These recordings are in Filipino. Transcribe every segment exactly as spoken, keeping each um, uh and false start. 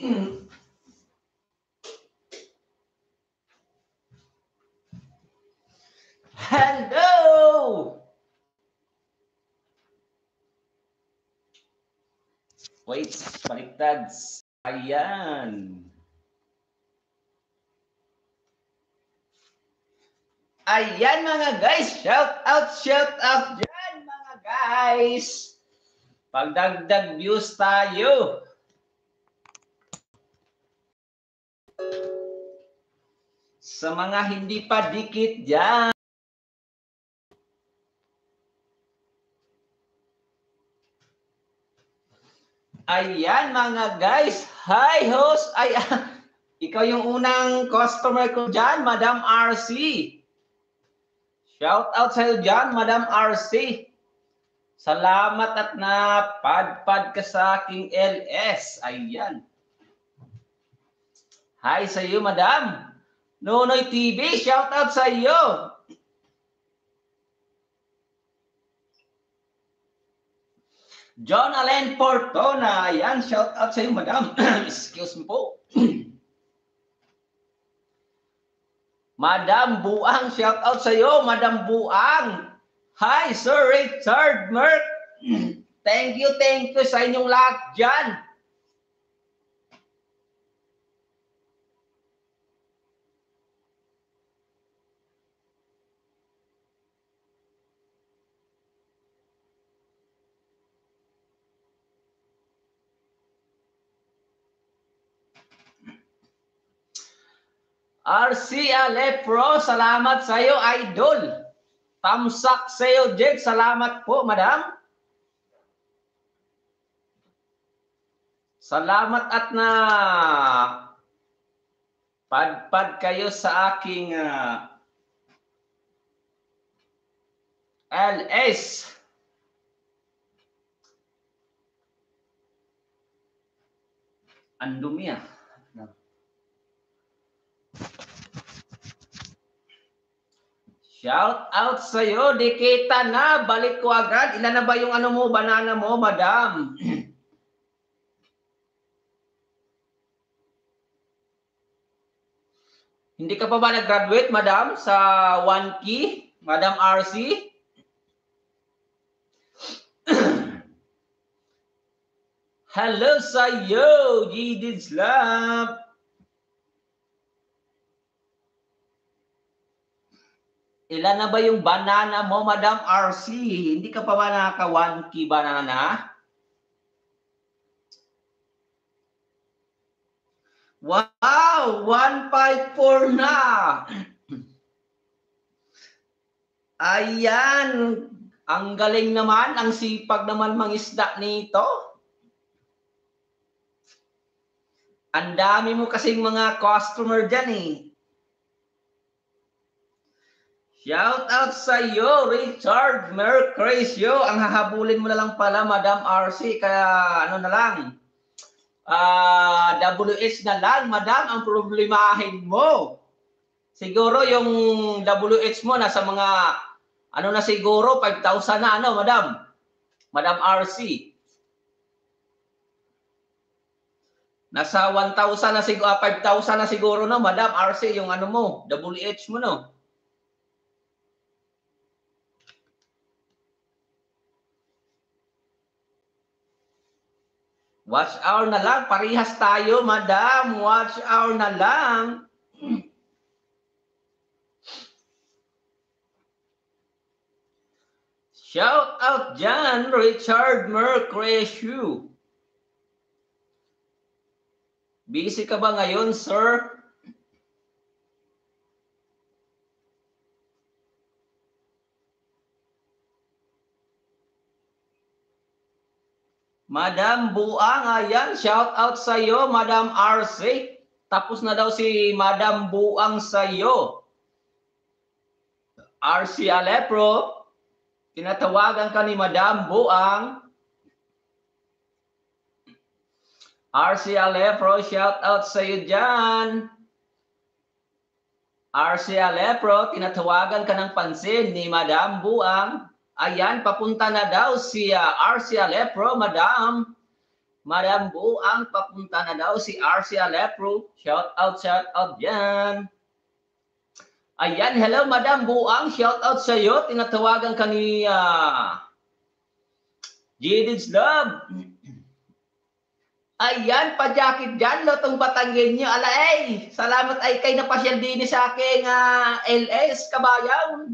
Hello! Wait, baliktad. Ayan. Ayan mga guys, shout out, shout out dyan mga guys. Pagdagdag views tayo. Sa mga hindi pa dikit dyan. Ayan mga guys. Hi host. Ay, ikaw yung unang customer ko dyan, Madam R C. Shout out sa'yo dyan, Madam R C. Salamat at napadpad ka sa aking L S. Ayan. Hi sa iyo, Madam. Nonoy T V, shout out sa iyo. John Allen Portona, ayan, shout out sa iyo, Madam. Excuse me po. Madam Buang, shout out sa iyo, Madam Buang. Hi, Sir Richard Merck. Thank you, thank you sa inyong lahat dyan. R C Alepro, salamat sa iyo, idol. Tamsak sa iyo, Jed, salamat po, Madam. Salamat at na padpad kayo sa aking uh, L S. Andumi ah. Shout out sa iyo, Dikita na, balik ko agad. Ilan na ba yung ano mo, banana mo, Madam? Hindi ka pa ba nag-graduate, Madam, sa one key, Madam R C? Hello sa iyo, G D Slap. Ilan na ba yung banana mo, Madam R C? Hindi ka pa ba naka one key banana? Wow! one five four na! Ayan! Ang galing naman, ang sipag naman mangisda nito. Ang dami mo kasing mga customer dyan eh. Shout out sa iyo, Richard Mercrecio. Ang hahabulin mo na lang pala, Madam R C. Kaya ano na lang, uh, W H na lang, Madam, ang problemahin mo. Siguro yung W H mo nasa mga, ano na siguro, five thousand na, ano, Madam? Madam R C. Nasa one thousand na siguro, uh, five thousand na siguro, no, Madam R C, yung ano mo, W H mo, no? Watch hour na lang. Parihas tayo, Madam. Watch hour na lang. Shout out dyan, Richard Mercrecio. Busy ka ba ngayon, sir? Madam Buang, ayan, shout out sa iyo, Madam R C. Tapos na daw si Madam Buang sa iyo. R C Alepro, tinatawagan ka ni Madam Buang. R C Alepro, shout out sa iyo dyan. R C Alepro, tinatawagan ka ng pansin ni Madam Buang. Ayan, papunta na daw si uh, R C Alepro, Madam. Madam Buang, papunta na daw si R C Alepro. Shout out, shout out dyan. Ayan, hello Madam Buang, shout out sa iyo. Tinatawagan ka ni uh, Jidid's Love. Ayan, pa-jacket dyan, lotong Batanggenyo. Ala ay, salamat ay kay napasyal din sa aking uh, L S, kabayaw.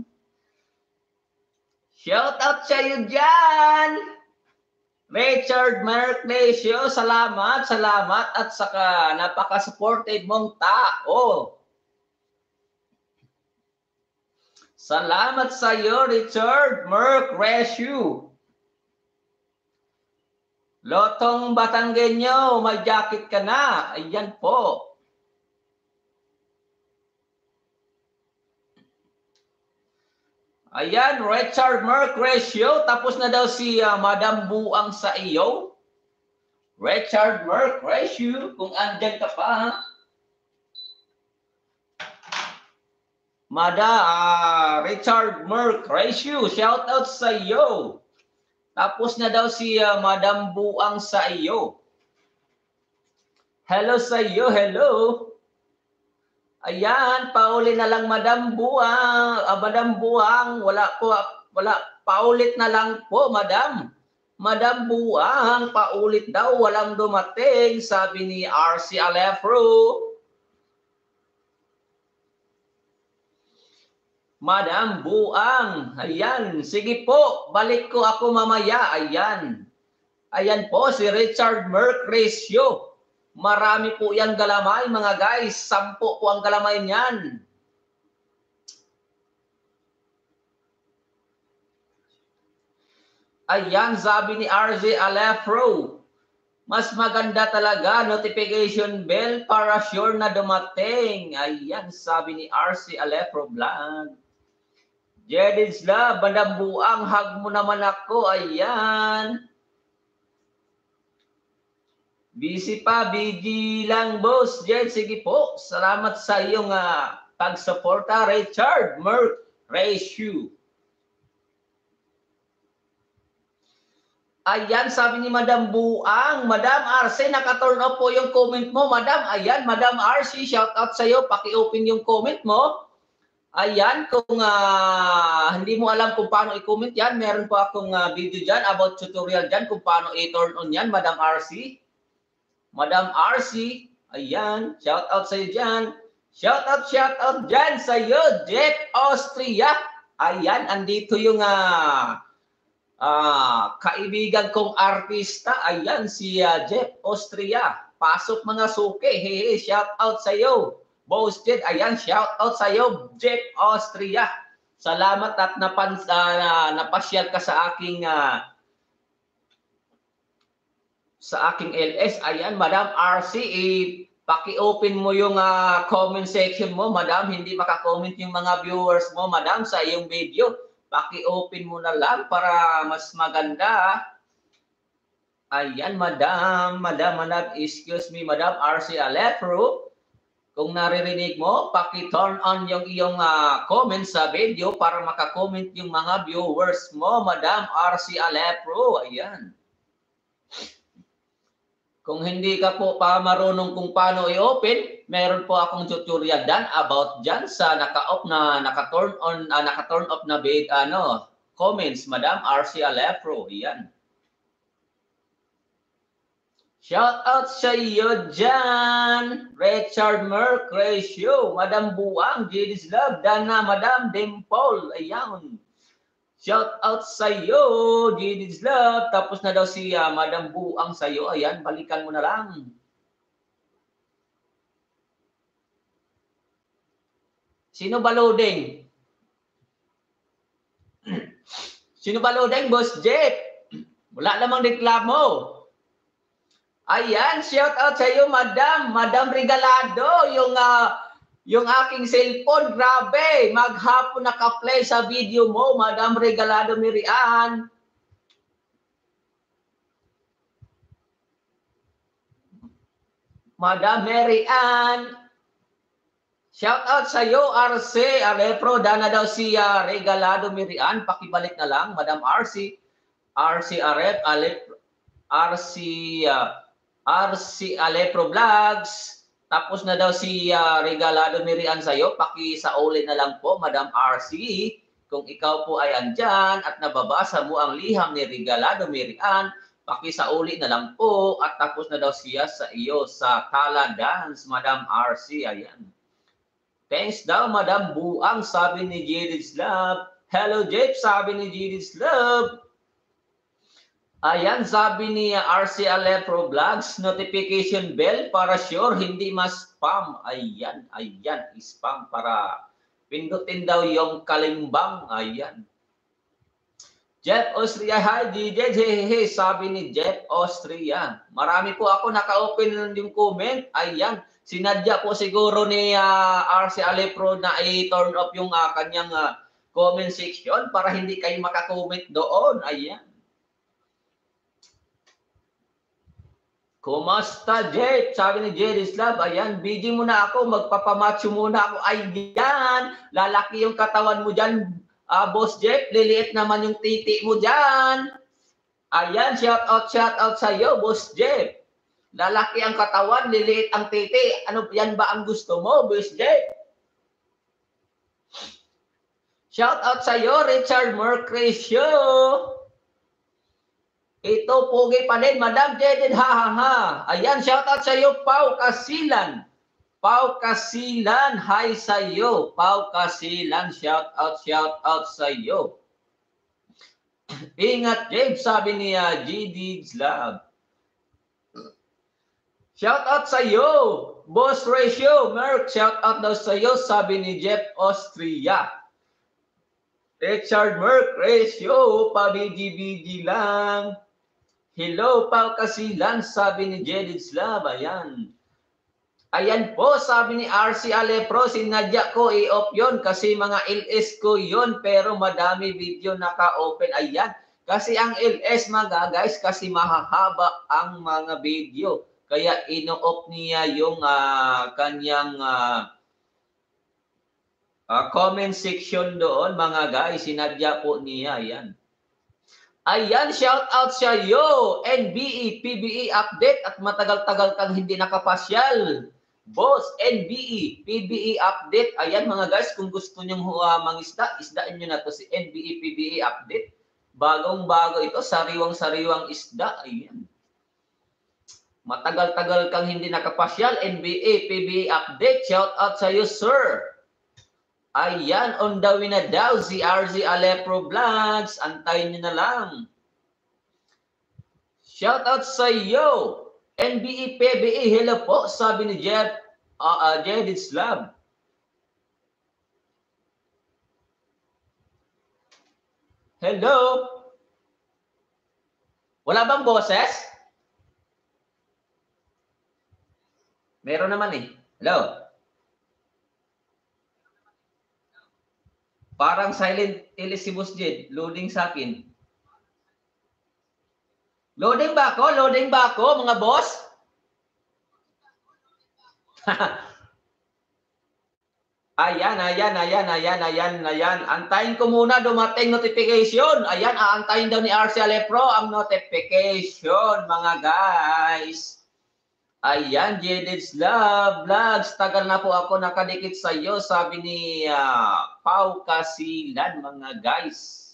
Shout out sa iyo dyan. Richard Merclesio, salamat, salamat at saka napaka-supportive mong tao. Salamat sa iyo, Richard Merclesio. Lotong Batanggenyo, may jacket ka na. Ayan po. Ayan, Richard Merclesio. Tapos na daw si uh, Madam Buang sa iyo. Richard Merclesio, kung andyan ka pa. Ha? Mada, uh, Richard Merclesio, shout out sa iyo. Tapos na daw si uh, Madam Buang sa iyo. Hello sa iyo, hello. Ayan, pauli na lang Madam Buang. Ah, Madam Buang, wala po, wala, paulit na lang po, Madam. Madam Buang, paulit daw, walang dumating, sabi ni R C Alepro. Madam Buang, ayan, sige po, balik ko ako mamaya, ayan. Ayan po, si Richard Merclesio. Marami po yan galamay, mga guys. Sampo po ang galamay niyan. Ayan, sabi ni R J Alepro. Mas maganda talaga, notification bell para sure na dumating. Ayan, sabi ni R C Alepro Vlog. Jedid's Love, Madam Buang, hug mo naman ako. Ayan. Busy pa, busy lang, boss. Jed, sige po. Salamat sa iyong uh, pag-suporta, Richard Merclesio. Ayan, sabi ni Madam Buang, Madam R C, naka-turn off po yung comment mo, Madam. Ayan, Madam R C, shout out sa iyo. Paki-open yung comment mo. Ayan, kung uh, hindi mo alam kung paano i-comment yan, meron po akong uh, video dyan about tutorial dyan kung paano i-turn on yan, Madam R C. Madam R C, ayan, shout out sa iyo dyan. Shout out, shout out dyan sa iyo, Jeff Austria. Ayan, andito yung uh, uh, kaibigan kong artista. Ayan, si uh, Jeff Austria. Pasok mga suke. Hey, hey, shout out sa iyo. Boss Jed, ayan, shout out sa iyo, Jeff Austria. Salamat at napan, uh, napasyal ka sa aking uh, sa aking L S. Ayan, Madam R C, eh, paki-open mo yung uh, comment section mo, Madam. Hindi maka-comment yung mga viewers mo, Madam, sa iyong video. Paki-open mo na lang para mas maganda. Ayan, Madam, Madam, Madam, excuse me, Madam R C Alepro. Kung naririnig mo, paki-turn on yung iyong uh, comment sa video para maka-comment yung mga viewers mo, Madam R C Alepro. Ayan. Kung hindi ka po pa marunong kung paano i-open, meron po akong tutorial dan about dyan sa naka-off na, naka-turn on, uh, naka-turn off na bid, ano, comments, Madam R C Alepro. Ayan. Shout out sa iyo dyan, Richard Merclesio, Madam Buang, Jedid's Love, Dana, Madam Dimple. Ayan. Shout out sa iyo, Jedid's Love. Tapos na daw si uh, Madam Buang sa iyo. Ayan, balikan mo na lang. Sino ba loading? Sino ba loading, Boss Jeff? Wala namang reklamo. Ayan, shout out sa iyo, Madam. Madam Regalado, yung uh, yung aking cellphone, grabe, maghapon naka-play sa video mo, Madam Regalado Mirian. Madam Mirian. Shout out sa iyo, R C Alepro. Dana daw si uh, Regalado Mirian. Pakibalik na lang, Madam R C. R C Arep, Alepro. R C, uh, R C Alepro Vlogs. Tapos na daw si uh, Regalado Mirian sa'yo. Pakisauli na lang po, Madam R C. Kung ikaw po ay andyan at nababasa mo ang liham ni Regalado Mirian, pakisauli na lang po at tapos na daw siya sa iyo sa Tala Dance, Madam R C. Ayan. Thanks daw, Madam Buang, sabi ni Jadid's Love. Hello, Jeff, sabi ni Jadid's Love. Ayan, sabi ni R C Alepro Vlogs, notification bell para sure hindi ma-spam. Ayan, ayan, spam para pindutin daw yung kalimbang. Ayan. Jeff Austria, hi D J, hey, hey, sabi ni Jeff Austria. Marami po ako naka-open yung comment. Ayan, sinadya po siguro ni uh, R C Alepro na i-turn off yung uh, kanyang uh, comment section para hindi kayo maka-comment doon. Ayan. Kumusta, Jeff? Sabi ni Jerry Slab, ayan, busy muna ako, magpapamacho muna ako. Ayan, lalaki yung katawan mo dyan, uh, Boss Jeff, liliit naman yung titi mo dyan. Ayan, shout out, shout out sa'yo, Boss Jeff. Lalaki ang katawan, liliit ang titi. Ano yan ba ang gusto mo, Boss Jeff? Shout out sa'yo, Richard Mercrecio. Ito, pogi pa din, Madam Jedid, ha ha ha. Ayan, shoutout sa iyo, Pau Kasilan. Pau Kasilan, hi sa iyo. Pau Kasilan, shoutout, shoutout sa iyo. Ingat, Jeb, sabi niya, G D's Love. Shoutout sa iyo, Boss Ratio, Merck, shoutout daw sa iyo, sabi ni Jeff Austria. Richard Merck, Ratio, pa-B G B G lang. Hello, Pao Kasilan, sabi ni Jedid's Love. Ayan. Ayan po, sabi ni R C Alepro, sinadya ko i-off yun kasi mga L S ko yun, pero madami video naka-open. Ayan. Kasi ang L S, mga guys, kasi mahahaba ang mga video. Kaya ino-off niya yung uh, kanyang uh, uh, comment section doon, mga guys. Sinadya po niya. Ayan. Ayan, shout out sa iyo, N B E, P B E update at matagal-tagal kang hindi nakapasyal. Boss, N B E, P B E update. Ayan mga guys, kung gusto nyong uh, mangisda, isdain nyo na to si N B E, P B E update. Bagong-bago ito, sariwang-sariwang isda. Ayan. Matagal-tagal kang hindi nakapasyal, N B E, P B E update. Shout out sa iyo, sir. Ayan, on the way na daw si R Z Alepro Vlogs. Antayin nyo na lang. Shout out sa iyo. N B E, P B E, hello po, sabi ni Jeff, uh, uh, Jedid's Love. Hello. Wala bang boses? Meron naman eh. Hello. Parang silent ilis si Boss Jed. Loading sa akin. Loading ba ako? Loading ba ako, mga boss? Ayan, ayan, ayan, ayan, ayan, ayan. Antayin ko muna dumating notification. Ayan, aantayin daw ni R C Alepro ang notification, mga guys. Ayan, Jedid's Love Vlogs. Tagal na po ako nakadikit sa iyo, sabi ni uh, Pau Kasilan, mga guys.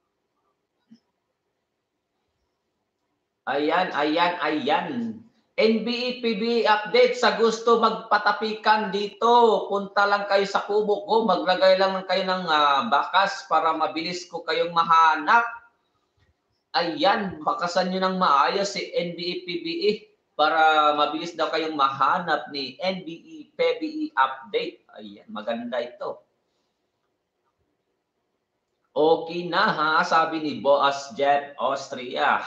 Ayan, ayan, ayan. N B E, P B E update. Sa gusto magpatapikan dito, punta lang kayo sa kubo ko. Maglagay lang kayo ng uh, bakas para mabilis ko kayong mahanap. Ayan, bakasan nyo ng maayos si N B E, P B E. Para mabilis daw kayong mahanap ni N B E, P B E update. Ayan, maganda ito. Okay na ha, sabi ni Boss Jeff Austria.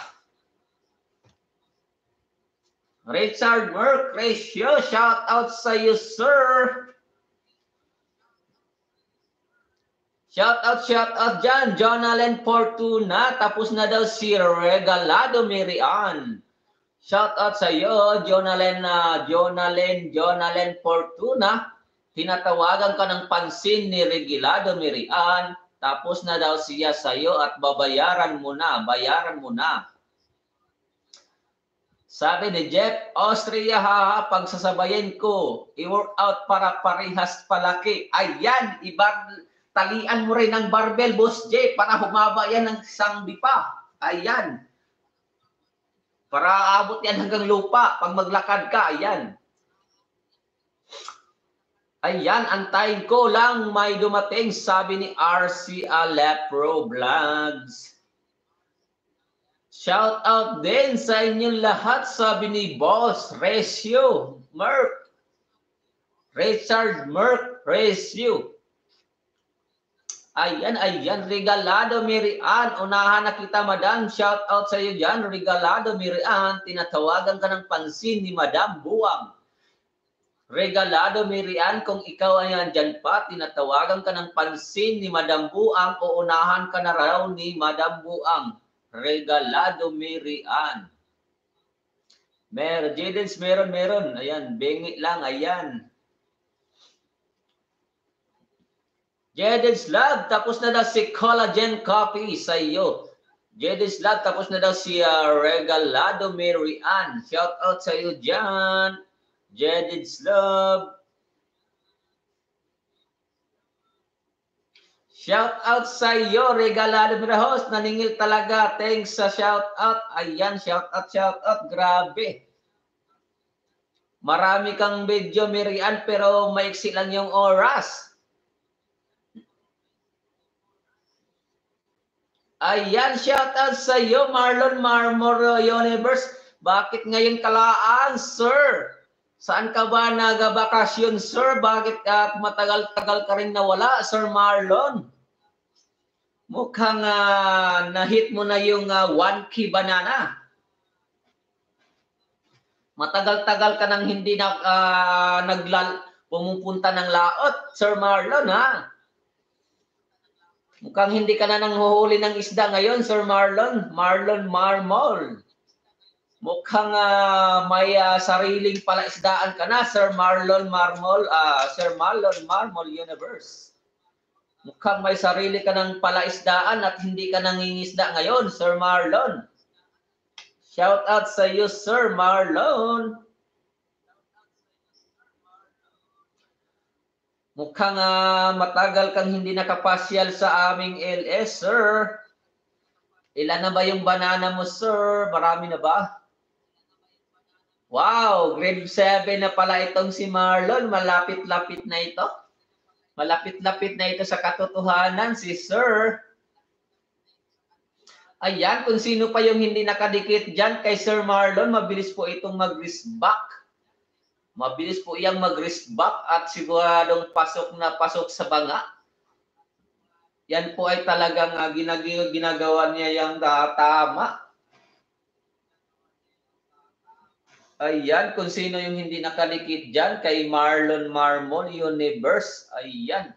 Richard Mercrecio, shout out sa iyo, sir. Shout out, shout out dyan. Jonalen Fortuna, tapos na daw si Regalado Mirian. Shout out sa iyo, Jonalen, uh, Jonalen, Jonalen Fortuna. Tinatawagan ka ng pansin ni Regalado Mirian. Tapos na daw siya sa iyo at babayaran mo na, bayaran mo na. Sabi ni Jeff, Austria ha, pagsasabayin ko, i-workout para parehas palaki. Ayan, iba, talian mo rin ng barbell, Boss J, para humaba yan ng isang dipa. Ayan. Para abot yan hanggang lupa. Pag maglakad ka, ayan. Ayan, antayin ko lang may dumating, sabi ni R C Alepro Vlogs. Shout out din sa inyong lahat, sabi ni Boss Ratio Merc. Richard Merc Ratio. Ayan, ayan, regalado Mirian. Unahan na kita, madam. Shout out sa iyo dyan, regalado Mirian. Tinatawagan ka ng pansin ni Madam Buwang. Regalado Mirian, kung ikaw ay andyan pa, tinatawagan ka ng pansin ni Madam Buang o unahan ka na raw ni Madam Buang. Regalado Mirian. Meron, Jadens, meron, meron. Ayan, bengi lang, ayan. Jadens Love, tapos na daw si Collagen Coffee sa iyo. Jadens Love, tapos na daw si uh, Regalado Mirian. Shout out sa iyo dyan. Jedid's Love. Shout out sa iyo, regalado mo na host. Naningil talaga. Thanks sa shout out. Ayan, shout out, shout out. Grabe. Marami kang video, Mirian, pero maiksi lang yung oras. Ayan, shout out sa iyo, Marlon Marmor Universe. Bakit ngayon kalaan, sir? Saan ka ba nagabakasyon, sir? Bakit uh, matagal-tagal ka rin nawala, Sir Marlon? Mukhang uh, na-hit mo na yung uh, one key banana. Matagal-tagal ka nang hindi na, uh, naglal pumupunta ng laot, Sir Marlon, ha? Mukhang hindi ka na nang huhuli ng isda ngayon, Sir Marlon. Marlon Marmol. Mukhang uh, may uh, sariling palaisdaan ka na, Sir Marlon Marmol, uh, Sir Marlon Marmol Universe. Mukhang may sarili ka ng palaisdaan at hindi ka nangingisda ngayon, Sir Marlon. Shout out sa iyo, Sir Marlon. Mukhang uh, matagal kang hindi nakapasyal sa aming L S, sir. Ilan na ba yung banana mo, sir? Marami na ba? Wow, grade seven na pala itong si Marlon. Malapit-lapit na ito. Malapit-lapit na ito sa katotohanan, si Sir. Ayan, kung sino pa yung hindi nakadikit dyan kay Sir Marlon, mabilis po itong mag-wrist back. Mabilis po iyang mag-wrist back at siguradong pasok na pasok sa banga. Yan po ay talagang uh, ginag ginagawa niya yung uh, tama. Ayan, kung sino yung hindi nakalikit dyan, kay Marlon Marmol Universe. Ayan.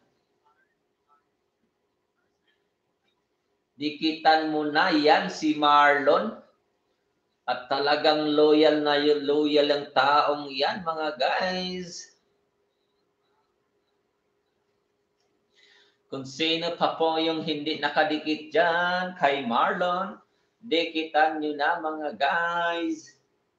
Dikitan mo na yan si Marlon. At talagang loyal na yun, loyal ang taong yan, mga guys. Kung sino pa po yung hindi nakadikit dyan, kay Marlon, dikitan nyo na, mga guys.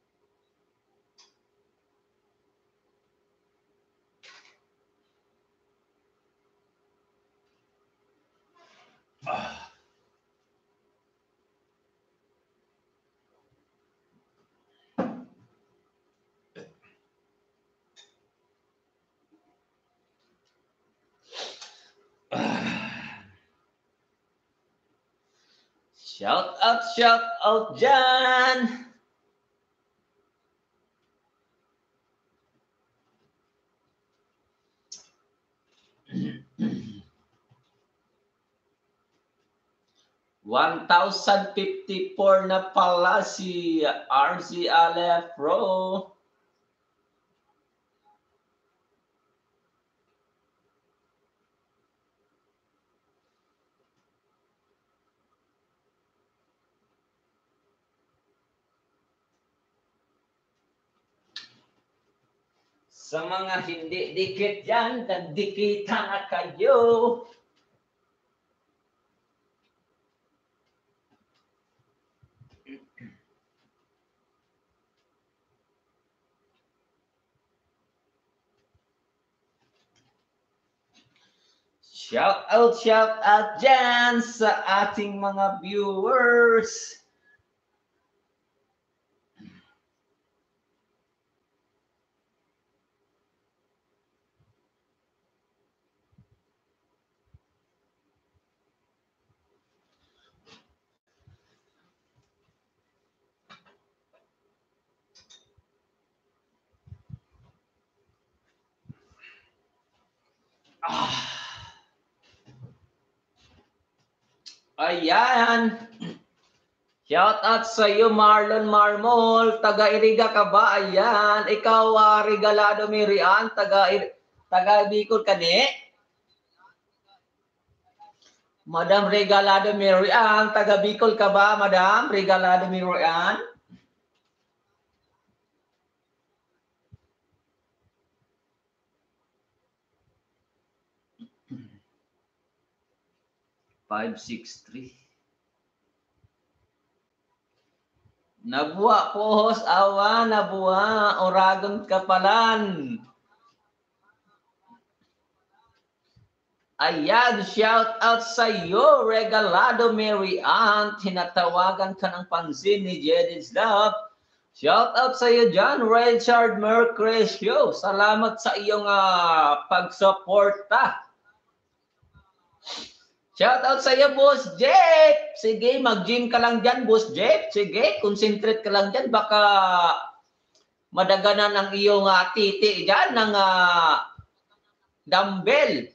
Ah. Ah. Shout out, shout out dyan. one thousand fifty-four na pala si R C Alepro. Sa mga hindi dikit dyan, nagdikita na kayo. Shout out, shout out dyan sa ating mga viewers. Ah. Ayan. Shout out sa iyo, Marlon Marmol. Taga-Iriga ka ba? Ayan. Ikaw, uh, Regalado Mirian. Taga, taga Bicol ka ni? Madam Regalado Mirian. Taga Bicol ka ba, Madam Regalado Mirian? five six three. Nabuwa pohos awa, nabuwa, Oragon Kapalan. Ayan, shout out sa iyo, Regalado Mary Ann. Tinatawagan ka ng pansin ni Jedid's Love. Shout out sa iyo dyan, Richard Mercresio. Salamat sa iyong uh, pagsuporta. Shout out sa iyo, Boss Jeff. Sige, mag-gym ka lang dyan, Boss Jeff. Sige, concentrate ka lang dyan. Baka madaganan ang iyong uh, titi dyan ng uh, dumbbell.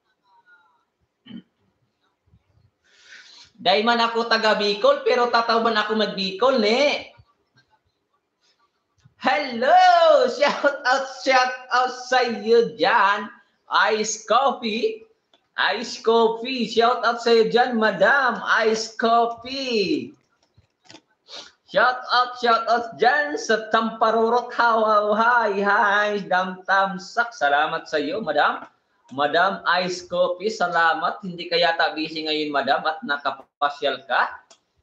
Dahil man ako taga Bicol, pero tatawaban ako mag-Bicol, ne? Hello! Shout out, shout out sa iyo dyan. Ice Coffee. Ice Coffee. Shout out sa iyo dyan, Madam. Ice Coffee. Shout out, shout out dyan sa Tamparurot. How, hi, hi. Dam Tamsak. Salamat sa iyo, Madam. Madam Ice Coffee, salamat. Hindi ka yata busy ngayon, Madam, at nakapasyal ka.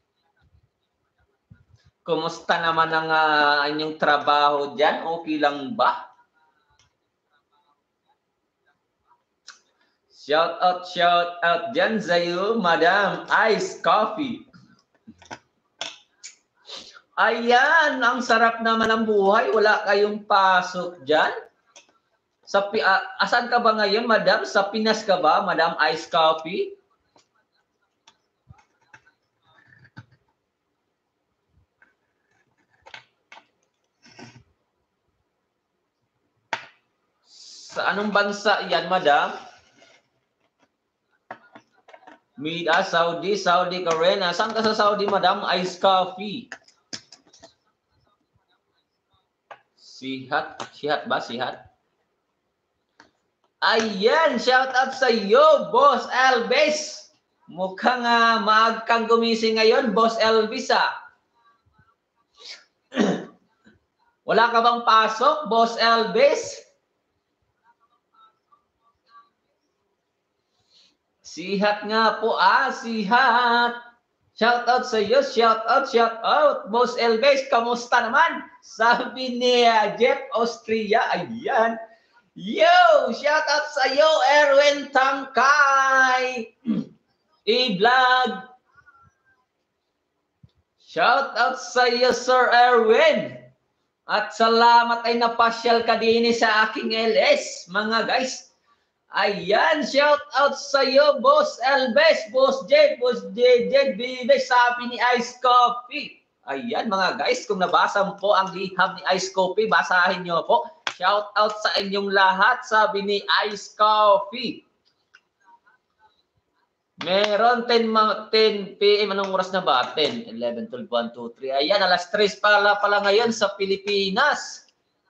Kumusta naman ang uh, inyong trabaho dyan? Okay lang ba? Shout out, shout out dyan sa iyo, Madam Ice Coffee. Ayan, ang sarap naman ng buhay. Wala kayong pasok dyan. Sa, uh, asan ka ba ngayon, Madam? Sa Pinas ka ba, Madam Ice Coffee? Sa anong bansa yan, Madam? Mida, Saudi, Saudi ka rin. Saan ka sa Saudi, Madam? Ice Coffee. Sihat? Sihat ba? Sihat? Ayan, shout out sa iyo, Boss Elvis. Mukhang uh, maag kang gumising ngayon, Boss Elvis, ah. Wala ka bang pasok, Boss Elvis? Sihat nga po, ah, sihat. Shout out sa iyo, shout out, shout out. Boss Elvis, kamusta naman? Sabi ni uh, Jeff Austria, ayan. Yo, shout out sa iyo, Erwin Tangkay. I-vlog. Shout out sa iyo, Sir Erwin. At salamat ay napasyal ka din sa aking L S, mga guys. Ayan, shout out sa iyo, Boss Elvis, Boss J, Boss J J, Bibe, sabi ni Ice Coffee. Ayan, mga guys, kung nabasa mo po ang liham ni Ice Coffee, basahin nyo po. Shout out sa inyong lahat, sabi ni Ice Coffee. Meron ten p m, anong oras na ba? ten, eleven, twelve, one, two, three. Ayan, alas tres pala pala ngayon sa Pilipinas.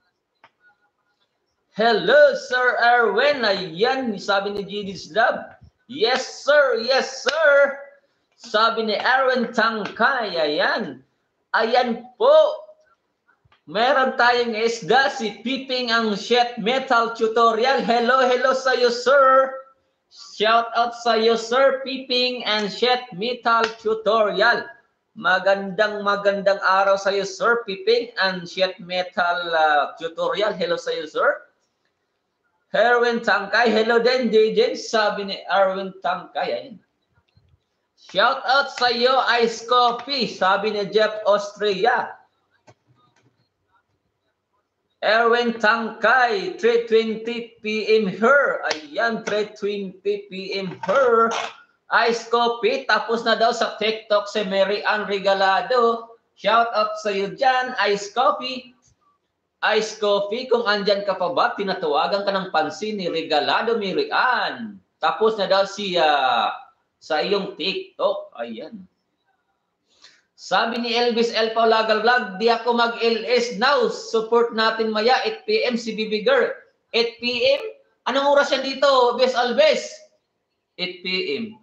Hello, Sir Erwin. Ayan, sabi ni Jedid's Love. Yes, sir. Yes, sir. Sabi ni Erwin Tangkay. Ayan. Ayan po. Meron tayong isda, si Piping ang sheet metal tutorial. Hello, hello sa iyo, sir. Shout out sa iyo, sir. Piping and sheet metal tutorial. Magandang magandang araw sa iyo, sir. Piping and sheet metal uh, tutorial. Hello sa iyo, sir. Erwin Tangkay, hello din, D J, sabi ni Erwin Tangkay. Ayan. Shout out sa iyo, Ice Coffee, sabi ni Jeff Austria. Erwin Tangkay, three twenty p m her. Ayan, three twenty p m her. Ice Coffee, tapos na daw sa TikTok si Mary Ann Regalado. Shout out sa iyo dyan, Ice Coffee. Ice Coffee, kung andyan ka pa ba, tinatawagan ka ng pansin ni Regalado Mary Ann. Tapos na daw siya sa iyong TikTok. Ayan. Sabi ni Elvis El Paulagal Vlog, di ako mag-L S now. Support natin maya, eight p m si Bibi Girl. eight p m? Anong oras yan dito, Bes Alves? eight p m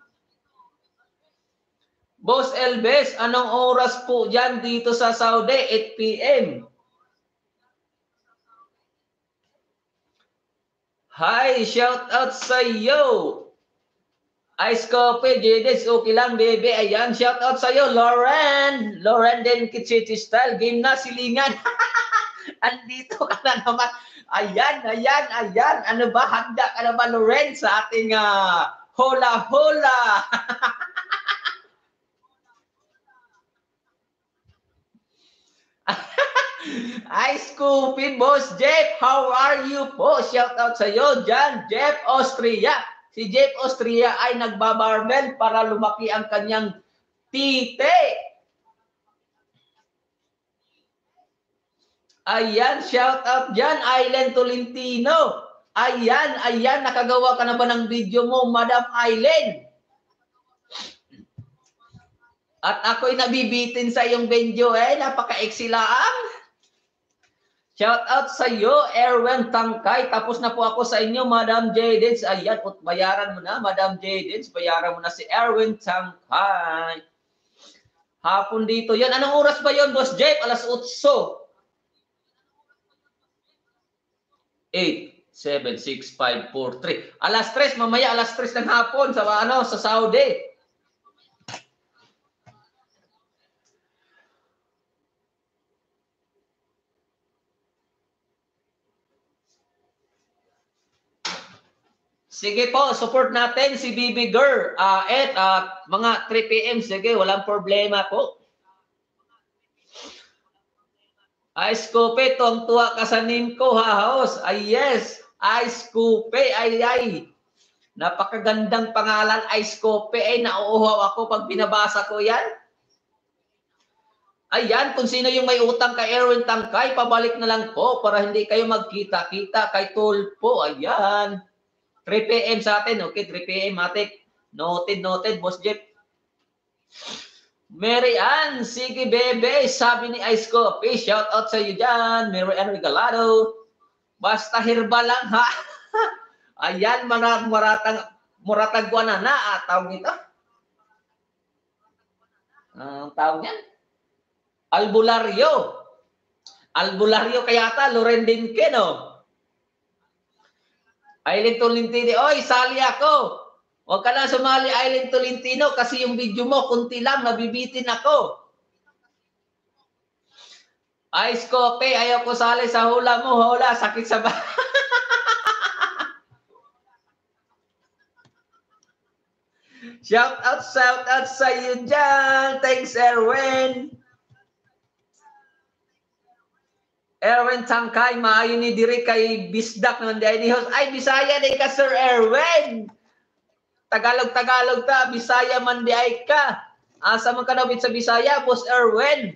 Boss Elvis, anong oras po dyan dito sa Saudi? eight p m Hi, shout out sa iyo. Ice Coffee, Jedis, okay lang, baby. Ayan, shout out sa iyo, Lauren. Lauren din, Kitschiti Style. Game na, silingan. Andito ka na naman. Ayan, ayan, ayan. Ano ba, handa ka na ba, Lauren, sa ating uh, hola-hola? Ice Coffee, Boss Jeff, how are you po? Shout out sa iyo dyan, Jeff Austria. Si Jeff Austria ay nagbabarbell para lumaki ang kanyang tite. Ayan, shout out dyan, Aileen Tolentino. Ayan, ayan, nakagawa ka na ba ng video mo, Madam Aileen? At ako'y nabibitin sa iyong video eh, napaka-exilaang. Shout out sa iyo, Erwin Tangkay. Tapos na po ako sa inyo, Madam Jadens. Ayan, bayaran mo na, Madam Jadens. Bayaran mo na si Erwin Tangkay. Hapon dito. Yan, anong oras ba yon, Boss Jeff? Alas otso. eight, seven, six, five, four, three. Alas tres, mamaya alas tres ng hapon sa, ano, sa Saudi. Sige po, support natin si Bibi Girl. Uh, at uh, mga three p m Sige, walang problema po. Ice Coffee, tuwang-tuwa ka sa name ko, ha-house. Ay, yes. Ice Coffee, ay, ay. Napakagandang pangalan, Ice Coffee. Ay, nauuhaw ako pag binabasa ko yan. Ayan, kung sino yung may utang kay Erwin Tangkay, pabalik na lang po para hindi kayo magkita-kita kay Tulpo. Ayan. three p m sa atin, okay? three p m matik. Noted, noted, Boss Jeff. Mary Ann, sige bebe, sabi ni Ice Coffee, shout out sa iyo dyan, Mary Ann Regalado. Basta herbal lang, ha? Ayan, maratang, maratang, muratagwa na na, ah, tawag nito. Ang uh, tawag niyan? Albularyo. Albularyo kaya ta, Loren Dinke, no? Aileen Tolentino, oy, sali ako. Huwag ka na sumali, Aileen Tolentino, kasi yung video mo, kunti lang, nabibitin ako. Ice Coffee, ayaw ko sali sa hula mo, hula, sakit sa ba? Shout out, shout out sa iyo dyan. Thanks, Erwin. Erwin Tangkay, maayo ni diri kay Bisdak ng Daily House. Ay, Bisaya din ka, Sir Erwin. Tagalog-Tagalog ta, Bisaya man di ay ka. Asa man ka daw sa Bisaya, Boss Erwin.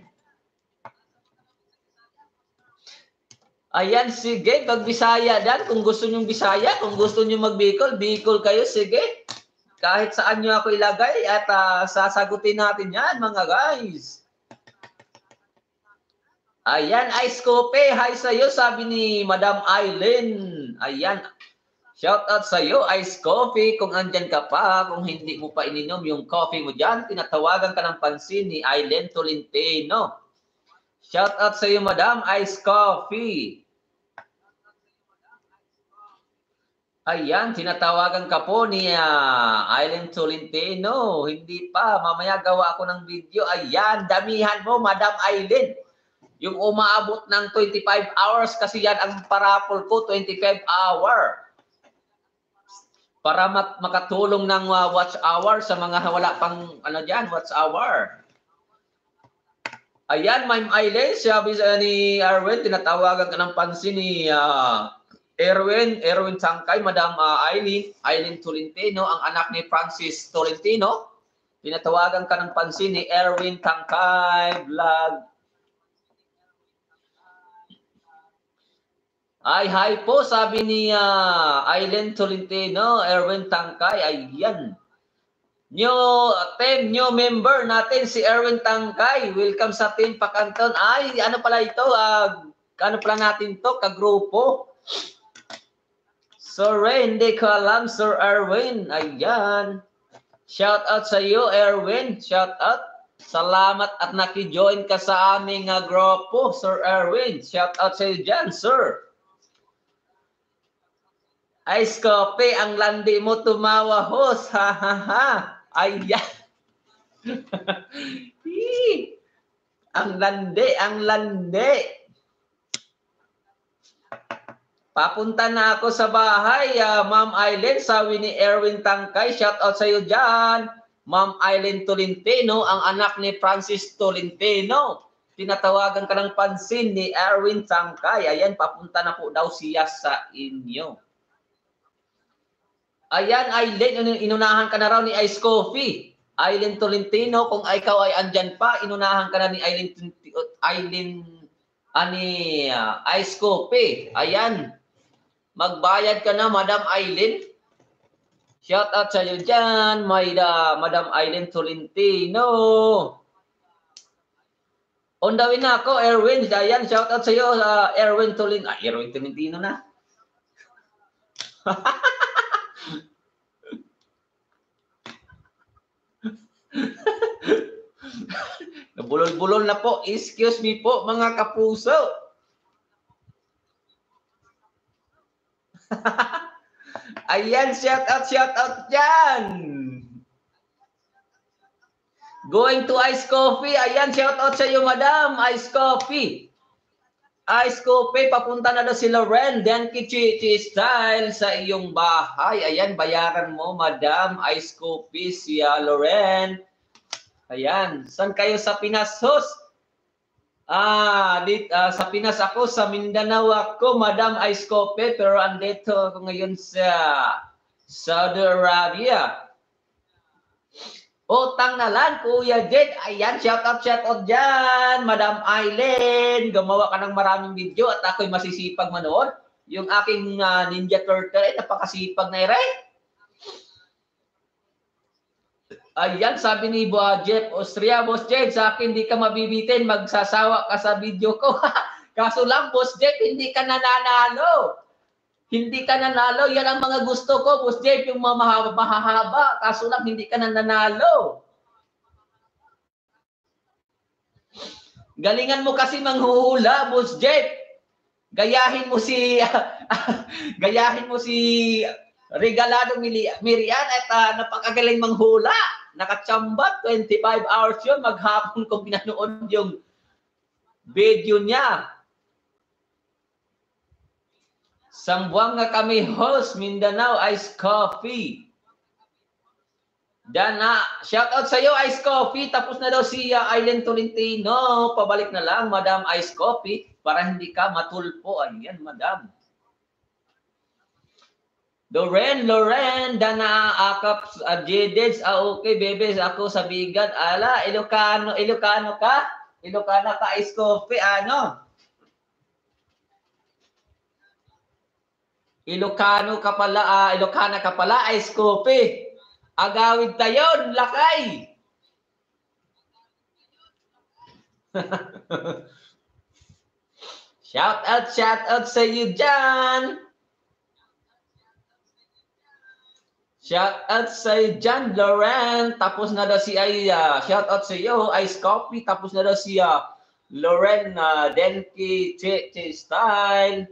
Ayan, sige, pag Bisaya dan, kung gusto nyong Bisaya, kung gusto nyong mag-Bicol, Bicol kayo, sige. Kahit saan nyo ako ilagay at uh, sasagutin natin yan, mga guys. Ayan, Ice Coffee, hi sa iyo, sabi ni Madam Aileen. Ayan, shout out sa iyo, Ice Coffee, kung andyan ka pa, kung hindi mo pa ininom yung coffee mo dyan, tinatawagan ka ng pansin ni Aileen Tolentino. Shout out sa iyo, Madam Ice Coffee. Ayan, tinatawagan ka po ni uh, Aileen Tolentino. Hindi pa, mamaya gawa ako ng video. Ayan, damihan mo, Madam Aileen. Yung umaabot ng twenty-five hours kasi yan ang parapol ko, twenty-five hour. para mak makatulong ng uh, watch hour sa mga wala pang ano diyan, watch hour. Ayan, Ma'am Aileen, sabi sa ni Erwin, tinatawagan ka ng pansin ni uh, Erwin, Erwin Tangkay, Madam uh, Aileen, Aileen Tolentino, ang anak ni Francis Tolentino. Tinatawagan ka ng pansin ni Erwin Tangkay Vlog. Ay, hi po, sabi ni uh, Aileen Tolentino, Erwin Tangkay, ayan. New team, new member natin si Erwin Tangkay. Welcome sa Team Pakanton. Ay, ano pala ito? Uh, ano pala natin to? Kagrupo. Sir, hindi ko alam, Sir Erwin. Ayan. Shout out sa iyo, Erwin. Shout out. Salamat at naki-join ka sa aming uh, grupo, Sir Erwin. Shout out sa iyo dyan, Sir. Ice coffee, ang landi mo tumawa, host. Ha, ha, ha. Ayan. Ang landi, ang landi. Papunta na ako sa bahay, uh, Ma'am Aileen, sabi ni Erwin Tangkay. Shout out sa iyo dyan. Ma'am Aileen Tolentino, ang anak ni Francis Tolentino. Tinatawagan ka ng pansin ni Erwin Tangkay. Ayan, papunta na po daw siya sa inyo. Ayan, Aileen, inunahan ka na raw ni Ice Coffee. Aileen Tolentino, kung ikaw ay andyan pa, inunahan ka na ni Aileen, Aileen ani, uh, Ice Coffee. Ayan, magbayad ka na, Madam Aileen. Shout out sa iyo dyan, may, uh, Madam Aileen Tolentino. Ondawin na ako, Erwin. Ayan, shout out sa iyo, uh, Erwin Tolentino. Ah, Erwin Tolentino na. Bulol-bulol na po. Excuse me po, mga kapuso. Ayan, shout out, shout out dyan. Going to Ice Coffee. Ayan, shout out sa iyo, Madam. Ice Coffee. Ice Coffee, papunta na daw si Loren. Then, Kichichi Style sa iyong bahay. Ayan, bayaran mo, Madam. Ice Coffee, si uh, Loren. Ayan, saan kayo sa Pinas, host? Ah, dit, uh, sa Pinas ako, sa Mindanao ako, Madam Ice Coffee, pero andito ako ngayon sa Saudi Arabia. Utang na lang, Kuya Jed. Ayan, shout out, shout out dyan. Madam Aileen, gumawa ka ng maraming video at ako'y masisipag manood. Yung aking uh, Ninja Turtle, eh, napakasipag na ere. Ayan, sabi ni Boa Jeff Austria, Boss Jeff, sa akin hindi ka mabibitin, magsasawa ka sa video ko. Kaso lang, Boss Jeff, hindi ka nananalo. Hindi ka nanalo. Yan ang mga gusto ko, Boss Jeff, yung mahaba, mahahaba. Kaso lang, hindi ka nananalo. Galingan mo kasi manghuhula, Boss Jeff. Gayahin mo si, gayahin mo si Regalado Mirian at uh, napakagaling manghula. Nakachambat, twenty-five hours yun. Maghapon kung pinanood yung video niya. Sambuang nga kami host, Mindanao Ice Coffee. Dan na, shout out sa iyo, Ice Coffee. Tapos na daw si uh, Aileen Tolentino. Pabalik na lang, Madam Ice Coffee, para hindi ka matulpo. Ayan, Madam. Loren, Loren, Dana, Akap, uh, Jededs, ah, okay, bebes, ako sa bigat. Ala, Ilocano, Ilocano ka? Ilocano ka, Ice Coffee, ano? Ilocano ka pala, uh, Ilocana ka pala, Ice Coffee. Agawid tayo, lakay. Shout out, shout out sa iyo dyan. Shout out sa John Loren. Tapos na daw si ay uh, shout out sa iyo, Ice Coffee. Tapos na daw si uh, Loren uh, Denki Che Che Style.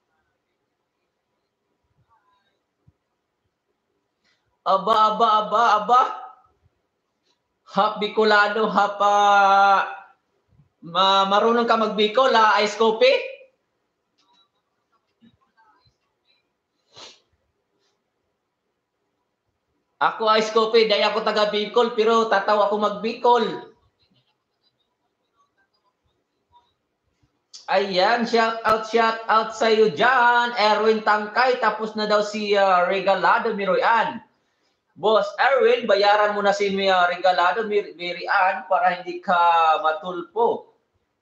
Aba, aba, aba, aba. Hap Bicolano, hap uh, ma marunong ka mag-Bicol, uh, Ice Coffee? Ako Ice Coffee, dahil ako taga Bicol, pero tataw ako mag-Bicol. Ayan, shout out, shout out sa iyo dyan. Erwin Tangkay, tapos na daw si uh, Regalado Miroyan. Boss Erwin, bayaran mo na si uh, Regalado Mir Mirian para hindi ka matulpo.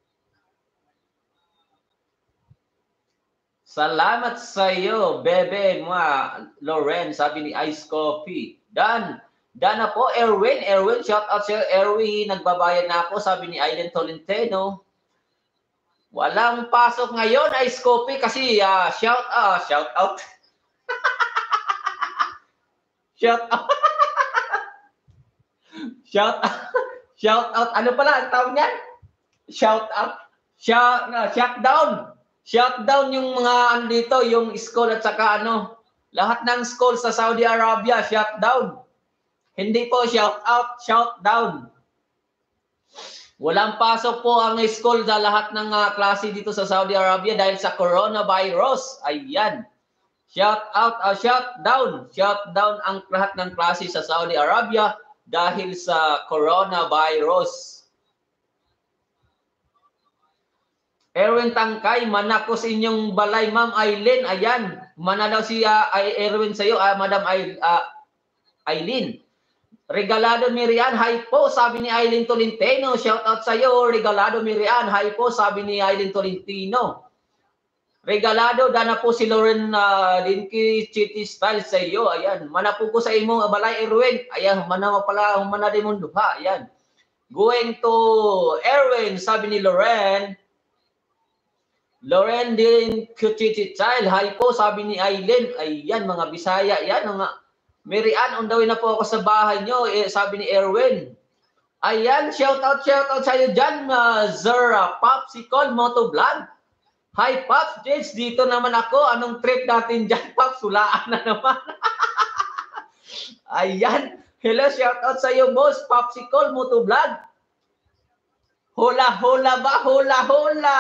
Salamat sa iyo, bebe mo, Loren, sabi ni Ice Coffee. Dan, Dan na po, Erwin, Erwin, shout out sa iyo, Erwin, nagbabayad na ako, sabi ni Aileen Tolentino. Walang pasok ngayon, Ice Coffee, kasi uh, shout, uh, shout out. shout out. shout out. Shout out. Ano pala ang tawag niyan? Shout out. Shout, uh, shout down. Shutdown yung mga andito, yung school at saka ano, lahat ng school sa Saudi Arabia, shutdown. Hindi po shout out, shout down. Walang pasok po ang school sa lahat ng uh, klase dito sa Saudi Arabia dahil sa coronavirus. Ayan. Shout out, uh, shout down. Shout down ang lahat ng klase sa Saudi Arabia dahil sa coronavirus. Erwin Tangkay, mana ko sa inyong balay, Ma'am Aileen. Ayan, mana daw si uh, Erwin sa iyo, uh, Madam uh, Aileen. Regalado Mirian, hi po, sabi ni Aileen Tolentino. Shout out sa iyo, Regalado Mirian. Hi po, sabi ni Aileen Tolentino. Regalado, dana po si Lauren uh, Dinky Chitty Style sa iyo. Ayan, mana po ko sa imo balay, Erwin. Ayan, mana mo pala, mana di mundo ha. Ayan. Going to Erwin, sabi ni Lauren. Lauren din Cutie Child. Hi po, sabi ni Aileen. Ayan, mga Bisaya. Yan, mga Mirian, undawin na po ako sa bahay nyo. Eh, sabi ni Erwin. Ayan, shout out, shout out sa iyo dyan. Uh, Zara Popsicle Motovlog. Hi, Pops. James, dito naman ako. Anong trip natin dyan, Pops? Hulaan na naman. Ayan. Hello, shout out sa iyo, boss. Popsicle Motovlog. Hola, hola ba? Hola, hola.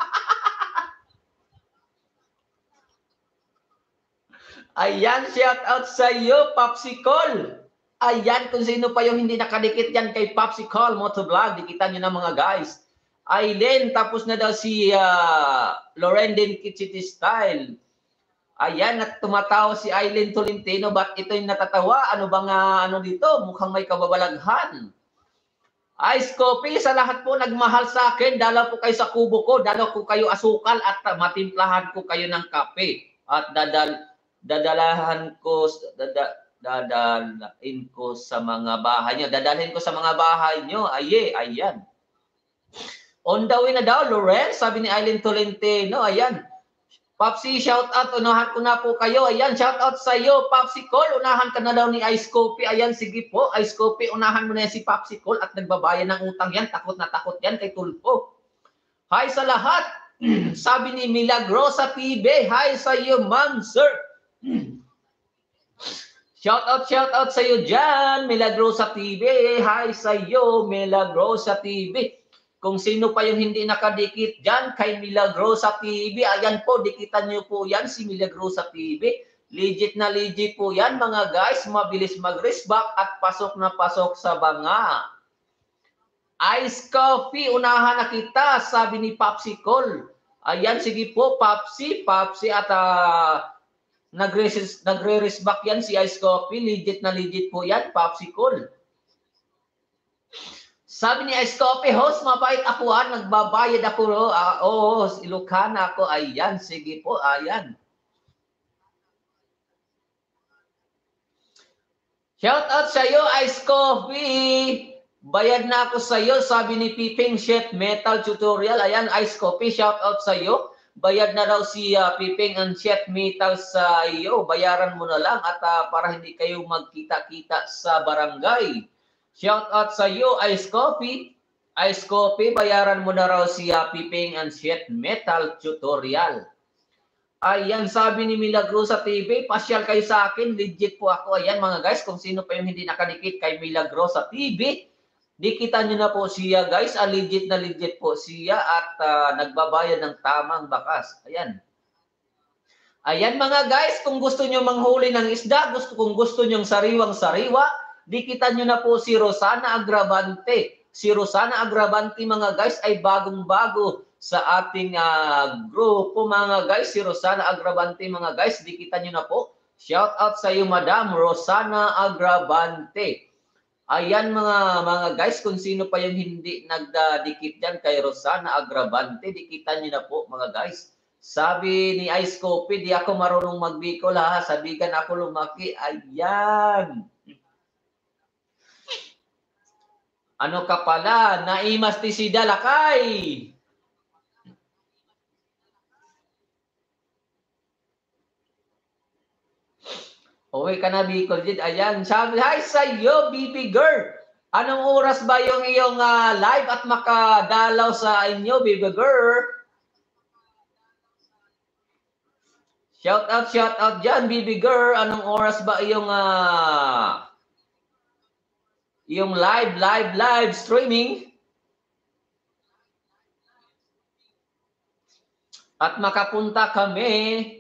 Ayan, shout out sa iyo, Popsicle. Ayan, kung sino pa yung hindi nakadikit yan kay Popsicle Motovlog, dikitan nyo na mga guys. Aileen, tapos na daw si uh, Lauren din Kitchity Style. Ayan, at tumatawa si Aileen Tolentino. Ba't ito yung natatawa? Ano bang uh, ano dito? Mukhang may kababalaghan. Ice Coffee, sa lahat po nagmahal sa akin, dalaw po kayo sa kubo ko, dalaw po kayo asukal at matimplahan ko kayo ng kape. At dadal dadalahan ko, dada, dadalhin ko sa mga bahay nyo. Dadalhin ko sa mga bahay nyo. Aye, ayan. On the way na daw, Loren, sabi ni Aileen Tolentino. Ayan. Popsi, shout out. Unahan ko na po kayo. Ayan, shout out sa iyo, Popsicle. Unahan ka na daw ni Ice Coffee. Ayan, sige po. Ice Coffee, unahan mo na yan si Popsicle at nagbabayan ng utang yan. Takot na takot yan kay Tulpo. Hi sa lahat. Sabi ni Milagrosa T V. Hi sa iyo, ma'am, sir. Shout out, shout out sa iyo dyan, Milagrosa T V. Hi sa iyo, Milagrosa T V. Kung sino pa yung hindi nakadikit dyan kay Milagrosa T V, ayan po, dikitan nyo po yan si Milagrosa T V. Legit na legit po yan mga guys, mabilis mag-resback at pasok na pasok sa banga. Ice Coffee, unahan na kita, sabi ni Popsicle. Ayan, sige po, Popsi, Popsi at uh, nagre-resback yan si Ice Coffee. Legit na legit po yan, Popsicle. Sabi ni Ice Coffee, host, mabait ako ha, nagbabayad ako. Uh, Oo, oh, Ilocana ako. Ayan, sige po, ayan. Shout out sa iyo, Ice Coffee. Bayad na ako sa iyo, sabi ni Piping Chef Metal Tutorial. Ayan, Ice Coffee, shout out sa iyo. Bayad na daw si uh, Piping and Chef Metal sa iyo. Bayaran mo na lang at uh, para hindi kayo magkita-kita sa barangay. Shout out sa iyo, Ice Coffee. Ice Coffee, bayaran mo na raw si uh, Piping and Chef Metal Tutorial. Ayan, sabi ni Milagrosa T V, pasyal kayo sa akin, legit po ako. Ayan mga guys, kung sino pa yung hindi nakadikit kay Milagrosa T V, dikitan nyo na po siya guys, ah, legit na legit po siya at uh, nagbabayad ng tamang bakas. Ayan. Ayan mga guys, kung gusto nyo manghuli ng isda, gusto kung gusto nyo sariwang-sariwa, dikitan nyo na po si Rosana Agravante. Si Rosana Agravante mga guys ay bagong-bago sa ating uh, grupo mga guys. Si Rosana Agravante mga guys, dikitan nyo na po. Shout out sa iyo Madam Rosana Agravante. Ayan mga mga guys, kung sino pa yung hindi nagdadikit dyan kay Rosana Agravante, dikitan nyo na po mga guys. Sabi ni Ice Coffee, di ako marunong magbikol ha. Sabigan ako lumaki. Ayan. Ano ka pala? Naimas ti si Dalakay. Uwi ka na Bicol din. Ayan. Sabi, hi sa'yo, baby girl. Anong oras ba yung iyong uh, live at makadalaw sa inyo, baby girl? Shout out, shout out dyan, baby girl. Anong oras ba yung uh, yung live, live, live streaming? At makapunta kami.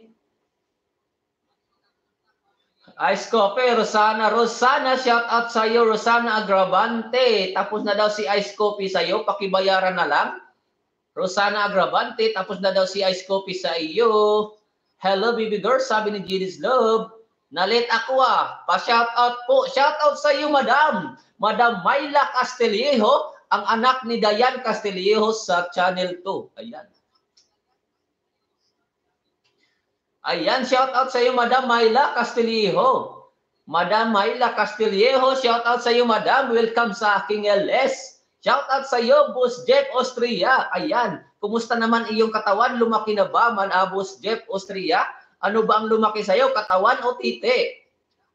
Ice Coffee, Rosana. Rosana, shout out sa iyo, Rosana Agravante. Tapos na daw si Ice Coffee sa iyo, pakibayaran na lang. Rosana Agravante, tapos na daw si Ice Coffee sa iyo. Hello, baby girl, sabi ni Giddy's Love. Nalit ako ah. Pa-shout out po. Shout out sa iyo, madam. Madam Myla Castillejo, ang anak ni Dayan Castillejo sa Channel two. Ayan. Ayan, shout out sa iyo, Madam Myla Castillejo. Madam Myla Castillejo, shout out sa iyo, Madam. Welcome sa aking L S. Shout out sa iyo, Boss Jeff Austria. Ayan. Kumusta naman iyong katawan? Lumaki na ba, man, ah, Boss Jeff Austria? Ano ba ang lumaki sa iyo? Katawan o titi?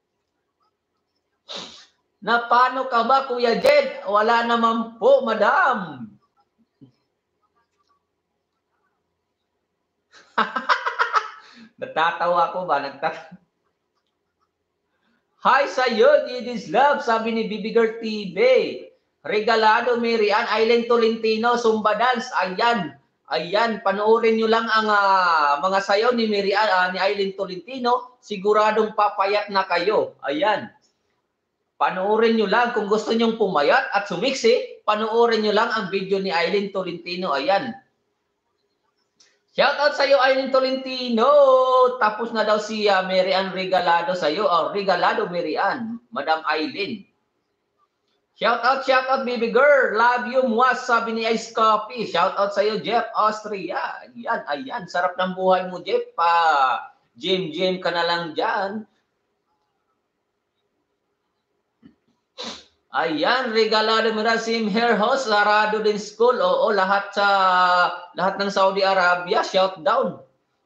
Na paano ka ba, Kuya Jed? Wala naman po, Madam. Natatawa ko ba? Nagtatawa. Hi sa iyo, Giddy's Love, sabi ni Bibi Girl T V. Regalado, Marian, Island Tolentino, Zumba Dance. Ayan. Ayan, panoorin nyo lang ang uh, mga sayaw ni Marian, uh, ni Island Tolentino. Siguradong papayat na kayo. Ayan. Panoorin nyo lang kung gusto nyong pumayat at sumiksi. Panoorin nyo lang ang video ni Island Tolentino. Ayan. Shout out sa iyo, Aileen Tolentino. Tapos na daw si uh, Marian Regalado sa iyo. Oh, Regalado, Marian. Madam Aileen. Shout out, shout out, baby girl. Love you, muas, sabi ni Ice Coffee. Shout out sa iyo, Jeff Austria. Ayan, ayan. Sarap ng buhay mo, Jeff. Pa, Jim, Jim ka na lang dyan. Ayan, Regalado Mirasim Hair House, Sarado din School. Oo, lahat sa lahat ng Saudi Arabia, shout down.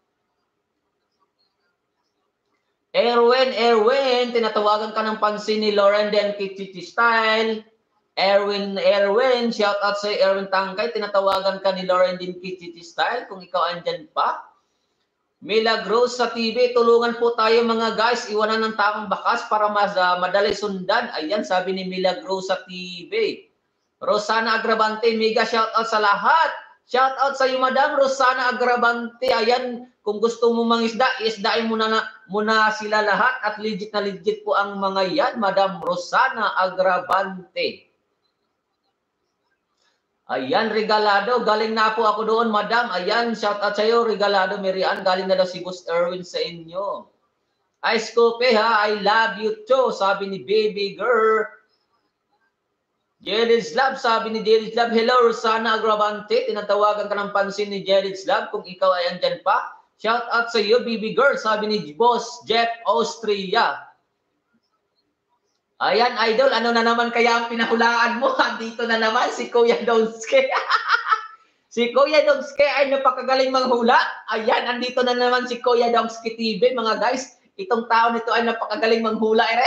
Erwin, Erwin, tinatawagan ka ng pansin ni Lauren Den Kitchichi Style. Erwin, Erwin, shout out sa Erwin Tangkay, tinatawagan ka ni Lauren Den Kitchichi Style kung ikaw andyan pa. Milagros sa T V, tulungan po tayo mga guys, iwanan ng tamang bakas para mas uh, madali sundan. Ayan, sabi ni Milagros sa T V. Rosana Agravante, mega shout out sa lahat. Shout out sa iyo, Madam Rosana Agravante. Ayan, kung gusto mo mangisda, isdain muna na muna sila lahat at legit na legit po ang mga yan, Madam Rosana Agravante. Ayan, Regalado. Galing na po ako doon, Madam. Ayan, shout out sa iyo, Regalado, Marian. Galing na daw si Boss Erwin sa inyo. Ice Coffee, ha? I love you too, sabi ni Baby Girl. Jedid's Love, sabi ni Jedid's Love. Hello, Rosana Agravante. Tinatawagan ka ng pansin ni Jedid's Love kung ikaw ay andyan pa. Shout out sa iyo, Baby Girl, sabi ni Boss Jeff Austria. Ayan, Idol, ano na naman kaya ang pinahulaan mo? Dito na naman si Kuya Donske. Si Kuya Donske ay napakagaling manghula. Ayan, andito na naman si Kuya Donske T V, mga guys. Itong tao nito ay napakagaling manghula, ere.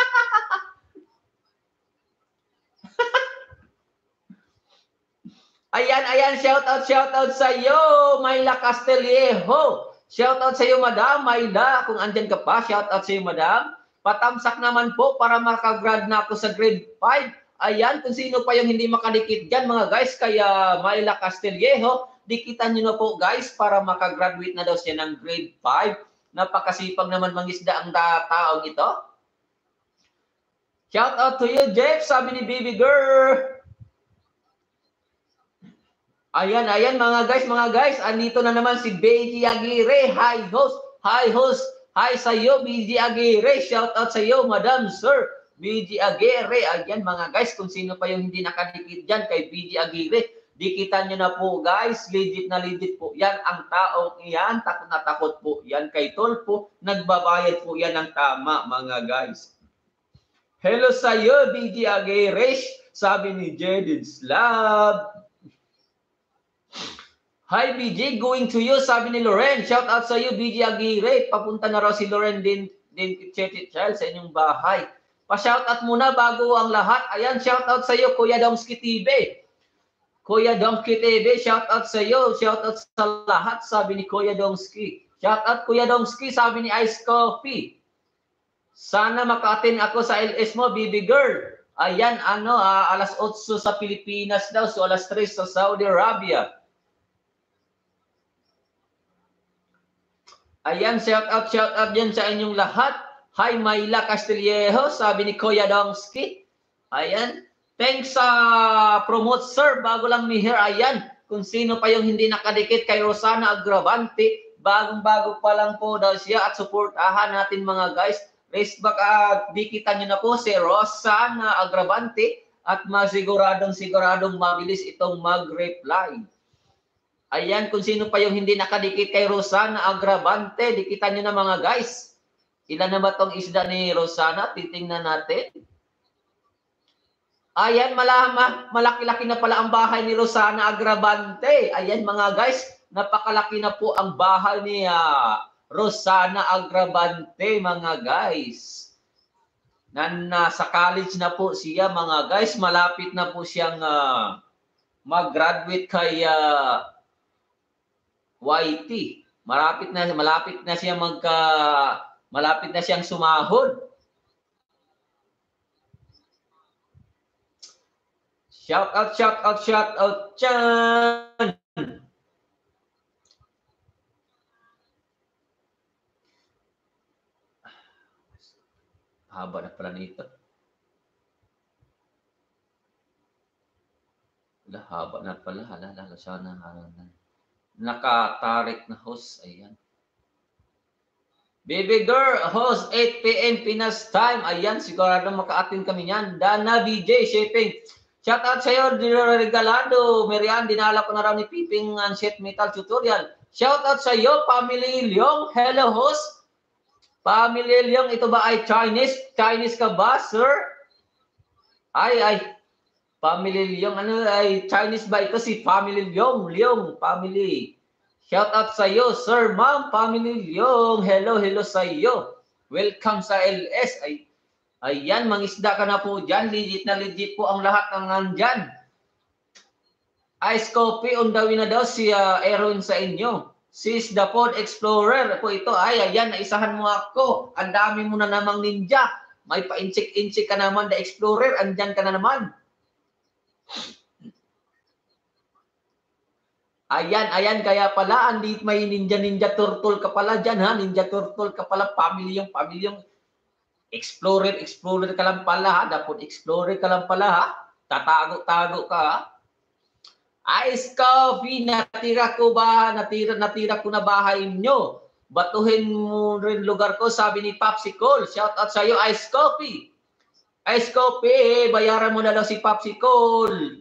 Ayan, ayan, shout out, shout out sa iyo, Myla Castillejo. Shout out sa iyo, Madam Myla. Kung andyan ka pa, shout out sa iyo, Madam. Patamsak naman po para makagrad na ako sa grade five. Ayan, kung sino pa yung hindi makadikit dyan, mga guys, kaya Myla Castillejo, dikitan nyo na po, guys, para makagraduate na daw siya ng grade five. Napakasipag naman mangisda ang taong ito. Shout out to you, Jeff, sabi ni Baby Girl. Ayan, ayan mga guys, mga guys, andito na naman si B G Aguirre. Hi host, hi host, hi sa iyo B G Aguirre. Shout out sa iyo, Madam Sir B G Aguirre. Ayan mga guys, kung sino pa yung hindi nakadikit dyan kay B G Aguirre, dikitan nyo na po guys, legit na legit po yan ang taong iyan, takot na takot po yan kay Tulfo, nagbabayad po yan ng tama mga guys. Hello sa iyo B G Aguirre, sabi ni Jedid Slab. Hi B J, going to you, sabi ni Loren. Shout out sa iyo B J Aguirre. Papunta na raw si Loren din din Child sa inyong bahay. Pa-shout out muna bago ang lahat. Ayan, shout out sa iyo Kuya Domski T V. Kuya Domski T V, shout out sa iyo. Shout out sa lahat, sabi ni Kuya Domski. Shout out Kuya Domski, sabi ni Ice Coffee. Sana maka-attend ako sa L S mo, baby girl. Ayan, ano, uh, alas otso sa Pilipinas daw, so alas tres sa Saudi Arabia. Ayan, shout out, shout out dyan sa inyong lahat. Hi, Mayla Castillejo, sabi ni Kuya Domski. Ayan, thanks sa uh, promote, sir. Bago lang mi here, ayan. Kung sino pa yung hindi nakadikit kay Rosana Agravante, bagong-bago pa lang po daw siya at supportahan natin mga guys. Race back, uh, dikitan nyo na po si Rosana Agravante at masiguradong siguradong mabilis itong mag-reply. Ayan, kung sino pa yung hindi nakadikit kay Rosana Agravante, dikitan nyo na mga guys. Ilan na ba itong isda ni Rosana? Titingnan natin. Ayan, malaki-laki na pala ang bahay ni Rosana Agravante. Ayan mga guys, napakalaki na po ang bahay ni uh, Rosana Agravante mga guys. Nan, nasa college na po siya mga guys. Malapit na po siyang uh, mag-graduate kay uh, Y T. Malapit na malapit na siya magka malapit na siyang sumahod. Shout out, shout out, shout out chan. Haba na pala nito. Wala, haba na pala. Hala, hala, sana hala. Nakatarik na host. Ayan. Baby girl, host, eight P M Pinas time. Ayan, sigurado maka-attend kami niyan. Dana B J, shipping. Shout out sa iyo, Regalado. Merian, dinala ko na raw ni Piping ang sheet metal tutorial. Shout out sa iyo, Family Leong. Hello, host. Family Leong, ito ba ay Chinese? Chinese ka ba, sir? Ay, ay. Family Leong, ano ay Chinese ba ito? Si Family Leong, Leong, family. Shout out sa iyo, sir, ma'am, Family Leong. Hello, hello sa iyo. Welcome sa L S. Ay, ayan, mangisda ka na po dyan. Legit na legit po ang lahat ng nandyan. Ice Coffee, on the way na daw si uh, Erwin sa inyo. Sis the Pod Explorer po ito. Ay, ayan, naisahan mo ako. Ang dami mo na namang ninja. May pa-inchik-inchik ka naman, the Explorer. Andyan ka na naman. Ayan, ayan, kaya pala, andit may ninja, ninja turtle ka pala dyan, ha? Ninja turtle ka pala, pamilyong, pamilyong, explorer, explorer ka lang pala, ha? Dapat explorer ka lang pala, ha? Tatago-tago ka, ha? Ice Coffee, natira ko ba, natira, natira ko na bahay nyo? Batuhin mo rin lugar ko, sabi ni Popsicle. Shout out sa iyo, Ice Coffee. Ice Coffee, bayaran mo na lang si Popsicle.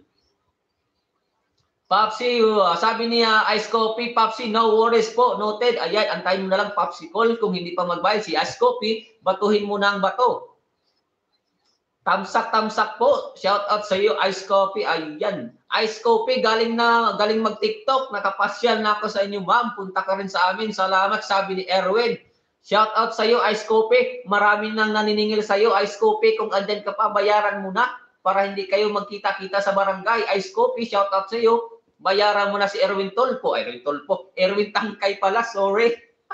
Popsi, uh, sabi niya Ice Coffee, Popsi, no worries po, noted. Ayan, antayin mo na lang Popsicle. Kung hindi pa magbayad si Ice Coffee, batuhin mo na ang bato. Tamsak, tamsak po. Shout out sa iyo, Ice Coffee. Ayan. Ice Coffee, galing na, galing mag-TikTok. Nakapasyal na ako sa inyo, ma'am. Punta ka rin sa amin. Salamat, sabi ni Erwin. Shout out sa iyo, Ice Coffee. Marami nang naniningil sa iyo, Ice Coffee. Kung andyan ka pa, bayaran mo na para hindi kayo magkita-kita sa barangay. Ice Coffee, shout out sa iyo. Bayaran mo na si Erwin Tolpo. Erwin Tolpo. Erwin Tangkay pala, sorry.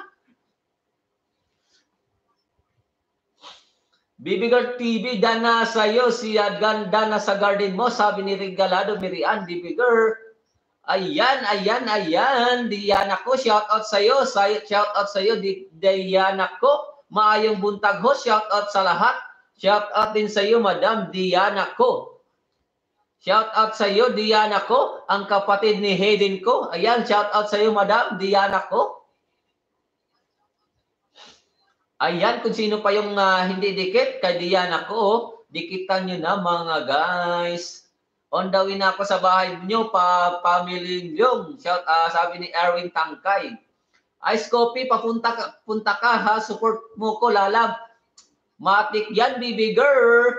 Bibigar T V, dana sa'yo. Si ganda na sa garden mo. Sabi ni Regalado, Mirian, Bibigar. Ayan, ayan, ayan. Diana ko, shout out sa iyo. Shout out sa iyo, Diana ko. Maayong buntag ho, shout out sa lahat. Shout out din sa iyo, Madam Diana ko. Shout out sa iyo, Diana ko, ang kapatid ni Hayden ko. Ayan, shout out sa iyo, Madam Diana ko. Ayan, kung sino pa yung uh, hindi dikit kay Diana ko, dikitan nyo na mga guys. On the way na ako sa bahay nyo, pa pamilyong. Shout, uh, sabi ni Erwin Tangkay. Ice Coffee, papunta ka, punta ka ha, support mo ko, lalab. Matik yan, baby girl.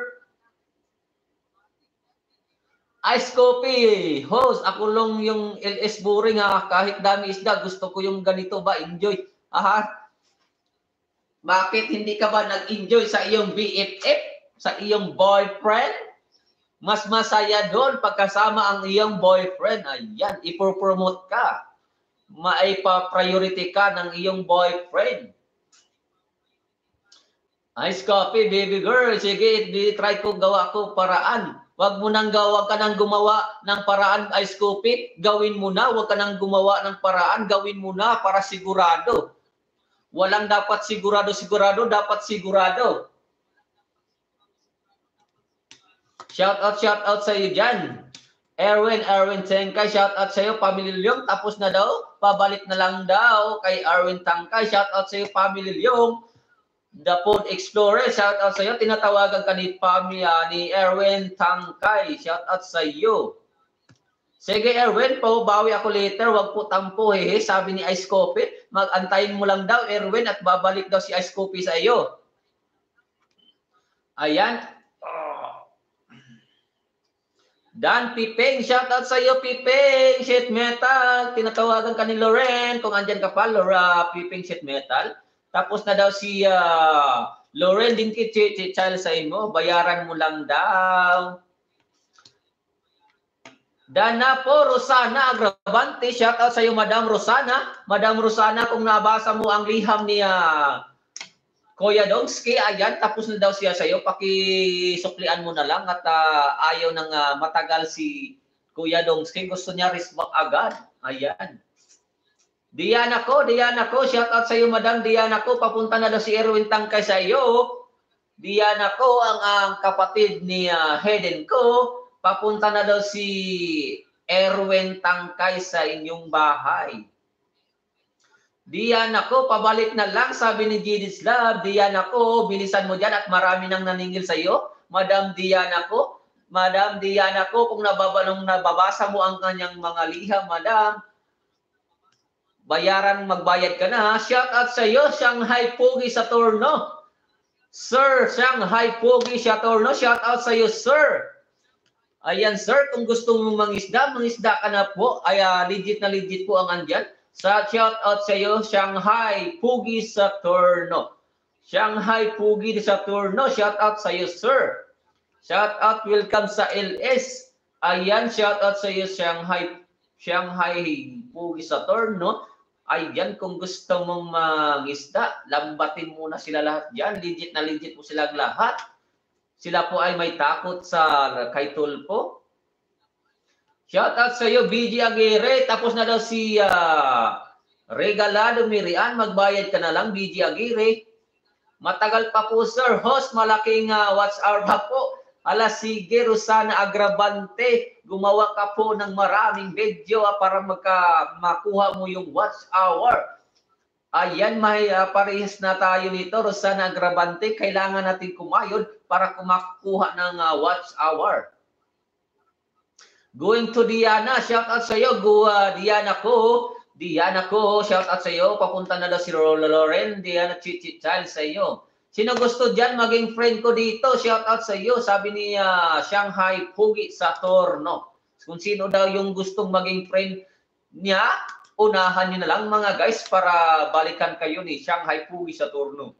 Ice Coffee, host, ako lang yung L S boring ha, kahit dami isda, gusto ko yung ganito ba, enjoy. Aha. Bakit hindi ka ba nag-enjoy sa iyong B F F, sa iyong boyfriend? Mas masaya doon pagkasama ang iyong boyfriend. Ayan, ipopromote ka. Maipa-priority ka ng iyong boyfriend. Ice Coffee, baby girl. Sige, try ko, gawa ko paraan. Wag mo nang gawa ka nang gumawa ng paraan, Ice Coffee. Gawin mo na, wag ka nang gumawa ng paraan. Gawin mo na para sigurado. Walang dapat sigurado-sigurado, dapat sigurado. Shout out, shout out sa iyo dyan. Erwin, Erwin Tangkay, shout out sa iyo. Family Lyong, tapos na daw. Pabalik na lang daw kay Erwin Tangkay. Shout out sa iyo, Family Lyong. The Food Explorer, shout out sa iyo. Tinatawagan ka ni Pamia, ni Erwin Tangkay. Shout out sa iyo. Sige Erwin, po bawi ako later, wag po tampo eh. Sabi ni Ice Coffee, mag-antayin mo lang daw Erwin at babalik daw si Ice Coffee sa iyo. Ayan. Dan Pipeng, shout out sa iyo Pipeng, Shit Metal. Tinatawagan ka ni Loren, kung andyan ka pa, Laura Pipeng Shit Metal. Tapos na daw si uh, Loren din child sa imo, bayaran mo lang daw. Dana po, Rosana Agravante, shout out sa iyo Madam Rosana. Madam Rosana, kung nabasa mo ang liham ni uh, Kuya Dongski, ayan, tapos na daw siya sa iyo, pakisuklian mo na lang at uh, ayaw nang uh, matagal si Kuya Dongski, gusto niya response agad. Ayan. Diana ko, Diana ko, shout out sa iyo Madam Diana ko, papunta na daw si Erwin Tangkay sa iyo. Diana ko, ang, ang kapatid ni uh, Hayden ko, papunta na daw si Erwin Tangkay sa inyong bahay. Diana ko, pabalik na lang, sabi ni Gidis Love. Diana ko, bilisan mo dyan at marami nang naningil sa iyo. Madam Diana ko, Madam Diana ko, kung nababalong nababasa mo ang kanyang mga liham, Madam, bayaran, magbayad ka na. Shout out sa iyo, Shanghai Pogi Saturno. Sir, Shanghai Pogi Saturno, shout out sa iyo, sir. Ayan, sir, kung gusto mong mangisda, mangisda ka na po. Ay, uh, legit na legit po ang andyan. Sa shout out sa iyo, Shanghai Pogi Saturno. Shanghai Pogi Saturno, shout out sa iyo, sir. Shout out, welcome sa L S. Ayan, shout out sa iyo, Shanghai Shanghai Pogi Saturno. Ayan, kung gusto mong mangisda, lambatin muna sila lahat dyan. Legit na legit po silang lahat. Sila po ay may takot sa kay Tulpo. Shout out sa iyo, B G Aguirre. Tapos na daw si uh, Regalado Mirian. Magbayad ka na lang, B G Aguirre. Matagal pa po, sir. Host, malaking uh, watch hour pa po. Ala, sige, Rosana Agravante. Gumawa ka po ng maraming video uh, para magka, makuha mo yung watch hour. Ayan, may uh, parehas na tayo nito, Rosana Agravante. Kailangan natin kumayod para kumakuha ng uh, watch hour. Going to Diana, shout out sa iyo, Go, uh, Diana ko. Diana ko, shout out sa iyo. Papunta na daw si Loren, Diana Chichi Child sa iyo. Sino gusto dyan maging friend ko dito? Shout out sa iyo. Sabi ni uh, Shanghai Pogi Saturno. Kung sino daw yung gustong maging friend niya, unahan niyo na lang mga guys para balikan kayo ni Shanghai Pogi Saturno.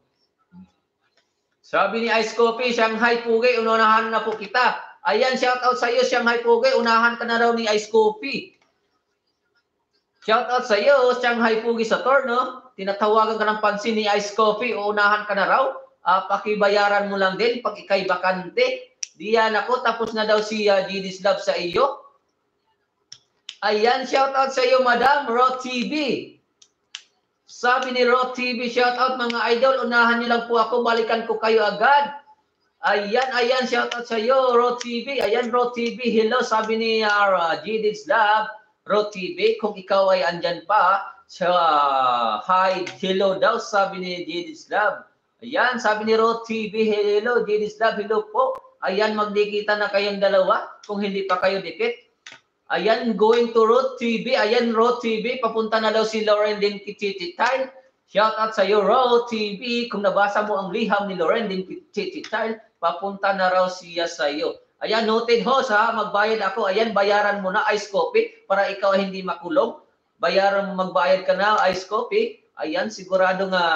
Sabi ni Ice Coffee, Shanghai Pogi, unahan na po kita. Ayan, shout out sa iyo, Shanghai Pogi. Unahan ka na daw ni Ice Coffee. Shout out sa iyo, Shanghai Pogi Saturno. Tinatawagan ka ng pansin ni Ice Coffee. Unahan ka na raw. Uh, pakibayaran mo lang din pag ikay bakante. Diyan ako, tapos na daw si uh, Gidis Love sa iyo. Ayan, shout out sa iyo, Madam Ro T V. Sabi ni Ro T V, shout out mga idol, unahan niyo lang po ako, balikan ko kayo agad. Ayan, ayan, shout out sa iyo, Ro T V. Ayan, Ro T V, hello, sabi ni uh, G D S Lab, Ro T V, kung ikaw ay andyan pa, so, uh, hi, hello daw, sabi ni G D S Lab. Ayan, sabi ni Ro T V, hello, G D S Lab, hello po. Ayan, magdikita na kayong dalawa, kung hindi pa kayo dikit. Ayan, going to Ro T V. Ayan, Ro T V. Papunta na daw si Lauren din Kitititile. Shout out sa iyo, Ro T V. Kung nabasa mo ang liham ni Lauren din Kitititile, papunta na raw siya sa iyo. Ayan, noted host ha. Magbayad ako. Ayan, bayaran mo na ice coffee para ikaw hindi makulong. Bayaran mo, magbayad ka na ice coffee. Ayan, sigurado nga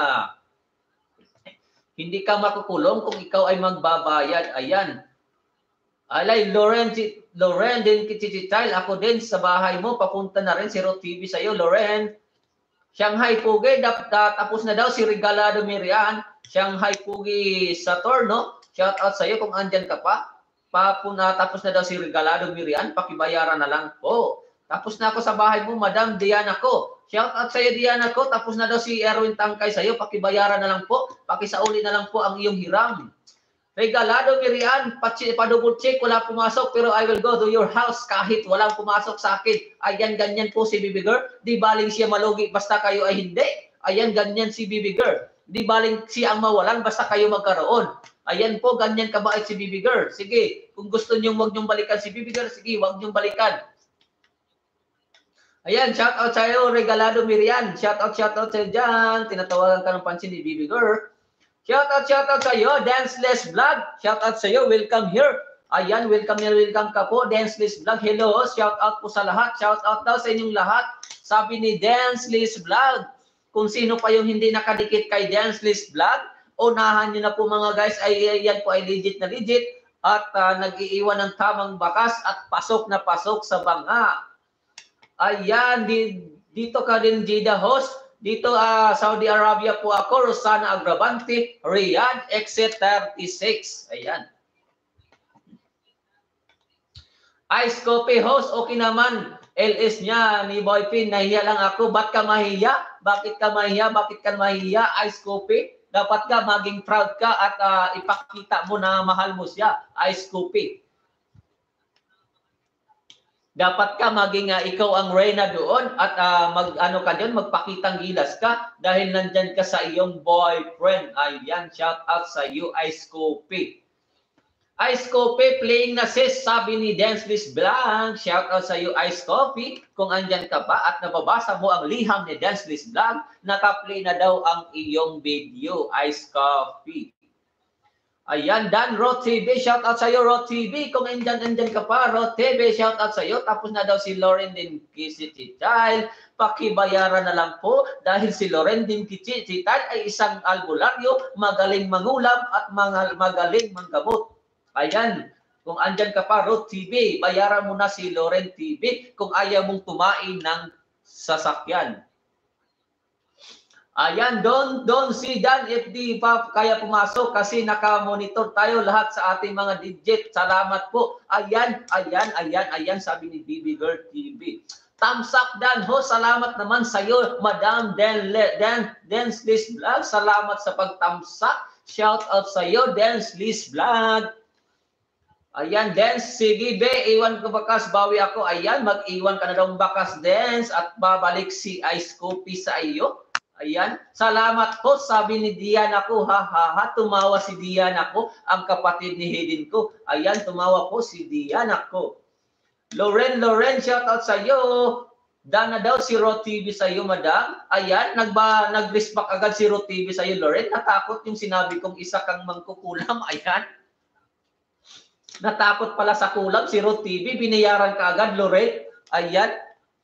hindi ka makukulong kung ikaw ay magbabayad. Ayan. Alay, Lauren, Lauren din Kitititile, ako din sa bahay mo, papunta na rin si Ro T V sa iyo, Lauren. Shanghai Pugi, tapos na daw si Regalado Mirian. Shanghai Pugi Saturno, shout out sa iyo kung andyan ka pa. Papuna, tapos na daw si Regalado Mirian, pakibayaran na lang po. Tapos na ako sa bahay mo, Madam Diana ko. Shout out sa iyo, Diana ko. Tapos na daw si Erwin Tangkay sa iyo, pakibayaran na lang po. Pakisauli na lang po ang iyong hiram. Regalado Mirian, pa-double check, wala pumasok, pero I will go to your house kahit walang pumasok sa akin. Ayan, ganyan po si Baby Girl. Di baling siya malugi, basta kayo ay hindi. Ayan, ganyan si Baby Girl. Di baling siya ang mawalan, basta kayo magkaroon. Ayan po, ganyan kabait si Baby Girl. Sige, kung gusto nyo wag nyong balikan si Baby Girl, sige, wag nyong balikan. Ayan, shout out sa iyo, Regalado Mirian. Shout out, shout out sa iyo dyan. Tinatawagan ka ng pansin ni Baby Girl. Shout out, shout out sa iyo, Danceless Vlog. Shout out sa iyo, welcome here. Ayan, welcome here, welcome ka po, Danceless Vlog. Hello, shout out po sa lahat. Shout out daw sa inyong lahat. Sabi ni Danceless Vlog, kung sino pa yung hindi nakadikit kay Danceless Vlog, unahan nyo na po mga guys, ay yan po ay legit na legit at uh, nag-iiwan ng tamang bakas at pasok na pasok sa banga. Ayan, di, dito ka din, Jida host. Dito, uh, Saudi Arabia po ako, Rosana Agravante, Riyadh, exit thirty-six. Ayan. Ice Coffee host, okay naman. L S niya ni Boypin, nahiya lang ako. Ba't ka mahiya? Bakit ka mahiya? Bakit ka mahiya? Ice Coffee, dapat ka maging proud ka at uh, ipakita mo na mahal mo siya. Ice Coffee. Dapat ka maging uh, ikaw ang reyna doon at uh, mag ano ka doon, magpakitang gilas ka dahil nandyan ka sa iyong boyfriend. Ayan, shout out sa you, Ice Coffee. Ice Coffee, playing na sis, sabi ni Danceless Vlog. Shout out sa you, Ice Coffee. Kung andyan ka ba at nababasa mo ang liham ni Danceless Vlog, naka-play na daw ang iyong video, Ice Coffee. Ayan, Dan, Ro T V, shout out sa iyo, Ro T V. Kung andyan, andyan ka pa, Ro T V, shout out sa iyo. Tapos na daw si Lauren din Kitititile. Pakibayaran na lang po dahil si Lauren din Kitititile ay isang albularyo, magaling mangulam at mga magaling manggamot. Ayan, kung andyan ka pa, Ro T V, bayaran mo na si Lauren T V kung ayaw mong tumain ng sasakyan. Ayan, don't, don't see Dan if di pa kaya pumasok kasi naka-monitor tayo lahat sa ating mga digit. Salamat po. Ayan, ayan, ayan, ayan, sabi ni Baby Girl T V. Thumbs up, Dan ho. Salamat naman sa iyo, Madam Dan, Dan, Danceless Vlog. Salamat sa pag-thumbs up. Shout out sa iyo, Danceless Vlog. Ayan, Dance, sige be, iwan ko bakas, bawi ako. Ayan, mag-iwan ka na daw bakas, Dance, at babalik si Ice Coffee sa iyo. Ayan, salamat po, sabi ni Diana ko, ha, ha, ha, tumawa si Diana ko, ang kapatid ni Hayden ko. Ayan, tumawa po si Diana ko. Lauren, Lauren, shout out sa iyo. Dana daw si Ro T V sa iyo, madam. Ayan, nagba, nag-respect agad si Ro T V sa iyo, Lauren. Natakot yung sinabi kong isa kang mangkukulam. Ayan. Natakot pala sa kulam si Ro T V. Binayaran ka agad, Lauren. Ayan.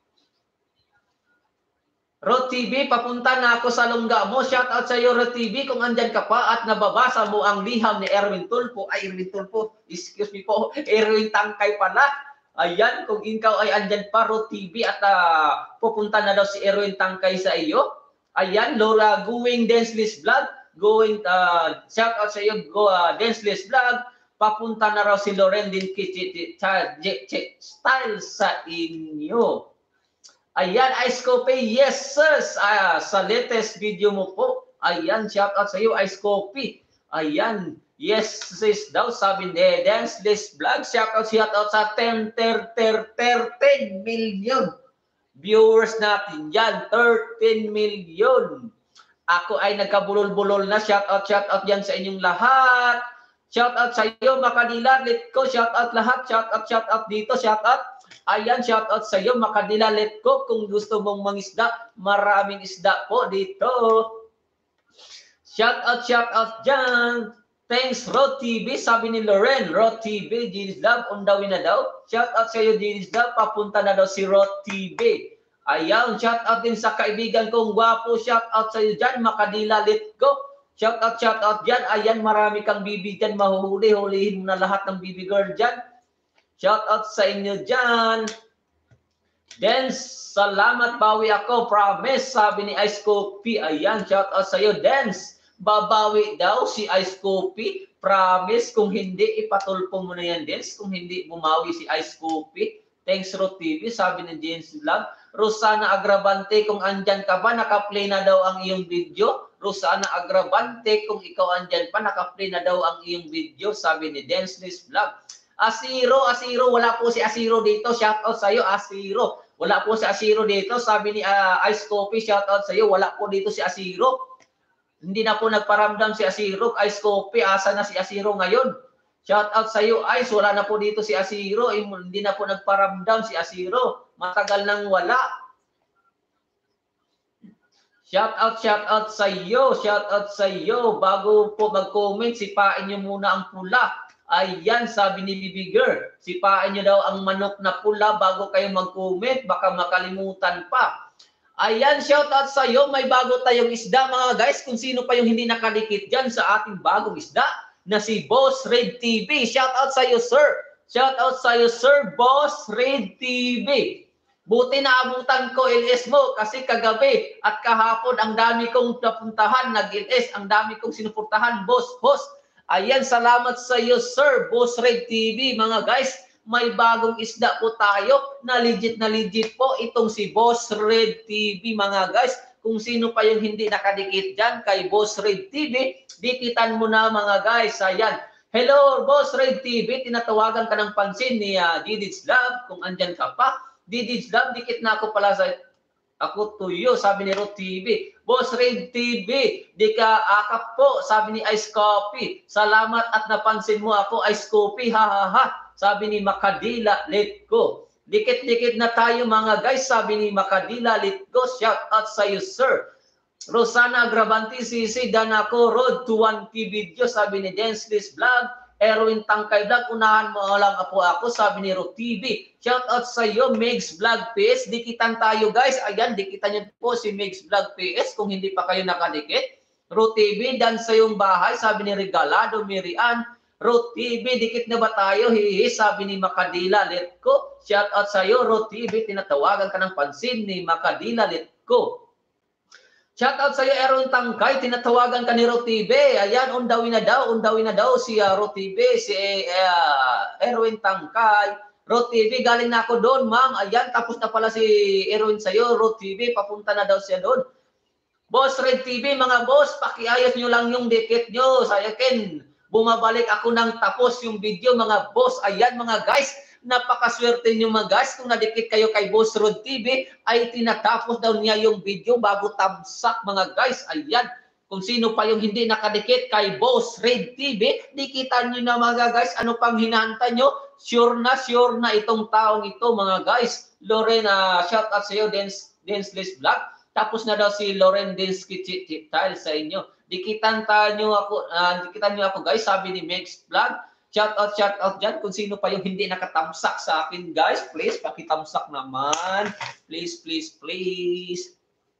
Ro T V, papunta na ako sa lungga mo. Shout out sa iyo, Ro T V, kung andyan ka pa at nababasa mo ang liham ni Erwin Tulfo. Ay, Erwin Tulfo, excuse me po, Erwin Tangkay pala. Ayan, kung ikaw ay andyan pa, Ro T V, at uh, pupunta na daw si Erwin Tangkay sa iyo. Ayan, Laura, going Danceless Vlog, going, uh, shout out sa iyo, go uh, Danceless Vlog. papunta na raw si Loren din style sa inyo. Ayan, Ice Coffee, yes sis, uh, sa latest video mo po. Ayan, shout out sa iyo, Ice Coffee. Ayan, yes sis daw, sabi ni Dance List Vlog. Shout out, shout out sa ten, thirteen million viewers natin yan, thirteen million. Ako ay nagkabulol-bulol na. Shout out, shout out yan sa inyong lahat. Shout out sa iyo, Makadila, let ko. Shout out lahat. Shout out, shout out dito. Shout out. Ayan, shout out sa iyo, Makadila, let ko. Kung gusto mong mangisda, maraming isda po dito. Shout out, shout out dyan. Thanks, Rod T V. Sabi ni Loren, Rod T V, G's Love, undawin na daw. Shout out sa iyo, G's Love. Papunta na daw si Rod T V. Ayan, shout out din sa kaibigan kong gwapo. Shout out sa iyo dyan, Makadila, let go. Shout out, shout out dyan. Ayan, marami kang bibi dyan. Mahuhuli, hulihin mo na lahat ng bibi girl dyan. Shout out sa inyo dyan. Dance, salamat, bawi ako. Promise, sabi ni Ice Coffee. Ayan, shout out sa iyo, Dance. Babawi daw si Ice Coffee. Promise, kung hindi, ipatulpo mo na yan, Dance. Kung hindi bumawi si Ice Coffee. Thanks, Rod T V, sabi ni James Love. Rosana Agravante, kung andyan ka ba, naka-play na daw ang iyong video. Rosana Agravante, kung ikaw andyan pa, naka-play na daw ang iyong video, sabi ni Dance List Vlog. Asiro, Asiro, wala po si Asiro dito. Shout out sa iyo, Asiro. Wala po si Asiro dito, sabi ni uh, Ice Coffee. Shout out sa iyo, wala po dito si Asiro. Hindi na po nagparamdam si Asiro. Ice Coffee, asa na si Asiro ngayon? Shout out sa iyo, Ice. Wala na po dito si Asiro. Hindi na po nagparamdam si Asiro. Matagal nang wala. Shout out, shout out sa iyo. Shout out sa iyo. Bago po mag-comment, sipain niyo muna ang pula. Ayan, sabi ni Bibi Girl. Sipain niyo daw ang manok na pula bago kayo mag-comment. Baka makalimutan pa. Ayan, shout out sa iyo. May bago tayong isda, mga guys. Kung sino pa yung hindi nakadikit dyan sa ating bagong isda na si Boss Red T V. Shout out sa iyo, sir. Shout out sa iyo, sir, Boss Red T V. Buti na abutan ko L S mo kasi kagabi at kahapon ang dami kong napuntahan, nag-L S, ang dami kong sinuportahan, boss, host. Ayan, salamat sa iyo, sir, Boss Red T V. Mga guys, may bagong isda po tayo na legit na legit po itong si Boss Red T V, mga guys. Kung sino pa yung hindi nakadikit dyan kay Boss Red T V, dikitan mo na, mga guys. Ayan. Hello, Boss Red T V. Tinatawagan ka ng pansin ni uh, Didid's Love. Kung andyan ka pa, Didid's Love, dikit na ako pala sa ako tuyo, sabi ni Rod T V. Boss Red T V, di ka akap po, sabi ni Ice Coffee. Salamat at napansin mo ako, Ice Coffee. Ha ha ha, sabi ni Makadila, let go. Dikit-dikit na tayo, mga guys, sabi ni Makadila, let go. Shout out sa iyo, sir. Rosana Agravante, Sisi, dan ako, Road to one K video, sabi ni Dance List Vlog. Erwin Tangkay Vlog, unahan mo lang po ako, sabi ni Rod T V. Shout out sa iyo, Megs Vlog P S. Dikitan tayo, guys. Ayan, dikitan niyo po si Megs Vlog P S kung hindi pa kayo nakadikit. Rod T V, dan sa iyong bahay, sabi ni Regalado Mirian. Rod T V, dikit na ba tayo? Hihi, sabi ni Makadila, let go. Shout out sa iyo, Rod T V, tinatawagan ka ng pansin ni Makadila, let go. Shout out sa iyo, Erwin Tangkay, tinatawagan ka ni Rod T V. Ayan, undawin na daw, undawin na daw si uh, Rod T V, si uh, Erwin Tangkay. Rod T V, galing na ako doon, ma'am. Ayan, tapos na pala si Erwin sa iyo, Rod T V, papunta na daw siya doon. Boss Red T V, mga boss, pakiayos nyo lang yung dikit nyo. Sa akin, bumabalik ako ng tapos yung video, mga boss. Ayan, mga guys, napakaswerte nyo, mga guys. Kung nadikit kayo kay Boss Rod T V, ay tinatapos daw niya yung video bago tamsak, mga guys. Ayan, kung sino pa yung hindi nakadikit kay Boss Red T V, dikitan nyo na, mga guys. Ano pang hinahantay nyo? Sure na, sure na itong taong ito, mga guys. Lorena, shout out sa iyo, Dance, Dance List Vlog. Tapos na daw si Loren Dinsky Tile sa inyo. Dikitan tayo ako, uh, dikitan nyo ako, guys, sabi ni Megs Vlog. Shout out, shout out dyan. Kung sino pa yung hindi nakatamsak sa akin, guys, please, pakitamsak naman. Please, please, please.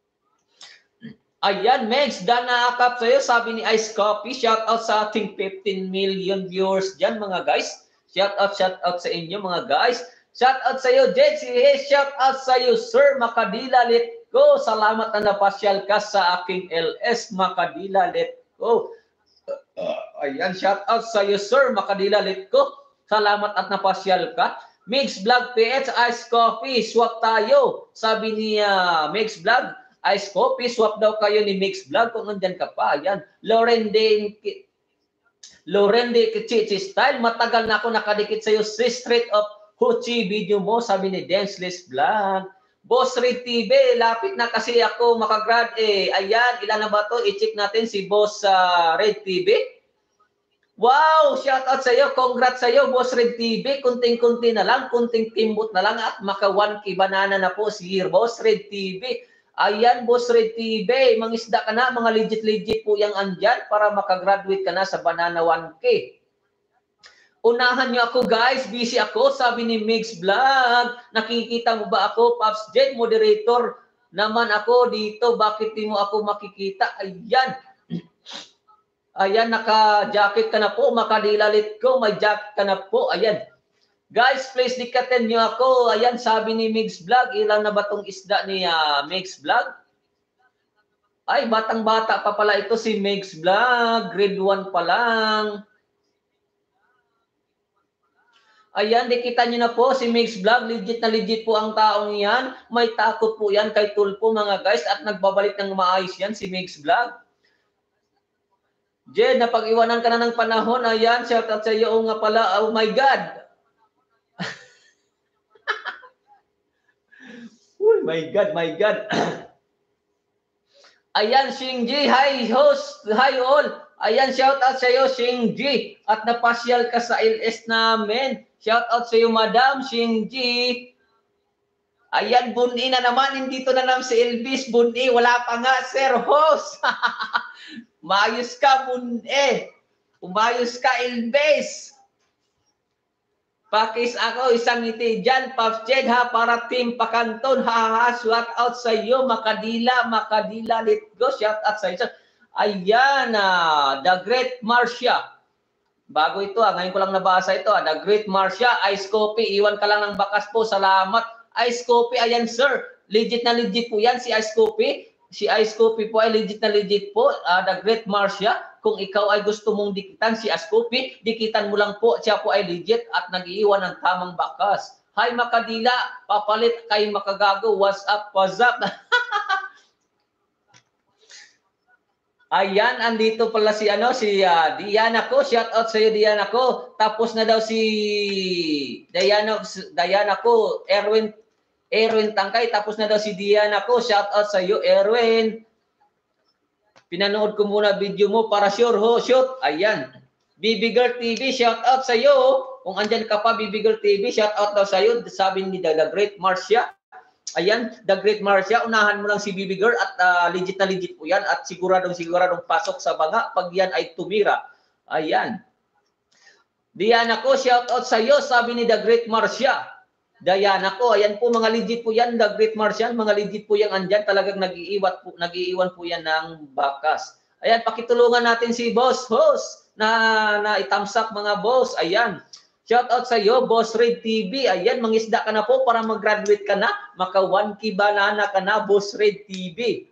Ayan, Megs, dan nakakap sa'yo, sabi ni Ice Coffee. Shout out sa ating fifteen million viewers dyan, mga guys. Shout out, shout out sa inyo, mga guys. Shout out sa iyo, Jetsi. Hey, shout out sa iyo, Sir Makadila, let go. Salamat na napasyal ka sa aking L S, Makadila, let go. Ayan, shout out sa iyo, sir. Makadila Litko. Salamat at napasyal ka. Mix Vlog P H, Ice Coffee. Swap tayo. Sabi ni uh, Mix Vlog, Ice Coffee. Swap daw kayo ni Mix Vlog kung nandyan ka pa. Ayan. Lauren Dane, Lauren de Kichichi Style. Matagal na ako nakadikit sa iyo. Si Street of Ho Chi video mo. Sabi ni Danceless Vlog. Boss Red T V, lapit na kasi ako makagrad eh. Ayan, ilan na ba to? I-check natin si Boss uh, Red T V. Wow, shout out sa iyo. Congrats sa iyo, Boss Red T V. Kunting-kunti na lang, kunting timbot na lang at maka one K banana na po si Boss Red T V. Ayan, Boss Red T V, mangisda ka na, mga legit-legit po yung andyan para makagraduate ka na sa banana one K. Unahan niyo ako guys, busy ako, sabi ni Mix Vlog. Nakikita mo ba ako? Pops Jet, moderator naman ako dito. Bakit di mo ako makikita? Ayan. Ayan, naka-jacket ka na po. Makadilalit ko, may jacket ka na po. Ayan. Guys, please dikatin niyo ako. Ayan, sabi ni Mix Vlog. Ilan na ba tong isda ni uh, Mix Vlog? Ay, batang-bata pa pala ito si Mix Vlog. Grade one pa lang. Ayan, dikita nyo na po si Mix Vlog. Legit na legit po ang taong yan. May takot po yan kay Tulpo mga guys. At nagbabalik ng maayos yan si Mix Vlog. Jed, napag-iwanan ka na ng panahon. Ayan, shout out sa iyo nga pala. Oh my God. Oh my God, my God. Ayan, Shingji. Hi, host. Hi, all. Ayan, shout out sa iyo, Shingji. At napasyal ka sa L S namin. Shout out sa iyo, Madam Shingji. Ayan, Buni na naman. Nandito na naman si Elvis. Buni, wala pa nga, sir, host. Mayos ka, Buni. Umayos ka, Elvis. Pakis ako, isang ngiti dyan. Pops Jed, ha, para Team Pakanton. Ha, ha, shout out sa iyo, Makadila, Makadila, let's go. Shout out sa iyo. Ayan, uh, The Great Marcia. Bago ito, ah, ngayon ko lang nabasa ito. Ah, The Great Marcia, Ice Coffee. Iwan ka lang ng bakas po. Salamat. Ice Coffee, ayan sir. Legit na legit po yan si Ice Coffee. Si Ice Coffee po ay legit na legit po. Uh, The Great Marcia. Kung ikaw ay gusto mong dikitan si Ice Coffee, dikitan mo lang po. Siya po ay legit at nag-iiwan ng tamang bakas. Hi Makadila, papalit kay Makagago. What's up? What's up? Ayan, andito pala si ano si uh, Diana ko. Shout out sa iyo Diana ko. Tapos na daw si Diana Diana ko, Erwin Erwin Tangkay. Tapos na daw si Diana ko. Shout out sa iyo Erwin. Pinanood ko muna video mo para sure ho, shoot. Ayan. B B Girl T V, shout out sa iyo. Kung andyan ka pa B B Girl T V, shout out daw sa iyo. Sabi ni The Great Marcia. Ayan, The Great Marcia, unahan mo lang si B B Girl at uh, legit na legit po yan at siguradong siguradong pasok sa banga pag yan ay tumira. Ayan. Diana ko, shout out sa iyo, sabi ni The Great Marcia. Diana ko, ayan po mga legit po yan, The Great Marcia, mga legit po yan andyan, talagang nag-iiwan po, nag-iiwan po yan ng bakas. Ayan, pakitulungan natin si Boss Host na, na itamsak mga boss. Ayan. Shout out sa iyo, Boss Red T V. Ayan, mangisda ka na po para mag-graduate ka na. Maka one K banana ka na, Boss Red T V.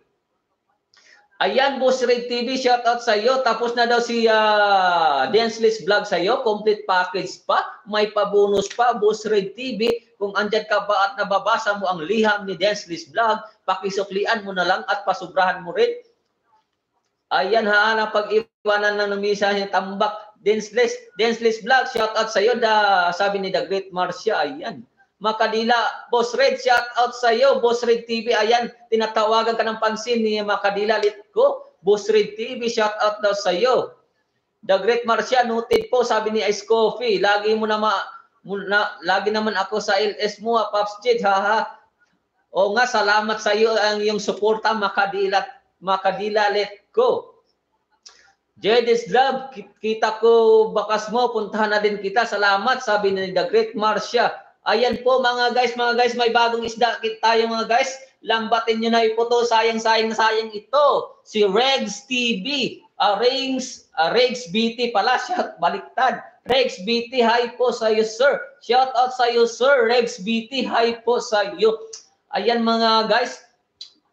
Ayan, Boss Red T V, shout out sa iyo. Tapos na daw si uh, Danceless Vlog sa iyo. Complete package pa. May pabonus pa, Boss Red T V. Kung andyan ka ba at nababasa mo ang liham ni Danceless Vlog, pakisuklian mo na lang at pasubrahan mo rin. Ayan, ha, na pag-iwanan na numisa niya tambak. Danceless, Danceless Vlog, shout out sa iyo, da, sabi ni The Great Marcia. Ayan. Makadila, Boss Red, shout out sa iyo, Boss Red T V. Ayan, tinatawagan ka ng pansin ni Makadila Litko. Boss Red T V, shout out daw sa iyo. The Great Marcia, noted po, sabi ni Ice Coffee. Lagi mo na, ma, na lagi naman ako sa L S mo, ha, Pops Jed, haha. O nga, salamat sa iyo ang iyong suporta, Makadila, Makadila Litko. Jedis Love, kita ko bakas mo, puntahan na din kita. Salamat, sabi ni The Great Marcia. Ayan po mga guys, mga guys, may bagong isda tayo mga guys. Lambatin nyo na ipoto, sayang-sayang na sayang ito. Si Regs T V, uh, Regs, uh, Regs B T pala, shout, baliktad. Regs B T, hi po sa iyo sir. Shout out sa iyo sir, Regs B T, hi po sa iyo. Ayan mga guys,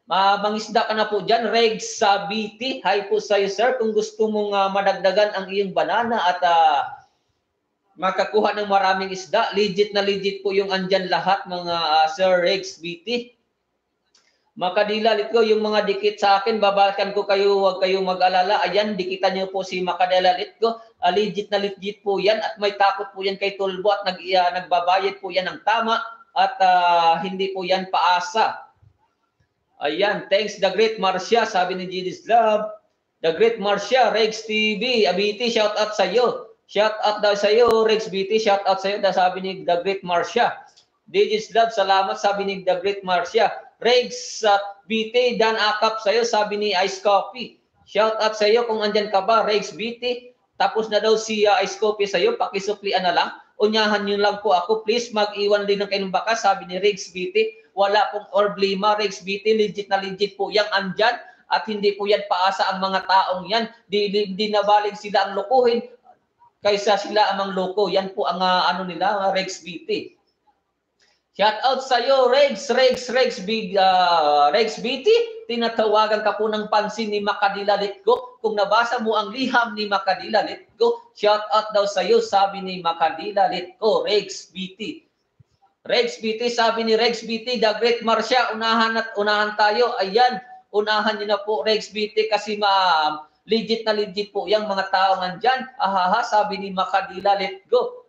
Uh, mangisda ka na po dyan. Regs sa B T, hi po sa'yo sir. Kung gusto mong uh, madagdagan ang iyong banana at uh, makakuha ng maraming isda, legit na legit po yung andyan lahat mga uh, Sir Regs B T. Makadilalit ko, yung mga dikit sa akin, babalikan ko kayo, huwag kayong mag-alala. Ayan, dikitan niyo po si Makadilalit ko. Uh, legit na legit po yan at may takot po yan kay Tulbo at nag, uh, nagbabayad po yan ng tama at uh, hindi po yan paasa. Ayan, thanks the Great Marcia, sabi ni G D's Love. The Great Marcia, Regs T V, Abiti, shout out sa iyo. Shout out daw sa iyo, Regs B T, shout out sa iyo, sabi ni The Great Marcia. D J's Love, salamat, sabi ni The Great Marcia. Regs uh, B T, Dan Akap sa iyo, sabi ni Ice Coffee. Shout out sa iyo kung andyan ka ba, Regs B T. Tapos na daw si uh, Ice Coffee sa iyo, pakisuklian na lang. Unyahan nyo lang po ako, please mag-iwan din ng kayong bakas, sabi ni Regs B T. Wala pong problema, Regs B T, legit na legit po yang andyan at hindi po yan paasa ang mga taong yan. Di, di, di nabaling sila ang lokohin kaysa sila amang loko. Yan po ang uh, ano nila, uh, Regs B T. Shout out sa iyo, Regs, Regs, Regs, Big, uh, Regs B T. Tinatawagan ka po ng pansin ni Makadila Litgo. Kung nabasa mo ang liham ni Makadila Litgo, shout out daw sa iyo, sabi ni Makadila Litgo, Regs B T. Regs B T, sabi ni Regs B T, The Great Marcia, unahan at unahan tayo. Ayan, unahan niyo na po, Regs B T, kasi ma legit na legit po yung mga tao nandyan. Ahaha, sabi ni Makadila, let go.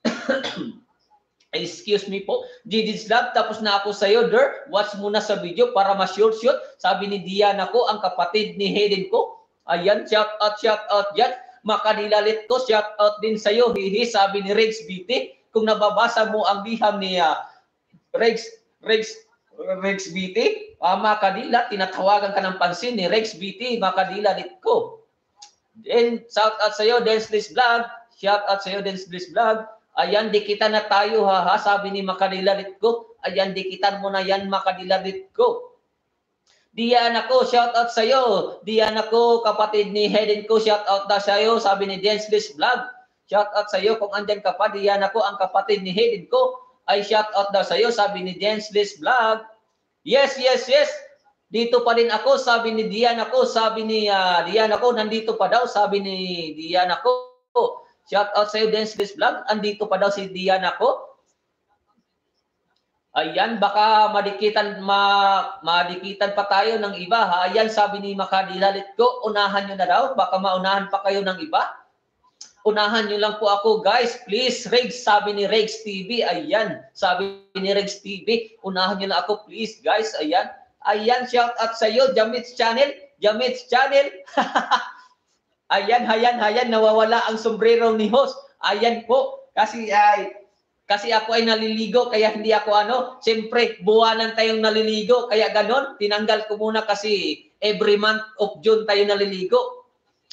Excuse me po, G D's Love, tapos na ako sa'yo, Der. Watch muna sa video para ma-short shoot. Sabi ni Diana ko, ang kapatid ni Hayden ko. Ayan, shout out, shout out dyan. Makadila, let go, shout out din sa'yo. Hihi, sabi ni Regs B T. Kung nababasa mo ang liham ni uh, Regs, Regs, Regs B T, uh, Makadila, tinatawagan ka ng pansin ni Regs B T, Makadila, let go. Then, shout out sa iyo, Denslis Vlog. Shout out sa iyo, Denslis Vlog. Ayan, dikitan na tayo, ha, ha, sabi ni Makadila, let go. Ayan, dikitan mo na yan, Makadila, let go. Diana ko, shout out sa iyo. Diana ko, kapatid ni Hayden ko, shout out na sa iyo, sabi ni Denslis Vlog. Shout out sa iyo kung andyan ka pa, Diana ko, ang kapatid ni Hayden ko, ay shout out daw sa iyo, sabi ni Denslis Vlog. Yes, yes, yes. Dito pa rin ako, sabi ni Diana ko, sabi ni uh, Diana ko, nandito pa daw, sabi ni Diana ko. Shout out sa iyo, Denslis Vlog, andito pa daw si Diana ko. Ayan, baka madikitan, ma, madikitan pa tayo ng iba. Ha? Ayan, sabi ni Makadila, let go, unahan nyo na daw, baka maunahan pa kayo ng iba. Unahan nyo lang po ako, guys. Please, Regs, sabi ni Regs T V. Ayan, sabi ni Regs T V. Unahan nyo lang ako, please, guys. Ayan. Ayan, shout out sa iyo, Jamit's Channel. Jamit's Channel. Ayan, ayan, ayan. Nawawala ang sombrero ni host. Ayan po. Kasi, ay, kasi ako ay naliligo, kaya hindi ako ano. Siyempre, buwanan tayong naliligo. Kaya ganon, tinanggal ko muna kasi every month of June tayo naliligo.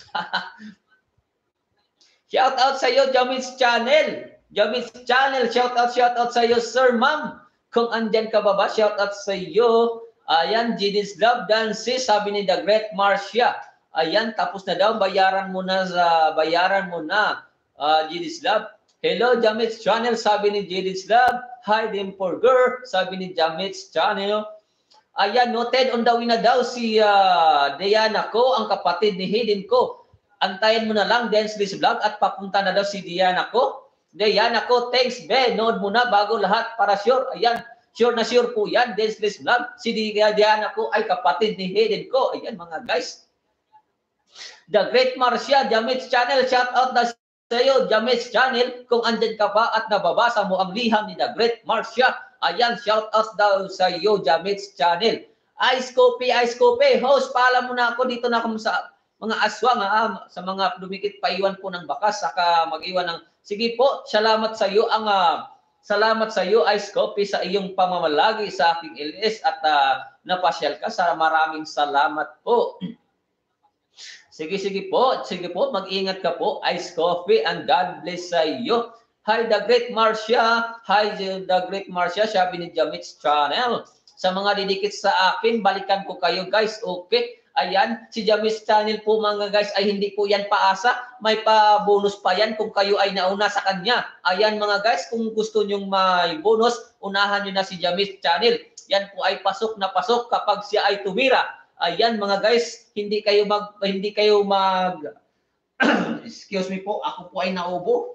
Shout out sa iyo, Jamit's Channel. Jamit's Channel, shout out, shout out sa iyo, Sir Ma'am. Kung andyan ka ba ba, shout out sa iyo. Ayan, G D's Love, Dances, sabi ni The Great Marcia. Ayan, tapos na daw, bayaran mo na, sa, bayaran mo na, uh, G D's Love. Hello, Jamit's Channel, sabi ni G D's Love. Hi, Dimporger, sabi ni Jamit's Channel. Ayan, noted on the win na daw si uh, Diana ko, ang kapatid ni Hayden ko. Antayin mo na lang, Denslis Vlog, at papunta na daw si Diana ko. Diana ko, thanks, be. Nood mo na bago lahat para sure. Ayan, sure na sure po yan, Denslis Vlog. Si Diana ko ay kapatid ni Hayden ko. Ayan, mga guys. The Great Marcia, Jamit's Channel, shout out na sa iyo, Jamit's Channel. Kung andyan ka pa at nababasa mo ang liham ni The Great Marcia, ayan, shout out daw sa iyo, Jamit's Channel. Ice Coffee, Ice Coffee. Host, paalam mo na ako. Dito na ako sa mga aswang, ha, sa mga dumikit paiwan po ng bakas, saka mag-iwan ng, sige po, salamat sa iyo, ang, uh, salamat sa iyo, Ice Coffee, sa iyong pamamalagi sa aking L S at uh, napasyal ka, sa maraming salamat po. Sige, sige po, sige po, mag-ingat ka po, Ice Coffee, and God bless sa iyo. Hi, The Great Marcia, hi, The Great Marcia, sabi ni Jamit's Channel. Sa mga didikit sa akin, balikan ko kayo, guys, okay? Ayan, si Jamit's Channel po mga guys ay hindi po yan paasa. May pa-bonus pa yan kung kayo ay nauna sa kanya. Ayan mga guys, kung gusto nyong may bonus, unahan nyo na si Jamit's Channel. yan po ay pasok na pasok kapag siya ay tumira. Ayan mga guys, hindi kayo mag hindi kayo mag excuse me po, ako po ay naubo.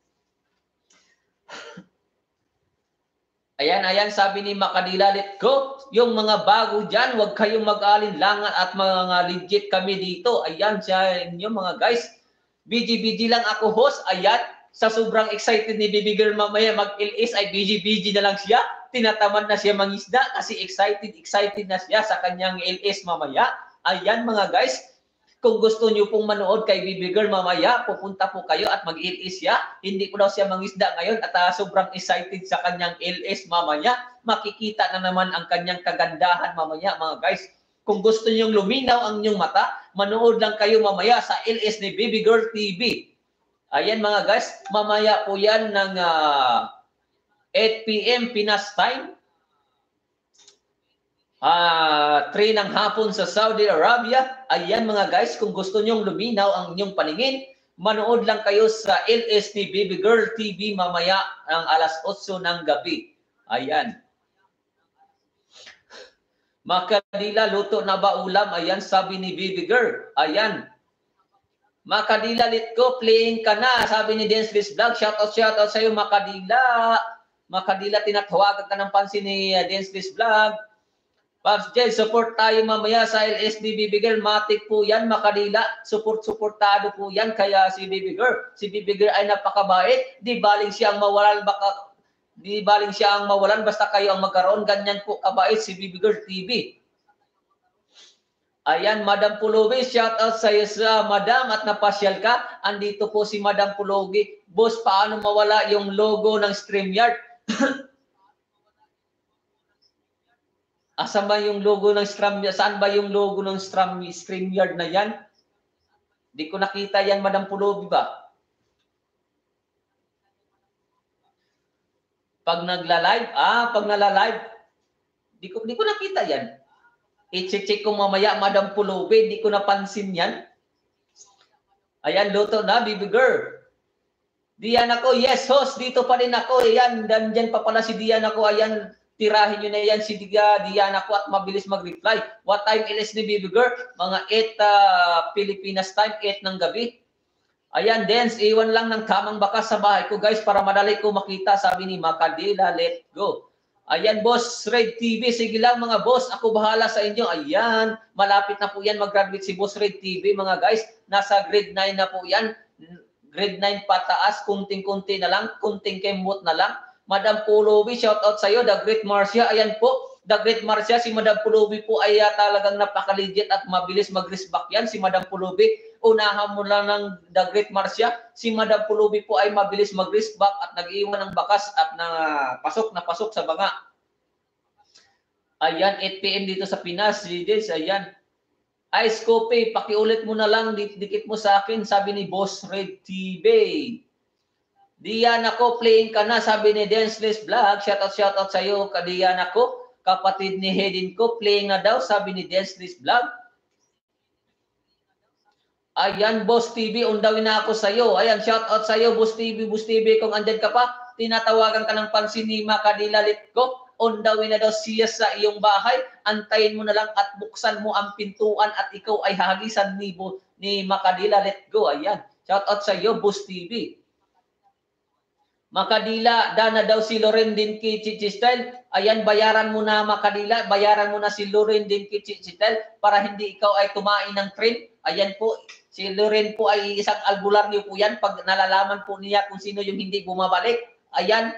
Ayan, ayan, sabi ni Makadila, let go. Yung mga bago dyan, huwag kayong mag-alinlangan at mga legit kami dito. Ayan, siya inyo mga guys. B G B G lang ako host. Ayan, sa sobrang excited ni Baby Girl mamaya mag-L S ay B G B G na lang siya. Tinatamad na siya mangisda kasi excited, excited na siya sa kanyang L S mamaya. Ayan mga guys. Kung gusto niyo pong manood kay Baby Girl mamaya, pupunta po kayo at mag-L S siya. Hindi po daw siya mangisda ngayon at uh, sobrang excited sa kanyang L S mamaya. Makikita na naman ang kanyang kagandahan mamaya mga guys. Kung gusto niyong luminaw ang inyong mata, manood lang kayo mamaya sa L S ni Baby Girl T V. Ayan mga guys, mamaya po yan ng uh, eight p m Pinas time. Uh, three ng hapon sa Saudi Arabia. Ayan mga guys, kung gusto nyong luminaw ang inyong paningin, manood lang kayo sa L S ni Baby Girl T V mamaya ng alas otso ng gabi. Ayan. Makadila, luto na ba ulam? Ayan, sabi ni Baby Girl. Ayan. Makadila, let go, playing ka na. Sabi ni Dance This Vlog, shoutout, shoutout sa'yo, Makadila. Makadila, tinatawagan ka ng pansin ni uh, Dance This Vlog. Pops Jay, support tayo mamaya sa L S D Baby Girl. Matik po yan, Makadila. Support-supportado po yan. Kaya si Baby Girl, si Baby Girl ay napakabait. Di baling siyang mawalan, baka, di baling siya ang mawalan, basta kayo ang magkaroon. Ganyan po kabait si Baby Girl T V. Ayan, Madam Pulogi, shout out sa iyo sa Madam at napasyal ka. Andito po si Madam Pulogi. Boss, paano mawala yung logo ng StreamYard? Asan ba yung logo ng StreamYard? Saan ba yung logo ng Stream, StreamYard na yan? Di ko nakita yan, Madam Pulogi ba? Pag nagla-live, ah, pag nagla-live, di ko, di ko nakita yan. I-check ko mamaya, Madam Pulogi, di ko napansin yan. Ayan, luto na, Baby Girl. Diyan ako, yes, host, dito pa rin ako. Ayan, dyan pa pala si Diyan ako. Ayan, tirahin nyo na yan si Diana ko at mabilis mag-reply. What time L S ni Baby Girl? Mga eight uh, Pilipinas time, eight ng gabi. Ayan, Dance, iwan lang ng tamang bakas sa bahay ko guys para madali ko makita, sabi ni Makadila, let go. Ayan, Boss Red T V, sige lang mga boss, ako bahala sa inyo. Ayan, malapit na po yan mag-graduate si Boss Red T V mga guys. Nasa grade nine na po yan. Grade nine pataas, kunting-kunti na lang, kunting kembot na lang. Madam Pulobi, shout out sa iyo, The Great Marcia. Ayan po, The Great Marcia, si Madam Pulobi po ay uh, talagang napaka-legit at mabilis mag-respect yan. Si Madam Pulobi, unahan mo lang ng The Great Marcia. Si Madam Pulobi po ay mabilis mag-respect at nag-iwan ng bakas at na pasok na pasok sa banga. Ayan, eight p m dito sa Pinas. Ayan. Ice Coffee, pakiulit mo na lang, dikit mo sa akin, sabi ni Boss Red T V. Diyan ako, playing ka na, sabi ni Danceless Vlog. Shoutout, shoutout sa iyo, kadiyan ako. Kapatid ni Hedin ko, playing na daw, sabi ni Danceless Vlog. Ayan, Boss T V, undawin na ako sa iyo. Ayan, shoutout sa iyo, Boss T V, Boss T V, kung andyan ka pa, tinatawagan ka ng pansin ni Makadila Litko. Undawin na daw siya sa iyong bahay. Antayin mo na lang at buksan mo ang pintuan at ikaw ay hahagisan ni, ni Makadila Let Go. Ayan, shoutout sa iyo, Boss T V. Makadila, dana daw si Loren din kay Chichi Style. Ayan, bayaran mo na Makadila, bayaran mo na si Loren din kay Chichi Style para hindi ikaw ay tumain ng train. Ayan po, si Loren po ay isang albularyo po yan pag nalalaman po niya kung sino yung hindi bumabalik. Ayan,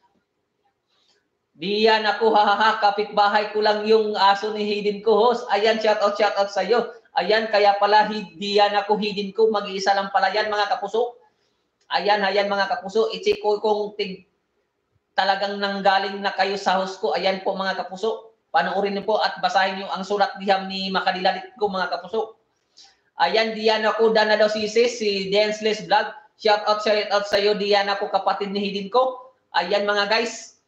diyan ako, hahaha, kapitbahay ko lang yung aso ni Hidin ko, host. Ayan, shout out, shout out sa iyo. Ayan, kaya pala diyan ako, Hidin ko, mag-iisa lang pala yan mga kapuso. Ayan, ayan mga kapuso, i-check ko kung tig, talagang nanggaling na kayo sa host ko. Ayan po mga kapuso, panoorin niyo po at basahin niyo ang sulat diham ni Makadilalit ko mga kapuso. Ayan, diyan ako, dana daw si sis, si Danceless Vlog. Shout out, shout out sa iyo, diyan ako, kapatid ni Hidin ko. Ayan mga guys.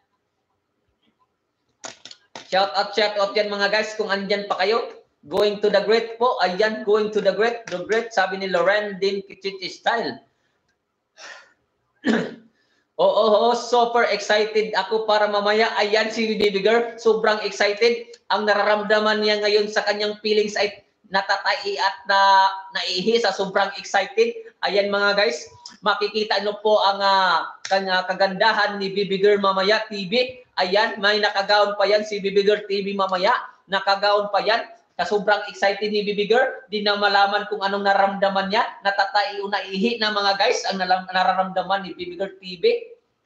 Shout out, shout out yan mga guys kung andyan pa kayo. Going to the great po. Ayan, going to the great. The great, sabi ni Loren din Kichichi Style. Oo, oo, super excited ako para mamaya. Ayan si baby girl, sobrang excited. Ang nararamdaman niya ngayon sa kanyang feelings ay natatai at na naihi sa sobrang excited. Ayan mga guys, makikita nyo po ang uh, kagandahan ni baby girl mamaya T V. Ayan, may nakagaon pa yan si baby girl T V mamaya. Nakagaon pa yan. Na sobrang excited ni baby girl, di na malaman kung anong nararamdaman niya, natatai o naihi na mga guys ang nararamdaman ni baby girl T V.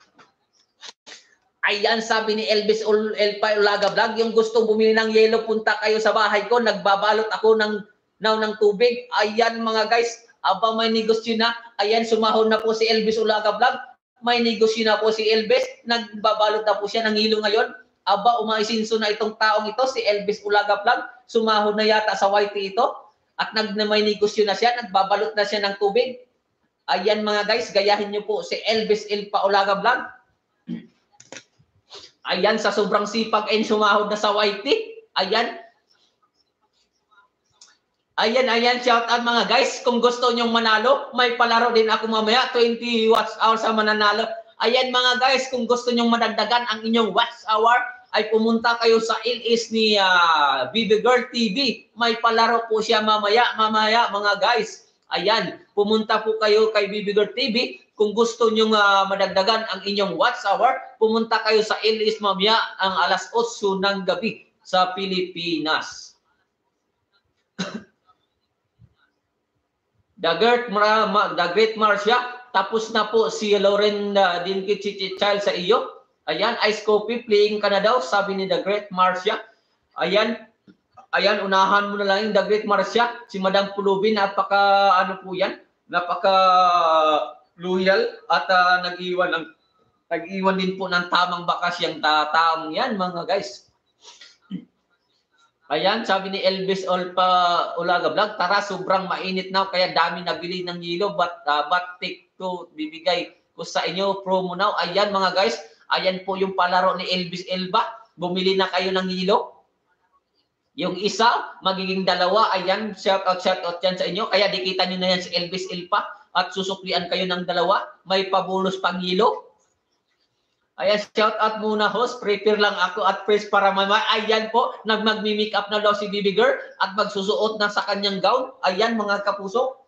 Ayan, sabi ni Elvis Elpa Ulaga Vlog, yung gustong bumili ng yelo, punta kayo sa bahay ko, nagbabalot ako ng naw ng tubig. Ayan mga guys, aba may negosyo na. Ayan, sumahon na po si Elvis Ulaga Vlog, may negosyo na po si Elvis, nagbabalot na po siya ng hilo ngayon. Aba, umaisinso na itong taong ito, si Elvis Ulaga Vlog, sumahon na yata sa Y T ito, at nag, may negosyo na siya, nagbabalot na siya ng tubig. Ayan mga guys, gayahin niyo po si Elvis Elpa Ulaga Vlog. Ayan, sa sobrang sipag and sumahod na sa Y T. Ayan. Ayan, ayan, shout out mga guys. Kung gusto nyong manalo, may palaro din ako mamaya. twenty watch hour sa mananalo. Ayan mga guys, kung gusto nyong madagdagan ang inyong watch hour, ay pumunta kayo sa L S ni uh, Baby Girl T V. May palaro po siya mamaya, mamaya mga guys. Ayan, pumunta po kayo kay Baby Girl T V. Kung gusto nyong uh, madagdagan ang inyong watch hour, pumunta kayo sa L S mamaya ang alas otso ng gabi sa Pilipinas. The Great, the Great Marcia, tapos na po si Lauren uh, Dinkichichichal sa iyo. Ayan, Ice Coffee, playing ka na daw, sabi ni The Great Marcia. Ayan, ayan, unahan mo na lang yung The Great Marcia. Si Madam Pulubin, napaka, ano po yan, napaka loyal at uh, nag-iwan ng nag-iwan din po ng tamang bakas yung ta taong yan, mga guys. Ayan, sabi ni Elvis Olpa Ulaga Vlog, tara, sobrang mainit na, kaya dami nabili ng hilo, but, uh, but take to bibigay ko sa inyo, promo now. Ayan mga guys, ayan po yung palaro ni Elvis Elba, bumili na kayo ng hilo. Yung isa, magiging dalawa, ayan, shout out, shout out yan sa inyo, kaya dikita nyo na yan si Elvis Elba, at susuklian kayo ng dalawa, may pabonus pang hilo. Ayan, shout out muna host, prepare lang ako at first para mamaya. Ayan po, nagmag-make up na daw si baby girl at magsusuot na sa kanyang gown. Ayan mga kapuso.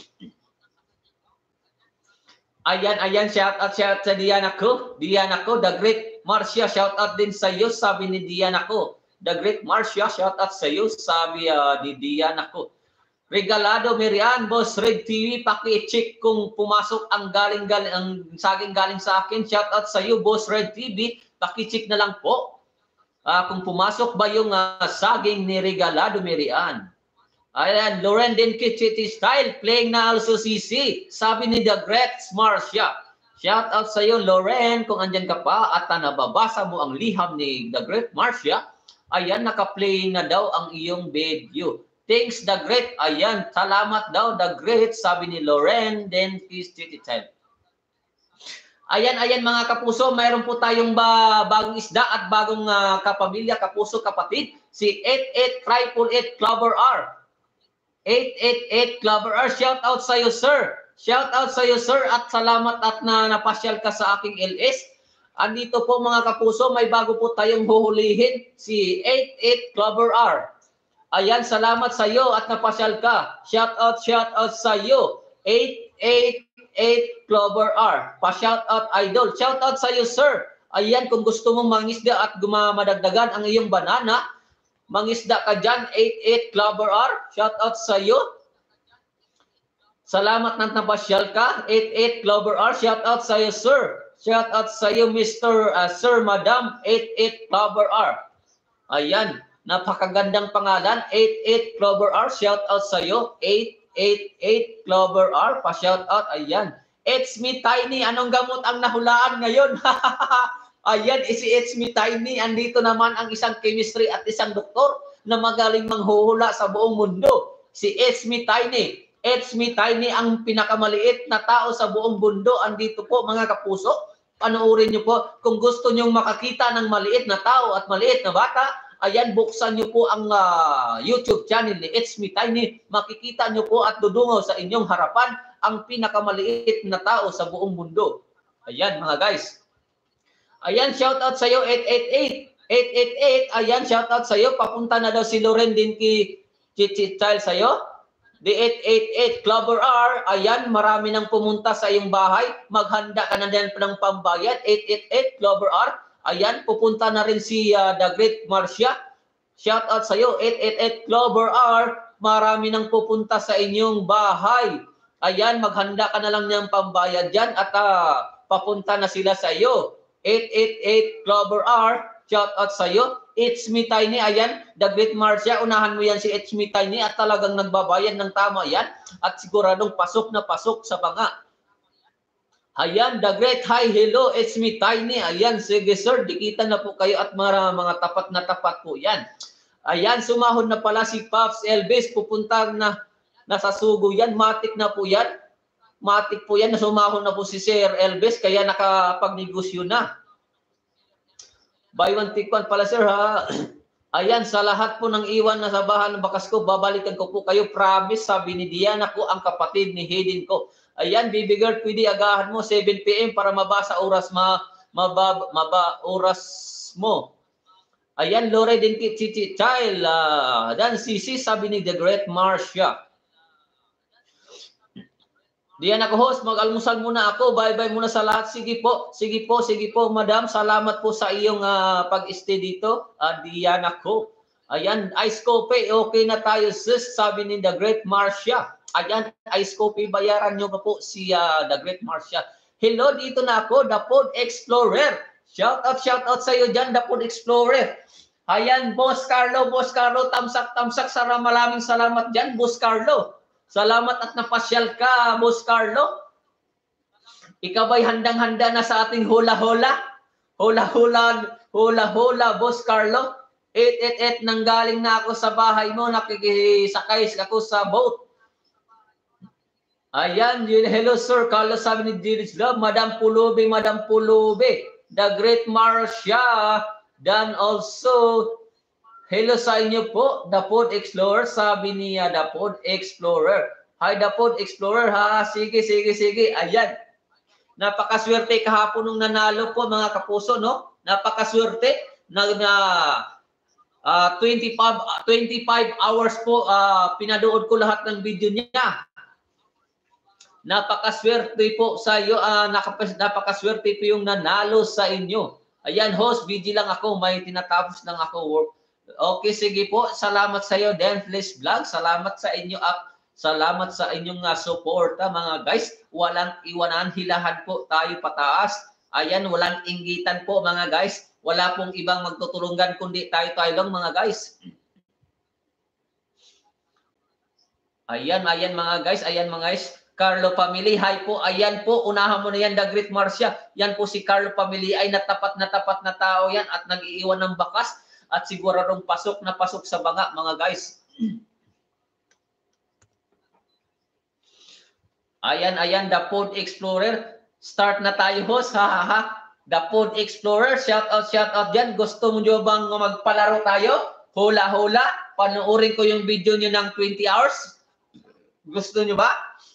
Ayan, ayan, shout out, shout out sa Diana ko. Diana ko, The Great Marcia, shout out din sa iyo, sabi ni Diana ko. The Great Marcia, shout out sa iyo, sabi uh, ni Diana ko. Regalado Merian, Boss Red T V, paki-check kung pumasok ang galing-galing ang saging galing sa akin. Shout out sa iyo, Boss Red T V, paki-check na lang po. Uh, kung pumasok ba yung uh, saging ni Regalado Merian. Ayan, Lauren Dinkichiti Style, playing na also C C, sabi ni The Great Marcia. Shout out sa iyo, Lauren, kung andyan ka pa at uh, nababasa mo ang liham ni The Great Marcia. Ayan, naka-playing na daw ang iyong video. Thanks, The Great. Ayan, salamat daw, The Great, sabi ni Lauren, then please treat it time. Ayan, ayan mga kapuso, mayroon po tayong ba, bagong isda at bagong uh, kapamilya, kapuso, kapatid, si eight eight eight eight Clover R. eight eight eight Clover R, shout out sa iyo, sir. Shout out sa iyo, sir, at salamat at na napasyal ka sa aking L S. Andito po mga kapuso, may bago po tayong huhulihin, si eight eight Clover R. Ayan, salamat sa iyo at napasyal ka. Shout out, shout out sa iyo. eight eight eight Clover R. Pa-shout out, idol. Shout out sa iyo, sir. Ayan, kung gusto mong mangisda at gumamadagdagan ang iyong banana, mangisda ka dyan, eight eight Clover R. Shout out sa iyo. Salamat na napasyal ka, eight eight Clover R. Shout out sa iyo, sir. Shout out sa iyo, Mister Uh, Sir, Madam, eight eight Clover R. Ayan. Napakagandang pangalan, eight eight Clover R, shout out sa iyo, eight eight eight Clover R, pa-shout out, ayan. It's me Tiny, anong gamot ang nahulaan ngayon? Ayan, si It's me Tiny, andito naman ang isang chemistry at isang doktor na magaling manghuhula sa buong mundo. Si It's me Tiny, It's me Tiny, ang pinakamaliit na tao sa buong mundo, andito po mga kapuso. Panoorin niyo po, kung gusto niyong makakita ng maliit na tao at maliit na bata, ayan, buksan nyo po ang uh, YouTube channel ni It's Me Tiny. Makikita nyo po at dudungaw sa inyong harapan ang pinakamaliit na tao sa buong mundo. Ayan mga guys. Ayan, shout out sa iyo eight eight eight. eight eight eight, ayan, shout out sa iyo. Papunta na daw si Loren din ki Chichichal sa iyo. The eight eight eight Clover R, ayan, marami nang pumunta sa iyong bahay. Maghanda ka na din ng pambayad. eight eight eight Clover R, ayan, pupunta na rin si uh, The Great Marcia. Shout out sa iyo eight eight eight Clover R, marami nang pupunta sa inyong bahay. Ayan, maghanda ka na lang ng pambayad dyan at uh, papunta na sila sa iyo. eight eight eight Clover R, shout out sa iyo. It's me Tiny, ayan, The Great Marcia, unahan mo yan si It's me Tiny at talagang nagbabayad ng tama yan at siguradong pasok na pasok sa banga. Ayan, The Great, hi, hello, It's me Tiny, ayan, sige sir, dikita na po kayo at mga, mga tapat na tapat po yan. Ayan, sumahod na pala si Pops Elvis, pupunta na, nasa Sugo yan, matik na po yan. Matik po yan, nasumahon na po si Sir Elvis, kaya nakapagnegosyo na. Buy one, take one pala sir ha. Ayan, sa lahat po ng iwan na sa bahan ng bakas ko, babalikan ko po kayo. Promise, sabi ni Diana ko, ang kapatid ni Hayden ko. Ayan, baby girl, pwede agahan mo, seven p m para mabasa oras, ma, maba, maba, oras mo. Ayan, Lore din Chichi Child. Uh, dan Sisi, sabi ni The Great Marcia. Diyan ako host, mag-almusal muna ako. Bye-bye muna sa lahat. Sige po, sige po, sige po, madam. Salamat po sa iyong uh, pag-stay dito. Uh, diyan ako. Ayan, Ice Coffee, okay na tayo sis, sabi ni The Great Marcia. Ayan, Ice Coffee, bayaran nyo pa po si uh, The Great Marcia. Hello, dito na ako, The Food Explorer. Shout out, shout out sa iyo dyan, The Food Explorer. Ayan, Boss Carlo, Boss Carlo, tamsak, tamsak, sara, maraming salamat dyan, Boss Carlo. Salamat at napasyal ka, Boss Carlo. Ikaw ba'y handang-handa na sa ating hula-hula? Hula-hula, hula-hula, Boss Carlo. eight eight eight, nanggaling na ako sa bahay mo, nakikisakay ako sa boat. Ayan, hello sir, Carlos, sabi ni Jiris Love, Madam Pulubi, Madam Pulubi, The Great Marcia, dan also, hello sa inyo po, The Food Explorer, sabi niya, The Food Explorer. Hi, The Food Explorer, ha? Sige, sige, sige. Ayan. Napakaswerte kahapon nung nanalo po, mga kapuso, no? Napakaswerte. Na, na uh, twenty-five, twenty-five hours po, uh, pinadood ko lahat ng video niya. Napakaswerte po sa iyo. Uh, napakaswerte po yung nanalo sa inyo. Ayan, host, busy lang ako. May tinatapos lang ako work. Okay, sige po. Salamat sa iyo, Denflesh Vlog. Salamat sa inyo up. Salamat sa inyong uh, suporta, mga guys. Walang iwanan, hilahan po tayo pataas. Ayan, walang inggitan po, mga guys. Wala pong ibang magtutulungan kundi tayo-tayo lang, mga guys. Ayan, ayan mga guys. Ayan mga guys. Carlo Family, hi po. Ayan po, unahan mo na yan, The Great Marcia. Yan po si Carlo Family ay natapat na tapat na tao yan at nag-iiwan ng bakas. At siguradong pasok na pasok sa banga, mga guys. Ayan, ayan, The Food Explorer. Start na tayo, host. Ha, ha, ha. The Food Explorer, shout out, shout out dyan. Gusto mo nyo bang magpalaro tayo? Hula-hula. Panoorin ko yung video nyo ng twenty hours. Gusto nyo ba?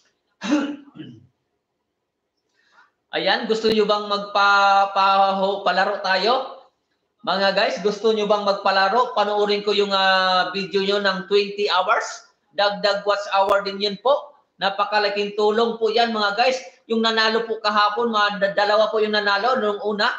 Ayan, gusto nyo bang magpalaro tayo? Mga guys, gusto nyo bang magpalaro? Panoorin ko yung uh, video nyo ng twenty hours. Dagdag watch hour din yun po. Napakalaking tulong po yan mga guys. Yung nanalo po kahapon, mga dalawa po yung nanalo nung una.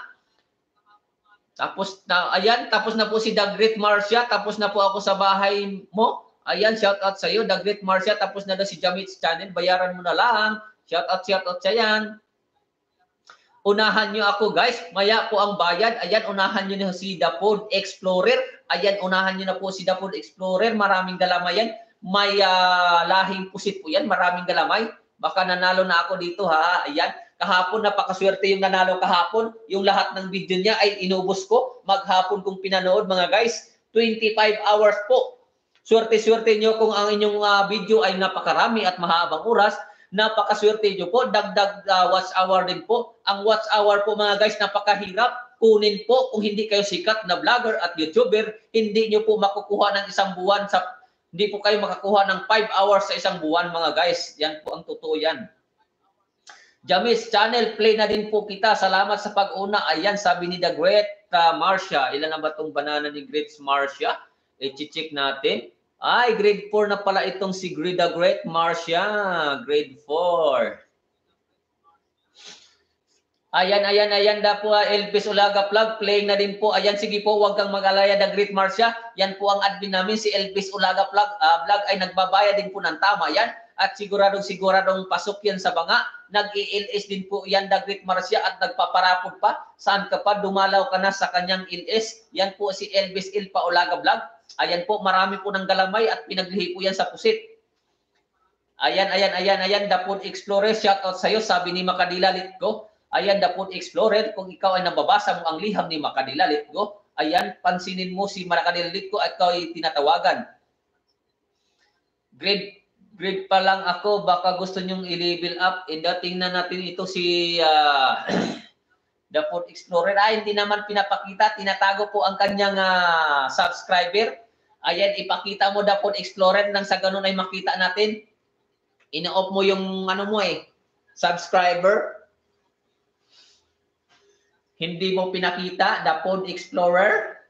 Tapos na, ayan, tapos na po si The Great Marcia. Tapos na po ako sa bahay mo. Ayan, shout out sa iyo, The Great Marcia. Tapos na daw si Jamit's channel. Bayaran mo na lang. Shout out, shout out sa yan. Unahan nyo ako guys, maya po ang bayad. Ayan, unahan nyo na si The Food Explorer. Ayan, unahan nyo na po si The Food Explorer. Maraming galamay yan. May uh, lahing pusit po yan. Maraming galamay. Baka nanalo na ako dito ha. Ayan, kahapon napakaswerte yung nanalo kahapon. Yung lahat ng video niya ay inubos ko. Maghapon kong pinanood mga guys. twenty-five hours po. Swerte-swerte nyo kung ang inyong uh, video ay napakarami at mahabang oras. Napakaswerte nyo po, dagdag uh, watch hour din po. Ang watch hour po mga guys, napakahirap kunin po kung hindi kayo sikat na vlogger at YouTuber. Hindi nyo po makukuha ng isang buwan, sa, hindi po kayo makakuha ng five hours sa isang buwan mga guys. Yan po ang totoo yan. Jamis channel, play na din po kita. Salamat sa pag-una. Ayan, sabi ni The Great uh, Marcia. Ilan na ba itong banana ni Great Marcia? I-check natin. Ay, grade four na pala itong si The Great Marcia. Grade four. Ayan, ayan, ayan da po, Elvis Ulaga Plug, playing na din po. Ayan, sige po, huwag kang mag-alaya, The Great Marcia. Yan po ang admin namin, si Elvis Ulaga Plug. Uh, vlog ay nagbabayad din po ng tama yan. At siguradong siguradong pasok yan sa banga. Nag-I L S din po yan, The Great Marcia, at nagpaparapod pa. Saan ka pa? Dumalaw ka na sa kanyang I L S. Yan po si Elvis Ilpa Ulaga Vlog. Ayan po, marami po ng galamay at pinaglihi po yan sa pusit. Ayan, ayan, ayan, ayan, The Food Explorer, shout out sa'yo, sabi ni Makadila Litgo. Ayan, The Food Explorer, kung ikaw ay nababasa mo ang liham ni Makadila Litgo, ayan, pansinin mo si Makadila Litgo at ikaw ay tinatawagan. Grade, grade pa lang ako, baka gusto nyong i-level up. E dating na natin ito si uh, The Food Explorer. Ay, hindi naman pinapakita, tinatago po ang kanyang uh, subscriber. Ayan, ipakita mo The Food Explorer nang sa ganun ay makita natin. Ina-off mo yung ano mo eh, subscriber. Hindi mo pinakita, The Food Explorer.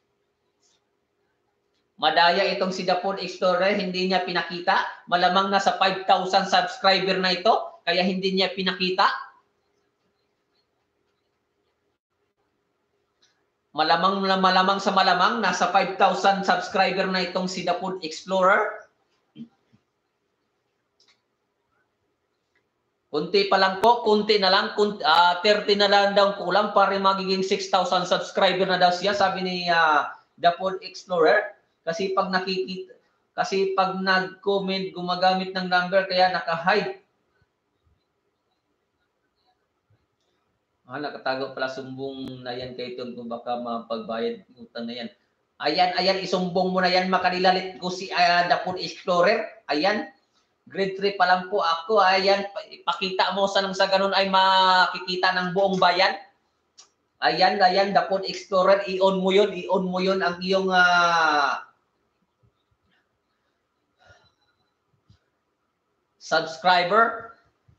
Madaya itong si The Food Explorer, hindi niya pinakita. Malamang nasa five thousand subscriber na ito, kaya hindi niya pinakita. Malamang na malamang sa malamang, nasa five thousand subscriber na itong si The Food Explorer. Kunti pa lang po, kunti na lang, kunti, uh, thirty na lang daw kulang para magiging six thousand subscriber na daw siya, sabi ni uh, The Food Explorer. Kasi pag nakikita, kasi pag nag-comment, gumagamit ng number, kaya naka-hide. Ah, nakatago pala, sumbong na yan kay Tong, kung baka mapagbayad utang na yan. Ayan, ayan, isumbong mo na yan, makalilalit ko si uh, The Food Explorer. Ayan. Grade three pa lang po ako. Ayan, ipakita mo sa nang sa ganun ay makikita ng buong bayan. Ayan, ayan, The Food Explorer, i-on mo yun, i-on mo yun ang iyong uh, subscriber.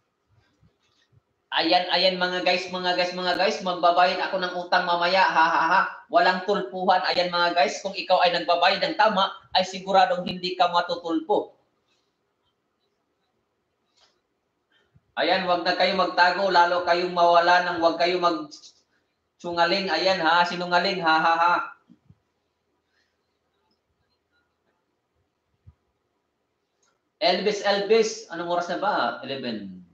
Ayan, ayan mga guys, mga guys, mga guys, magbabayad ako ng utang mamaya, ha, ha, ha. Walang tulpuhan. Ayan mga guys, kung ikaw ay nagbabayad ng tama, ay siguradong hindi ka matutulpo. Ayan, wag na kayo magtago, lalo kayong mawala ng wag kayo magsungaling. Ayan ha, sinungaling, ha ha ha. Elvis, Elvis, anong oras na ba? eleven.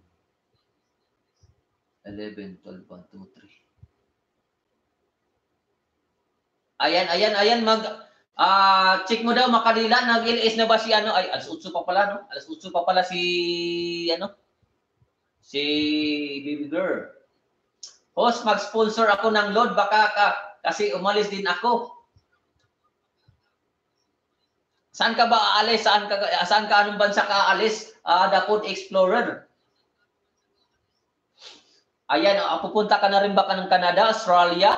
eleven, twelve, one, two, three. Ayan, ayan, ayan, mag, uh, check mo daw, Makadila, nag-L S na ba si ano? Ay, alas otso pa pala, no? Alas otso pa pala si, ano? Si Baby Girl. Host, mag-sponsor ako ng load, baka ka, kasi umalis din ako. Saan ka ba aalis? Saan ka, saan ka anong bansa ka aalis? Uh, The Food Explorer. Ayan, uh, pupunta ka na rin ba ka ng Canada, Australia?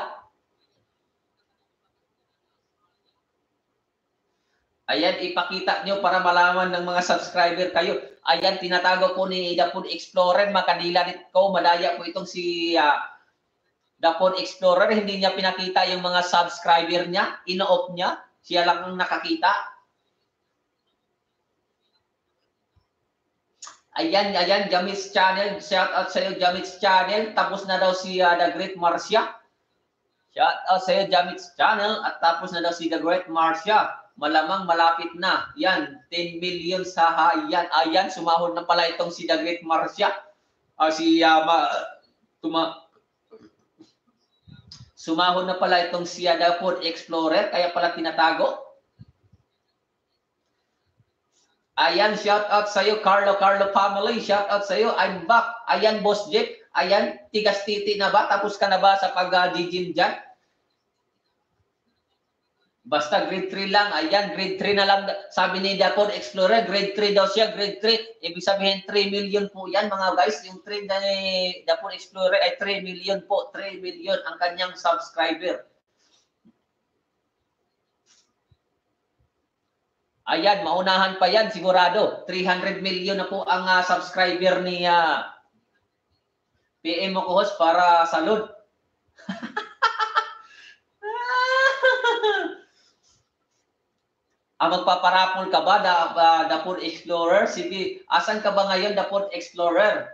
Ayan, ipakita nyo para malaman ng mga subscriber kayo. Ayan, tinatago po ni The Food Explorer. Makadila ko, madaya po itong si uh, The Food Explorer. Hindi niya pinakita yung mga subscriber niya. Ino-off niya. Siya lang ang nakakita. Ayan, ayan, Jamis Channel. Shout out sa'yo, Jamis Channel. Tapos na daw si uh, The Great Marcia. Shout out sa'yo, Jamis Channel. At tapos na daw si The Great Marcia. Malamang malapit na. Yan, ten million sa hayan. Ayan, sumahod na pala itong si The Great Marcia. Uh, si, uh, ma, tuma, sumahod na pala itong si uh, The Food Explorer. Kaya pala tinatago. Ayan, shout out sa'yo, Carlo, Carlo family. Shout out sa'yo, I'm back. Ayan, Boss Jeff. Ayan, tigas titi na ba? Tapos ka na ba sa pag-gym dyan? Basta grade three lang. Ayan, grade three na lang. Sabi ni The Food Explorer, grade three daw siya, grade three. Ibig sabihin, three million po yan, mga guys. Yung three na ni The Food Explorer ay three million po. three million ang kanyang subscriber. Ayan, maunahan pa yan, sigurado. three hundred million na po ang uh, subscriber ni uh, P M mo ko host para salud. Ah, magpaparapol ka ba, da, uh, The Food Explorer? Sige, asan ka ba ngayon, The Food Explorer?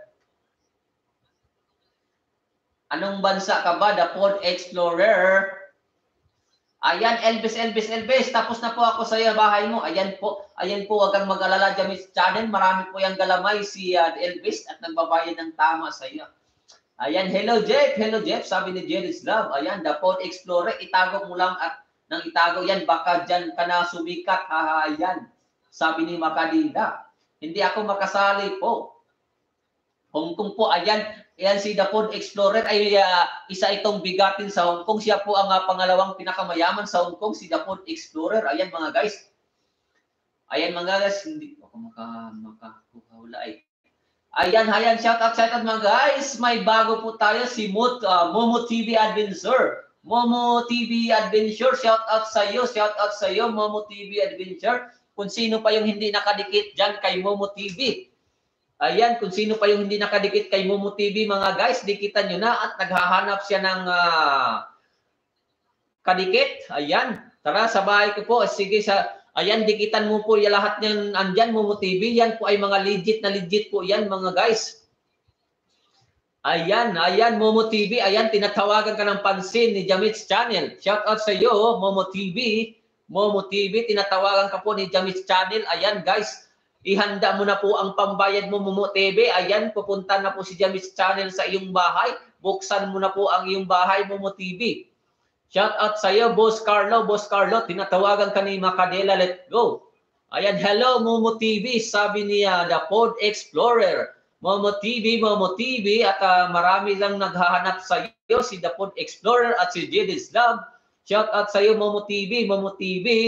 Anong bansa ka ba, The Food Explorer? Ayan, Elvis, Elvis, Elvis, tapos na po ako sa iyo, bahay mo. Ayan po, ayan po, wag kang mag-alala, Jamis Channel. Marami po yung galamay si uh, Elvis at nagbabayad ng tama sa iyo. Ayan, hello Jeff, hello Jeff, sabi ni Jerry's Love. Ayan, The Food Explorer, itago mo lang at nang itago yan, baka dyan ka na sumikat. Ha, ayan, sabi ni Makadida. Hindi ako makasali po. Hong Kong po, ayan, ayan si The Food Explorer ay uh, isa itong bigatin sa Hong Kong. Siya po ang uh, pangalawang pinakamayaman sa Hong Kong, si The Food Explorer. Ayan mga guys. Ayan mga guys, hindi ako maka, makakuhula eh. Ayan, ayan, shout out, shout out mga guys. May bago po tayo, si Mot, uh, Momo T V Adventure. Momo T V Adventure, shout out sa iyo, shout out sa iyo, Momo T V Adventure. Kung sino pa yung hindi nakadikit dyan kay Momo T V. Ayan, kung sino pa yung hindi nakadikit kay Momo T V, mga guys, dikitan nyo na at naghahanap siya ng uh, kadikit. Ayan, tara, sa bahay ko po. Sige, sa, ayan, dikitan mo po yung lahat ng andyan, Momo T V. Yan po ay mga legit na legit po yan, mga guys. Ayan, ayan, Momo T V. Ayan, tinatawagan ka ng pansin ni Jamit's Channel. Shout out sa iyo, Momo T V. Momo T V, tinatawagan ka po ni Jamit's Channel. Ayan, guys. Ihanda mo na po ang pambayad mo, Momo T V. Ayan, pupunta na po si Jamit's Channel sa iyong bahay. Buksan mo na po ang iyong bahay, Momo T V. Shout out sa iyo, Boss Carlo. Boss Carlo, tinatawagan ka ni Makadela. Let's go. Ayan, hello, Momo T V. Sabi niya, The Food Explorer. Momo T V, Momo T V. At uh, marami lang naghahanap sa iyo, si The Food Explorer at si Jedis Love. Shout out sa iyo, Momo T V, Momo T V.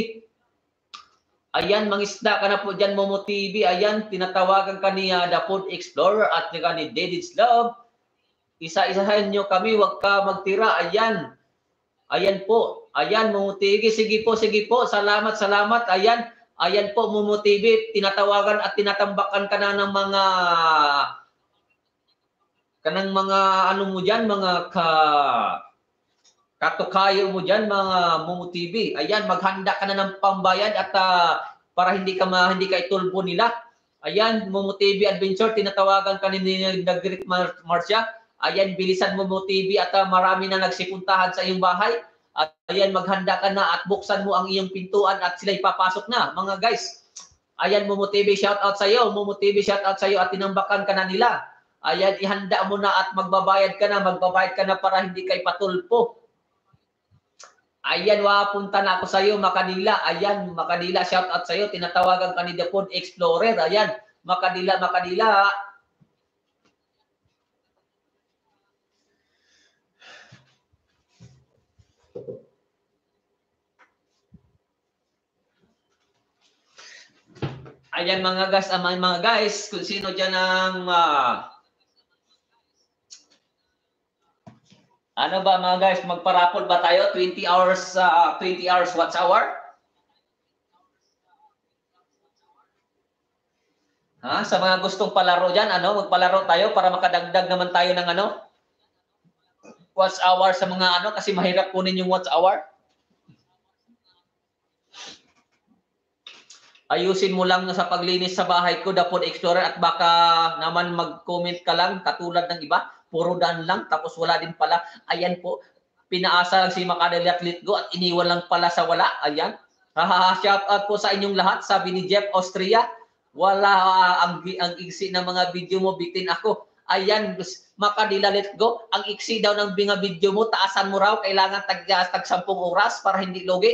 Ayan, mangisda ka na po dyan, Momo T V. Ayan, tinatawagan ka ni uh, The Food Explorer at ka ni Deddy's Love. Isa-isahin nyo kami, wag ka magtira. Ayan. Ayan po. Ayan, Momo T V. Sige po, sige po. Salamat, salamat. Ayan. Ayan po, Momo T V. Tinatawagan at tinatambakan ka na ng mga kanang mga ano mo dyan, mga ka katukayo mo dyan, mga Momo T V. Ayan, maghanda ka na ng pambayad at uh, para hindi ka ma, hindi ka itulbo nila. Ayan, Momo T V Adventure, tinatawagan ka ni Nagrit Marcia. Ayan, bilisan Momo T V at uh, marami na nagsipuntahan sa iyong bahay. At ayan, maghanda ka na at buksan mo ang iyong pintuan at sila ipapasok na, mga guys. Ayan, Momo T V, shout out sa iyo. Momo T V, shout out sa iyo at tinambakan ka na nila. Ayan, ihanda mo na at magbabayad ka na, magbabayad ka na para hindi ka ipatulpo. Ayan, wapunta na ako sa iyo, Makadila. Ayan, Makadila, shout out sa iyo. Tinatawagan ka ni The Food Explorer. Ayan, Makadila, Makadila. Ayan mga guys, uh, mga guys, kung sino dyan ang uh, ano ba mga guys, magparapol ba tayo? twenty hours, uh, twenty hours watch hour? Ha? Sa mga gustong palaro dyan, ano, magpalaro tayo para makadagdag naman tayo ng ano? Watch hour sa mga ano, kasi mahirap kunin yung watch hour. Ayusin mo lang sa paglinis sa bahay ko, The Food Explorer, at baka naman mag-comment ka lang katulad ng iba, puro daan lang, tapos wala din pala. Ayan po, pinaasa lang si Makadali at Litgo at iniwan lang pala sa wala. Ayan. Hahaha, shout out po sa inyong lahat, sabi ni Jeff Austria. Wala uh, ang, ang iksi ng mga video mo, bitin ako. Ayan, Makadila, let's go. Ang iksi daw ng mga video mo, taasan mo raw, kailangan tag, tag sampung oras para hindi logi.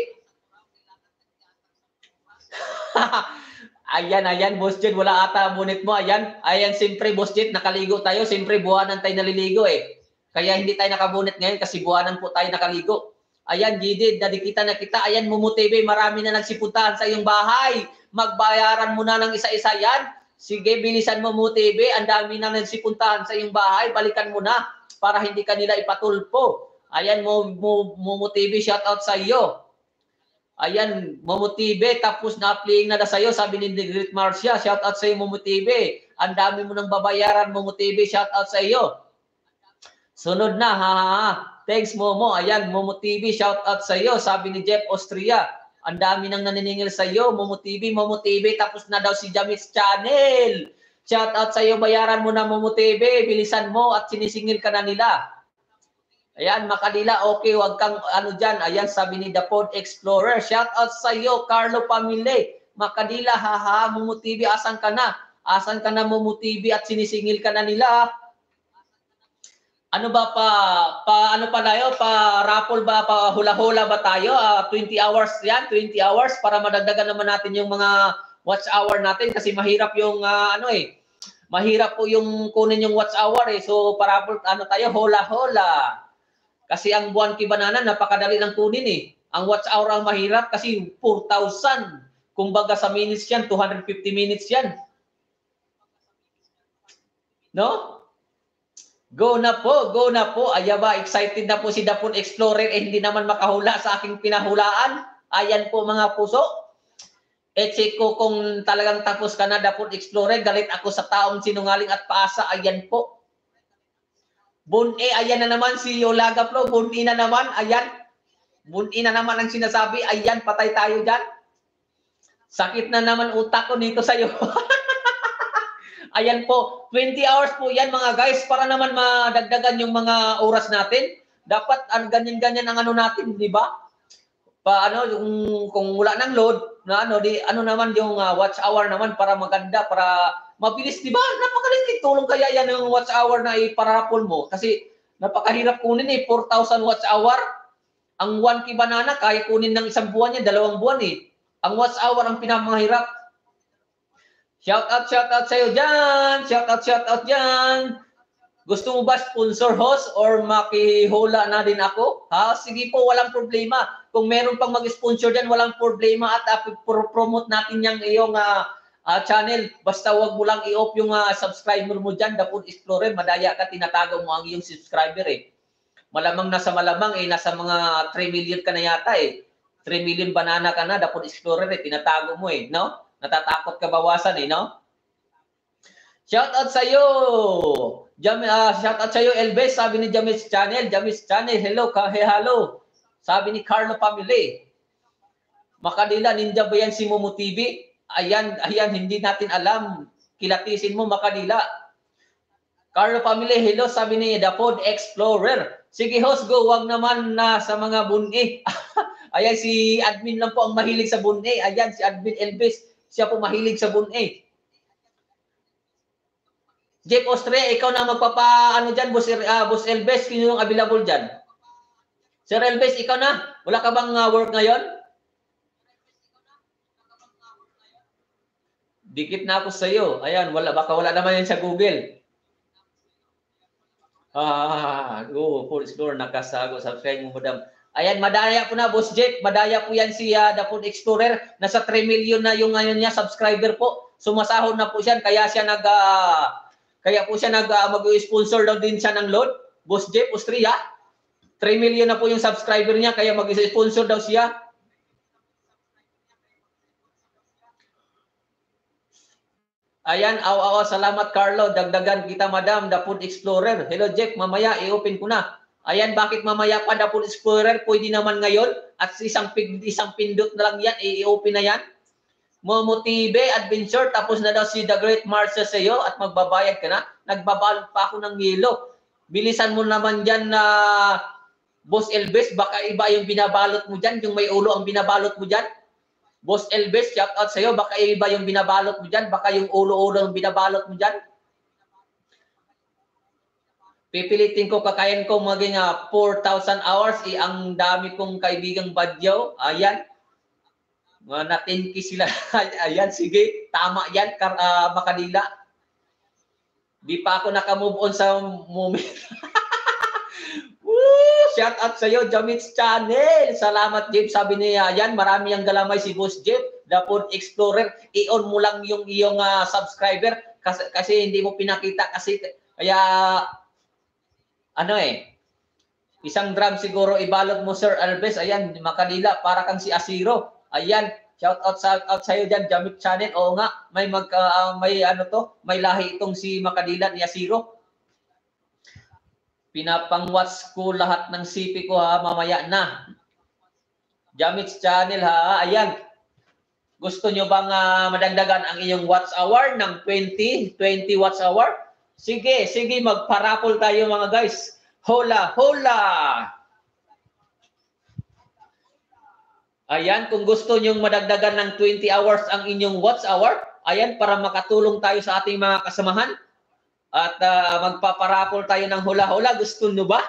Ayan, ayan, Boss Jet, wala ata bunit mo. Ayan, ayan, siyempre, Boss Jet, nakaligo tayo. Siyempre, buwanan tayo naliligo eh. Kaya hindi tayo nakabunit ngayon kasi buwanan po tayo nakaligo. Ayan, Gidid, nadikita na kita. Ayan, Momo T V, marami na nagsipuntahan sa iyong bahay. Magbayaran mo na ng isa-isa yan. Sige, bilisan mo, Momo T V. Ang dami na nagsipuntahan sa iyong bahay. Balikan mo na para hindi kanila ipatulpo. Ayan, Momo T V, shout out sa iyo. Ayan, Momo T V, tapos na-playing na na sa'yo, sabi ni Great Marcia, shout out sa iyo, Momo T V. Ang dami mo nang babayaran, Momo T V, shout out sa iyo. Sunod na, ha, ha, ha. Thanks, Momo. Ayan, Momo T V, shout out sa iyo. Sabi ni Jeff Austria, ang dami nang naniningil sa iyo, Momo T V, Momo T V, tapos na daw si Jamis Channel. Shout out sa iyo, bayaran mo na Momo T V, bilisan mo at sinisingil ka na nila. Ayan, Makadila, okay, wag kang ano dyan. Ayan, sabi ni The Pod Explorer. Shout out sa iyo, Carlo Pamile. Makadila, haha, Momo T V, asan ka na? Asan ka na, Momo T V, at sinisingil ka na nila? Ano ba pa, pa ano pa tayo? Pa raffle ba, pa hula-hula ba tayo? Uh, twenty hours yan, twenty hours para madagdagan naman natin yung mga watch hour natin kasi mahirap yung uh, ano eh. Mahirap po yung kunin yung watch hour eh. So para ano tayo, hula-hula. Kasi ang buwan ki banana napakadali lang kunin eh. Ang watch hour ang mahirap kasi four thousand. Kumbaga sa minutes yan, two hundred fifty minutes yan. No? Go na po, go na po. Ayaba, excited na po si Dapon Explorer eh hindi naman makahula sa aking pinahulaan. Ayan po mga puso. E check ko kung talagang tapos ka na Dapon Explorer. Galit ako sa taong sinungaling at paasa. Ayan po. Bun-e, ayan na naman si Yolaga Flo. Bun-e na naman, ayan. Bun-e na naman ang sinasabi. Ayan, patay tayo dyan. Sakit na naman utak ko nito sa'yo. Ayan po, twenty hours po yan mga guys para naman madagdagan yung mga oras natin. Dapat ang ganyan-ganyan ang ano natin, di ba? Pa ano yung kung wala nang load, na ano di ano naman yung uh, watch hour naman para maganda, para mabilis, di ba? Napakaliit tulong kaya yan yung watch hour na iparapol mo kasi napakahirap kunin eh, four thousand watch hour. Ang one ki banana kaya kunin ng isang buwan niya, dalawang buwan eh. Ang watch hour ang pinakamahirap. Shout out, shout out sa'yo dyan. Shout out, shout out dyan. Gusto mo ba sponsor host or makihula na din ako? Ha? Sige po, walang problema. Kung meron pang mag-sponsor dyan, walang problema at uh, promote natin yung iyong uh, uh, channel. Basta wag mo lang i-off yung uh, subscriber mo dyan, The Food Explorer. Madaya ka, tinatago mo ang iyong subscriber eh. Malamang nasa malamang eh, nasa mga three million ka na yata eh. three million banana ka na, The Food Explorer eh, tinatago mo eh, no? Natatakot ka bawasan eh, no? Shout out sa iyo. Jam uh, shout out sa iyo Elvis, sabi ni Jamis Channel, Jamis Channel, hello ka, hey, hello. Sabi ni Carlo Pamile. Makadila, ninja ba yan si Momo T V? Ayan, ayan, hindi natin alam. Kilatisin mo Makadila. Carlo Pamile, hello, sabi ni The Pod Explorer. Sige host, go, wag naman na sa mga bun-e. Ayan, si admin lang po ang mahilig sa bun-e. Ayan, si admin Elvis. Siya po mahilig sa bun-e. Jeff Austria, ikaw na magpapa, ano dyan, Boss, uh, Boss Elvis, sino yung available dyan? Sir Elvis, ikaw na? Wala ka bang uh, work ngayon? Dikit na ako sa iyo. Ayan, wala, baka wala naman yan sa Google. Ah, go, full score, nakasago, subscribe mo, madam. Ayan, madaya po na, Boss Jeff. Madaya po yan si uh, The Food Explorer. Nasa three million na yung ngayon niya, subscriber po. Sumasahod na po siya. Kaya siya nag, uh, kaya po siya nag, uh, mag-sponsor daw din siya ng load. Boss Jeff Austria. three million na po yung subscriber niya. Kaya mag-sponsor daw siya. Ayan, aw, aw, salamat Carlo. Dagdagan kita, madam, The Food Explorer. Hello, Jeff. Mamaya, i-open ko na. Ayan, bakit mamaya pa The Food Explorer? Pwede naman ngayon. At isang, isang pindot na lang yan. I-open na yan. Momo T V, Adventure. Tapos na daw si The Great Marcia sa iyo at magbabayad ka na. Nagbabalot pa ako ng yelo. Bilisan mo naman dyan na uh, Boss Elvis. Baka iba yung binabalot mo dyan. Yung may ulo ang binabalot mo dyan. Boss Elvis, shout out sa iyo. Baka iba yung binabalot mo dyan. Baka yung ulo-ulo ang binabalot mo dyan. Pipilitin ko, kakayan ko maging uh, four thousand hours. Eh, ang dami kong kaibigang badyaw. Ayan. Uh, natinki sila. Ayan, sige. Tama yan, Kar uh, Makadila. Di pa ako nakamove on sa moment. Woo! Shout out sa iyo, Jamit's Channel. Salamat, Jeff. Sabi niya, yan, marami ang galamay si Boss Jeff. The Food Explorer. I-on mo lang yung iyong uh, subscriber kasi, kasi hindi mo pinakita. Kasi, kaya... Ano eh, isang drum siguro ibalot mo, Sir Elvis. Ayan, Makadila, para kang si Asiro. Ayan, shout out, shout out sa'yo dyan, Jamit Channel. Oo nga, may, mag, uh, may ano to, may lahi itong si Makadila ni Asiro. Pinapang-watch ko lahat ng C P ko ha, mamaya na. Jamits channel ha, ayan. Gusto nyo bang uh, madagdagan ang inyong watch hour ng twenty, twenty watch hour? Sige, sige, magparapol tayo mga guys. Hola, hola! Ayan, kung gusto nyong madagdagan ng twenty hours ang inyong watch hour, ayan, para makatulong tayo sa ating mga kasamahan. At uh, magpaparapol tayo ng hula-hula. Gusto nyo ba?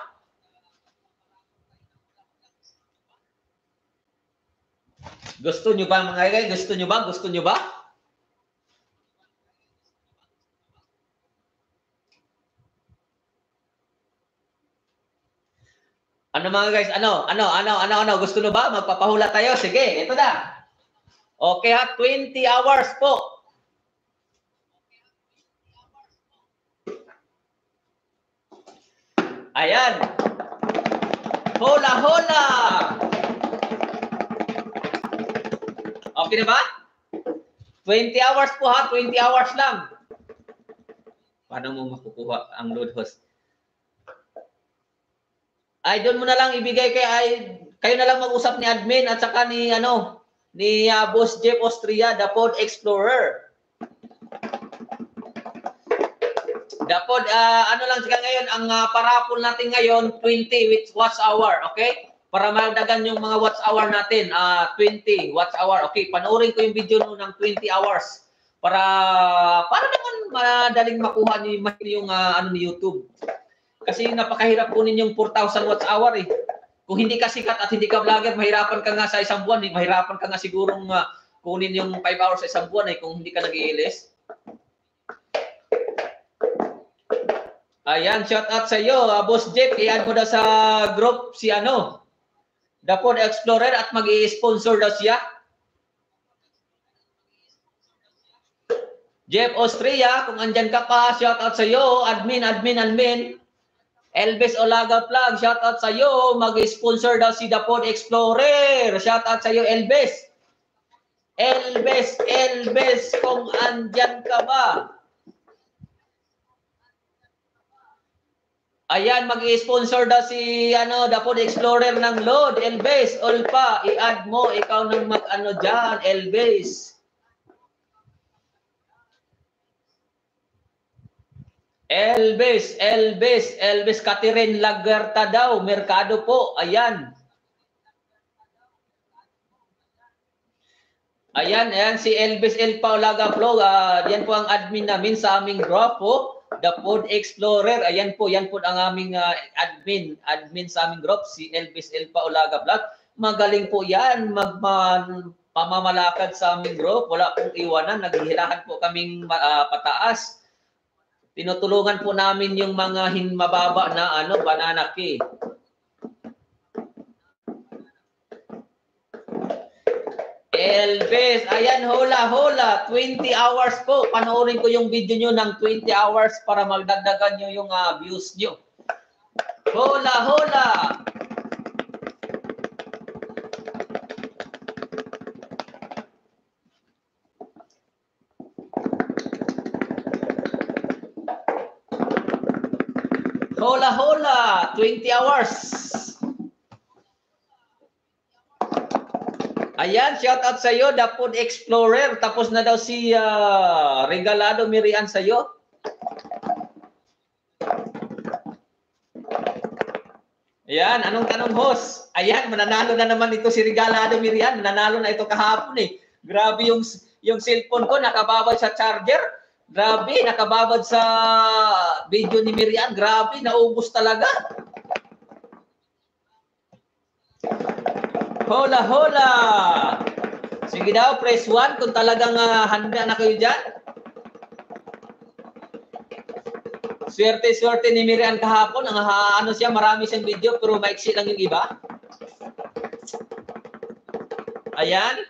Gusto nyo ba mga guys? Gusto nyo ba? Gusto nyo ba? Ano mga guys? Ano? Ano? Ano? Ano? Ano? Gusto nyo ba? Magpapahula tayo? Sige, ito na. Okay ha, twenty hours po. Ayan. Hola, hola. Okay na ba? twenty hours po ha, twenty hours lang. Paano mo makukuha ang load host? Ay, doon mo na lang ibigay kay ay kayo na lang mag-usap ni admin at saka ni ano, ni uh, Boss Jeff Austria, the Pod Explorer. Dapod, uh, ano lang sila ngayon, ang uh, parapol natin ngayon, twenty with watch hour, okay? Para magdagan yung mga watch hour natin, uh, twenty watch hour, okay? Panoorin ko yung video no ng twenty hours para para naman madaling makuha ni yung uh, ano ni YouTube. Kasi napakahirap kunin yung four thousand watch hour eh. Kung hindi ka sikat at hindi ka vlogger, mahirapan ka nga sa isang buwan eh. Mahirapan ka nga sigurong uh, kunin yung five hours sa isang buwan eh kung hindi ka nag-i-ilis. Ayan, shout out sa iyo, uh, Boss Jeff. I-add mo daw sa group si ano, The Pod Explorer at mag-i-sponsor daw siya. Jeff Austria, kung andyan ka pa, shout out sa iyo, admin, admin, admin. Elvis Olaga Plug, shout out sa iyo, mag-i-sponsor daw si The Pod Explorer. Shout out sa iyo, Elvis. Elvis, Elvis, kung andyan ka ba. Ayan, mag-i-sponsor daw si ano, The Pod Explorer ng load. Elvis, Olpa, i-add mo. Ikaw nang mag-ano dyan, Elvis. Elvis, Elvis, Elvis Catherine Lagerta daw. Merkado po. Ayan. Ayan, ayan si Elvis El Paulaga Vlog. Uh, yan po ang admin namin sa aming group po. The Pod Explorer, ayan po, yan po ang aming uh, admin, admin sa aming group, si Elvis El Paulaga Vlog. Magaling po yan, magman, pamamalakad sa aming group, wala pong iwanan, naghihilahan po kaming uh, pataas. Tinutulungan po namin yung mga hinmababa na ano, banana key. Elvis, ayan, hola, hola, twenty hours po. Panoorin ko yung video nyo ng twenty hours para magdagdagan nyo yung uh, views nyo. Hola, hola. Hola, hola, twenty hours. Ayan, shout out sa iyo, The Pod Explorer. Tapos na daw si uh, Regalado Mirian sa iyo. Ayan, anong tanong host? Ayan, mananalo na naman ito si Regalado Mirian. Mananalo na ito kahapon eh. Grabe yung, yung cellphone ko, nakababad sa charger. Grabe, nakababad sa video ni Mirian. Grabe, naubos talaga. Hola, hola! Sige daw, press one kung talagang uh, handa na kayo dyan. Swerte-swerte ni Miriam kahapon. Ang uh, ano siya, marami siyang video pero maiksi lang yung iba. Ayan.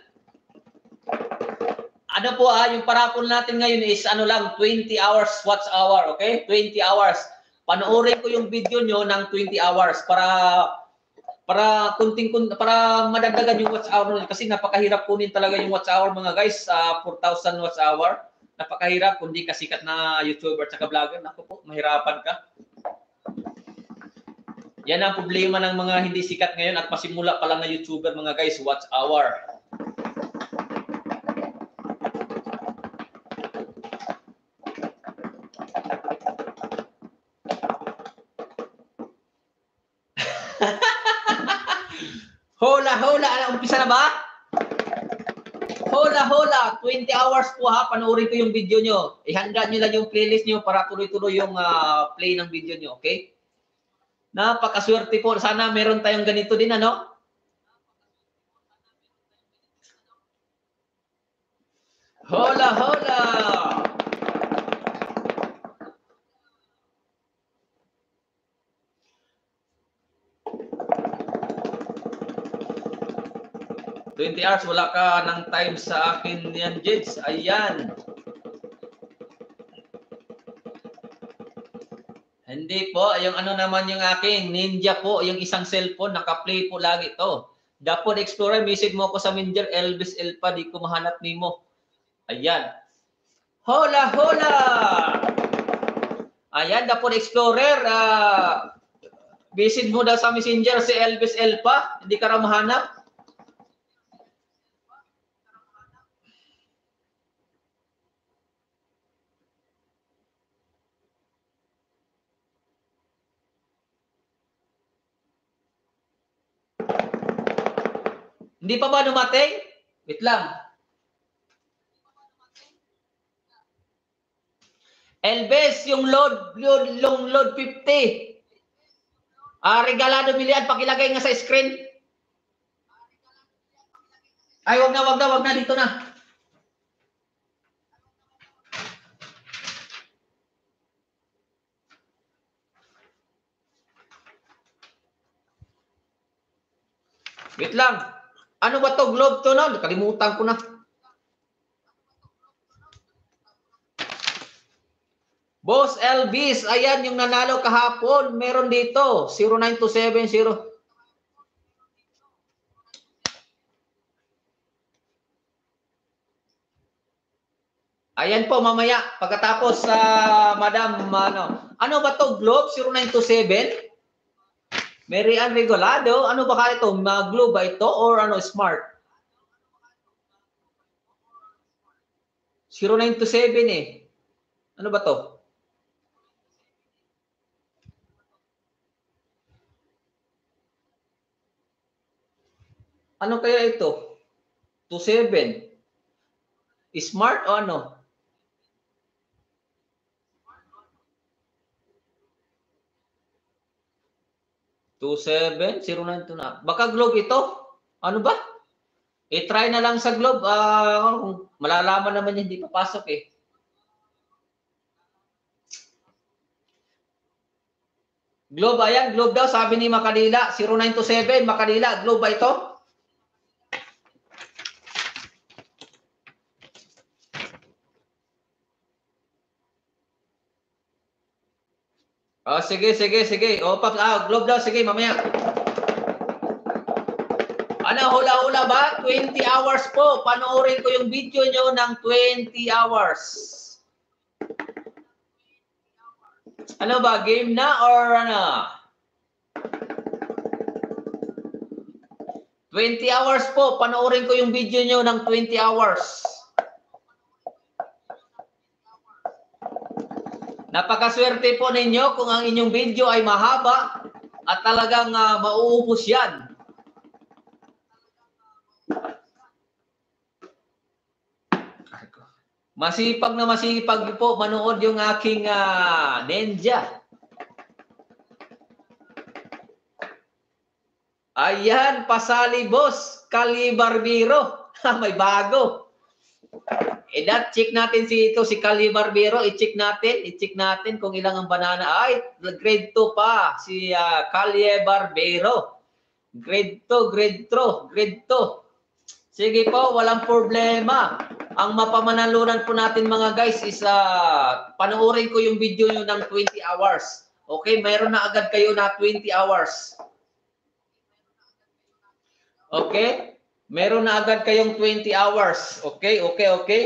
Ano po ah, yung parapol natin ngayon is ano lang, twenty hours watch hour, okay? twenty hours. Panoorin ko yung video nyo ng twenty hours para para kunting para madagdagan yung watch hour kasi napakahirap kunin talaga yung watch hour mga guys, uh, four thousand watch hour. Napakahirap kundi kasikat na YouTuber at saka vlogger. Naku po, mahirapan ka. Yan ang problema ng mga hindi sikat ngayon at pasimula pa lang na YouTuber mga guys, watch hour. Hola, hola, ano, umpisa na ba? Hola, hola, twenty hours po ha, panoorin ko yung video nyo. Ihanda nyo lang yung playlist nyo para tuloy-tuloy yung uh, play ng video nyo, okay? Napakaswerte po. Sana meron tayong ganito din, ano? Hola, hola! twenty hours, wala ka ng time sa akin yan, Jets. Ayan. Hindi po, yung ano naman yung aking Ninja po, yung isang cellphone, naka-play po lagi to. Dapod Explorer, message mo ko sa Messenger, Elvis Elpa, di ko mahanap nimo. Ayan. Hola, hola! Ayan, Dapod Explorer, uh, message mo daw sa Messenger si Elvis Elpa, hindi ka raw mahanap. Hindi pa ba dumating? Wait lang. Elvis, yung load, load, long load fifty. Ah, regalado milian, pakilagay nga sa screen. Ay, wag na, wag na, wag na, dito na. Wait lang. Ano ba to? Globe to na? Kalimutan ko na. Boss Elvis, ayan yung nanalo kahapon. Meron dito. zero nine two seven zero. Ayan po, mamaya. Pagkatapos sa uh, Madam, ano, ano ba to? Globe zero nine two seven? Mary Ann Regalado. Ano ba ka ito? Mag-globe ba ito? Or ano, smart? zero nine two seven eh. Ano ba to? Ano kaya ito? two seven. Smart o ano? two seven zero nine two na. Baka globe ito? Ano ba? I-try na lang sa globe. Uh, malalaman naman yan, hindi papasok eh. Globe, ayan. Globe daw, sabi ni Makadila. zero nine two seven, Makadila. Globe ba ito? Oh, sige, sige, sige. O, oh, Paps, ah, globe daw. Sige, mamaya. Ano, hula-hula ba? twenty hours po. Panoorin ko yung video nyo ng twenty hours. Ano ba? Game na or ano? twenty hours po. Panoorin ko yung video nyo ng twenty hours. Napakaswerte po ninyo kung ang inyong video ay mahaba at talagang uh, mauubos yan. Masipag na masipag po manood yung aking uh, Ninja. Ayan, pasali boss, Kali Barbero. May bago. E dat, check natin si ito, si Kali Barbero. I-check natin, i-check natin kung ilang ang banana. Ay, grade two pa, si uh, Kali Barbero. Grade two, grade two, grade two. Sige po, walang problema. Ang mapamanalunan po natin mga guys is uh, panoorin ko yung video nyo ng twenty hours. Okay, mayroon na agad kayo na twenty hours. Okay? Meron na agad kayong twenty hours. Okay, okay, okay.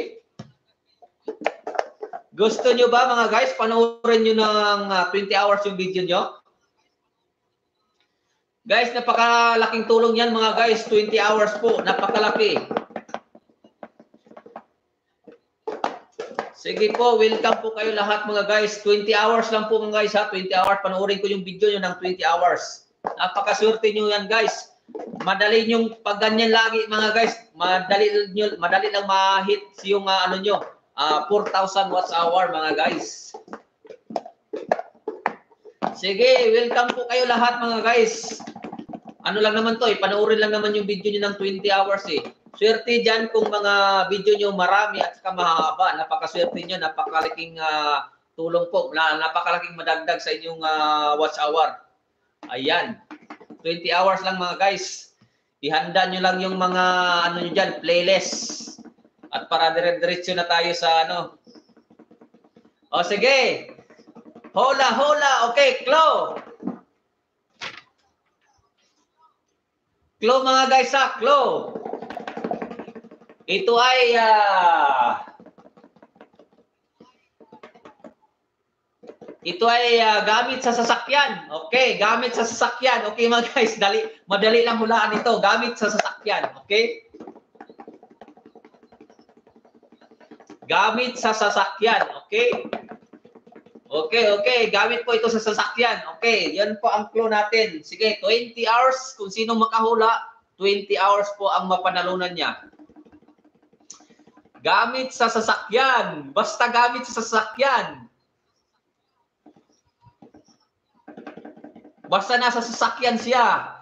Gusto nyo ba mga guys, panoorin nyo ng uh, twenty hours yung video nyo? Guys, napakalaking tulong yan mga guys. twenty hours po. Napakalaki. Sige po, welcome po kayo lahat mga guys. twenty hours lang po mga guys ha. twenty hours. Panoorin ko yung video nyo ng twenty hours. Napakaswerte nyo yan guys. Madali nyo pag ganyan lagi mga guys. Madali, nyo, madali lang ma-hit yung uh, ano nyo. Uh, four thousand watts hour mga guys. Sige, welcome po kayo lahat mga guys. Ano lang naman to eh. Panoorin lang naman yung video nyo ng twenty hours eh. Swerte dyan kung mga video nyo marami at saka mahaba. Napakaswerte nyo, napakalaking uh, tulong po. Napakalaking madagdag sa inyong uh, watch hour. Ayan. twenty hours lang mga guys. Ihanda nyo lang yung mga ano nyo dyan, playlist. At para dire-diretso na tayo sa ano. O sige. Hola, hola. Okay, Klo. Klo mga guys ha, Klo. Ito ay uh, ito ay uh, gamit sa sasakyan. Okay, gamit sa sasakyan. Okay mga guys, dali, madali lang hulaan ito. Gamit sa sasakyan. Okay? Gamit sa sasakyan. Okay? Okay, okay. Gamit po ito sa sasakyan. Okay, yan po ang clue natin. Sige, twenty hours. Kung sino makahula, twenty hours po ang mapanalunan niya. Gamit sa sasakyan. Basta gamit sa sasakyan. Basta nasa sasakyan siya.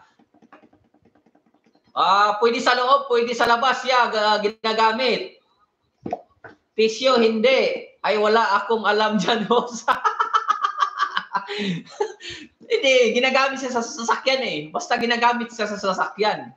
Ah, pwede sa loob, pwede sa labas siya ginagamit. Tisyo, hindi. Ay, wala akong alam dyan, Hosa. Hindi, ginagamit siya sa sasakyan eh. Basta ginagamit siya sa sasakyan.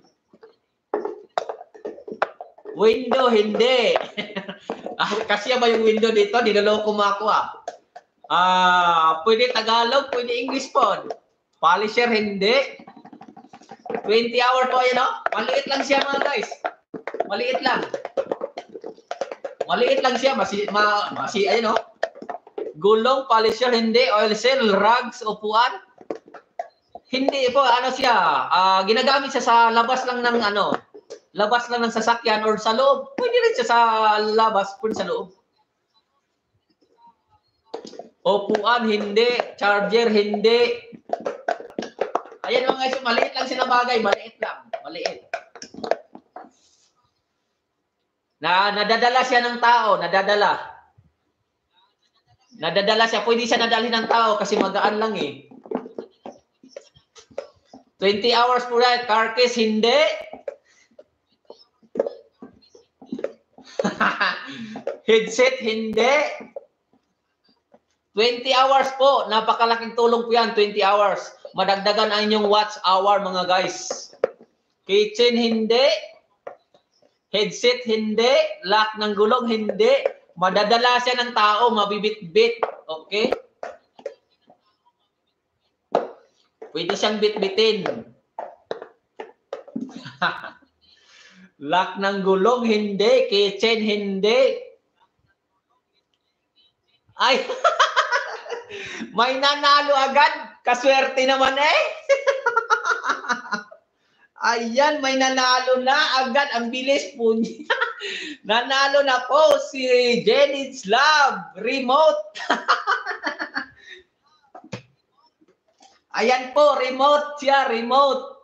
Window, hindi. Ah, kasi ba yung window dito? Niloloko mo ako ah. Ah, pwede Tagalog, pwede English po. Polisher, hindi. twenty hour po yan, no? Maliit lang siya mga guys. Maliit lang. Maliit lang siya. Masi, ma, masi, ayun, no? Gulong, polisher, hindi. Oil cell, rugs, upuan. Hindi po, ano siya. Ah, ginagamit siya sa labas lang ng ano. Labas lang ng sasakyan or sa loob. Pwede rin siya sa labas, pwede sa loob. Upuan, hindi. Charger, hindi. Ayan mga guys, maliit lang siya na bagay. Maliit lang. Maliit. Na, nadadala siya ng tao. Nadadala. Nadadala siya. Pwede siya nadalhin ng tao kasi magaan lang eh. twenty hours po right. Car case, hindi. Headset, hindi. twenty hours po. Napakalaking tulong po yan. twenty hours. Madagdagan ang inyong watch hour mga guys. Kitchen, hindi. Headset, hindi. Lock ng gulong, hindi. Madadala siya ng tao. Mabibit-bit. Okay? Pwede siyang bit-bitin. Lock ng gulong, hindi. Kitchen, hindi. Ay, may nanalo agad. Kaswerte naman eh. Ayan, may nanalo na agad. Ang bilis po niya. Nanalo na po si Jenny's Love Remote. Ayan po, remote siya, remote.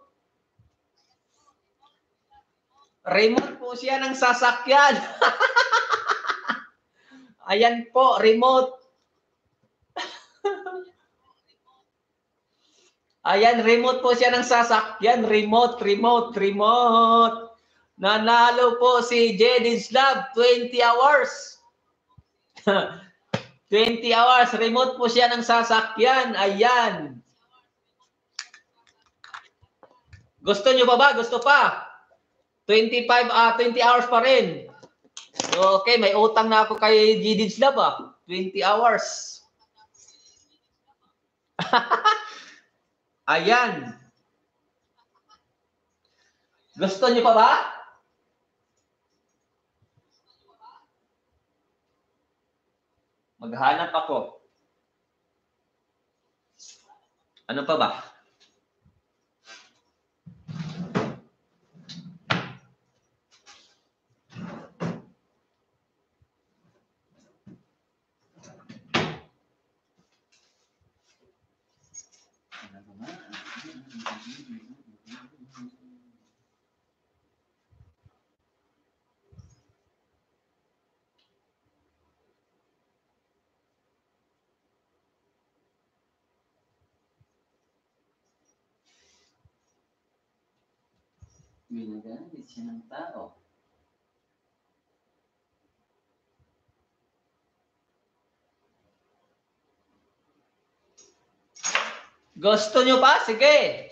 Remote po siya ng sasakyan. Ayan po, remote. Ayan, remote po siya ng sasakyan. Remote, remote, remote. Nanalo po si Jenny's Love, twenty hours. twenty hours, remote po siya ng sasakyan. Ayan. Gusto nyo pa ba? Gusto pa? twenty-five, uh, twenty hours pa rin. So, okay, may utang na ako kay Jenny's Love ah. twenty hours. Ayan. Gusto nyo pa ba? Maghanap ako. Ano pa ba? Ginagamit siya ng tao. Gusto nyo pa? Sige.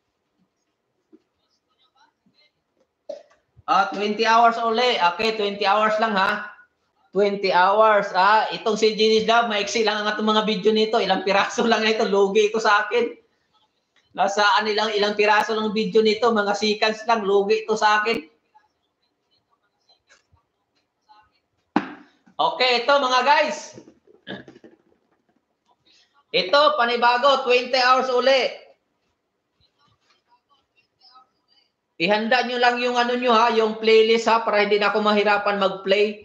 Ah, twenty hours uli. Okay, twenty hours lang ha. twenty hours. Ah, itong si Genius Love, maiksi lang ang atong mga video nito. Ilang piraso lang ito. Lugi ito sa akin. Nasa anilang ilang piraso ng video nito. Mga seconds lang. Lugi ito sa akin. Okay, ito mga guys. Ito, panibago. twenty hours uli. Ihanda nyo lang yung ano nyo ha. Yung playlist ha. Para hindi na ako mahirapan mag-play.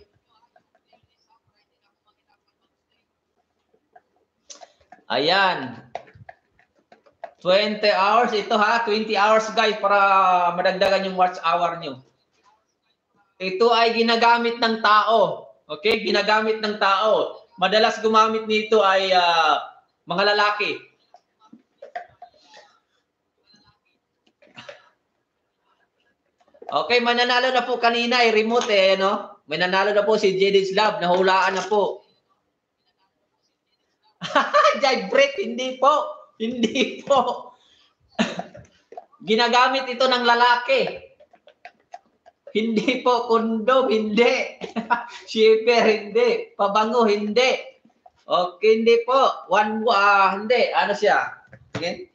Ayan. twenty hours. Ito ha. twenty hours guys para madagdagan yung watch hour nyo. Ito ay ginagamit ng tao. Okay? Ginagamit ng tao. Madalas gumamit nito ay uh, mga lalaki. Okay, mananalo na po kanina ay remote eh, no? Mananalo na po si Jedi's Love. Nahulaan na po. Vibrate, hindi po. Hindi po. Ginagamit ito ng lalaki. Hindi po. Kondom, hindi. Shipper, hindi. Pabango, hindi. Okay, hindi po. One, uh, hindi. Ano siya? Okay.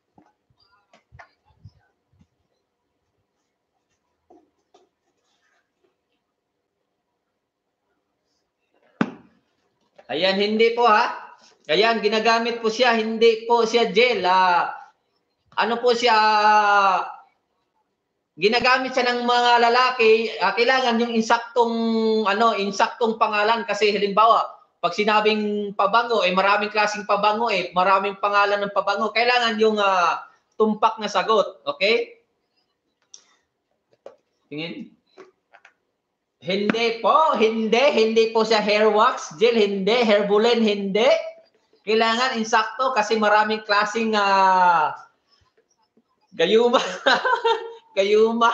Ayan, hindi po ha. Ayan, ginagamit po siya, hindi po siya gel. Uh, ano po siya, uh, ginagamit siya ng mga lalaki. Uh, kailangan yung insaktong, ano, insaktong pangalan. Kasi halimbawa, pag sinabing pabango, eh maraming klaseng pabango, eh maraming pangalan ng pabango. Kailangan yung uh, tumpak na sagot. Okay? Tingin. Hindi po, hindi. Hindi po siya hair wax, gel, hindi. Herbulin, hindi. Kailangan insakto kasi maraming klaseng uh, gayuma. Gayuma.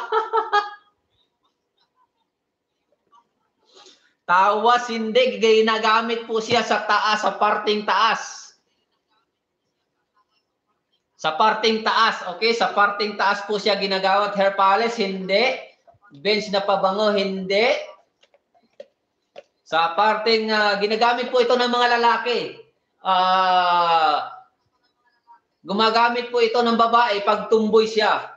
Tawas, hindi. Ginagamit po siya sa taas, sa parting taas. Sa parting taas, okay? Sa parting taas po siya ginagawat. Hair polish, hindi. Bench na pabango, hindi. Sa parting, uh, ginagamit po ito ng mga lalaki. Uh, gumagamit po ito ng babae pag tumboy siya.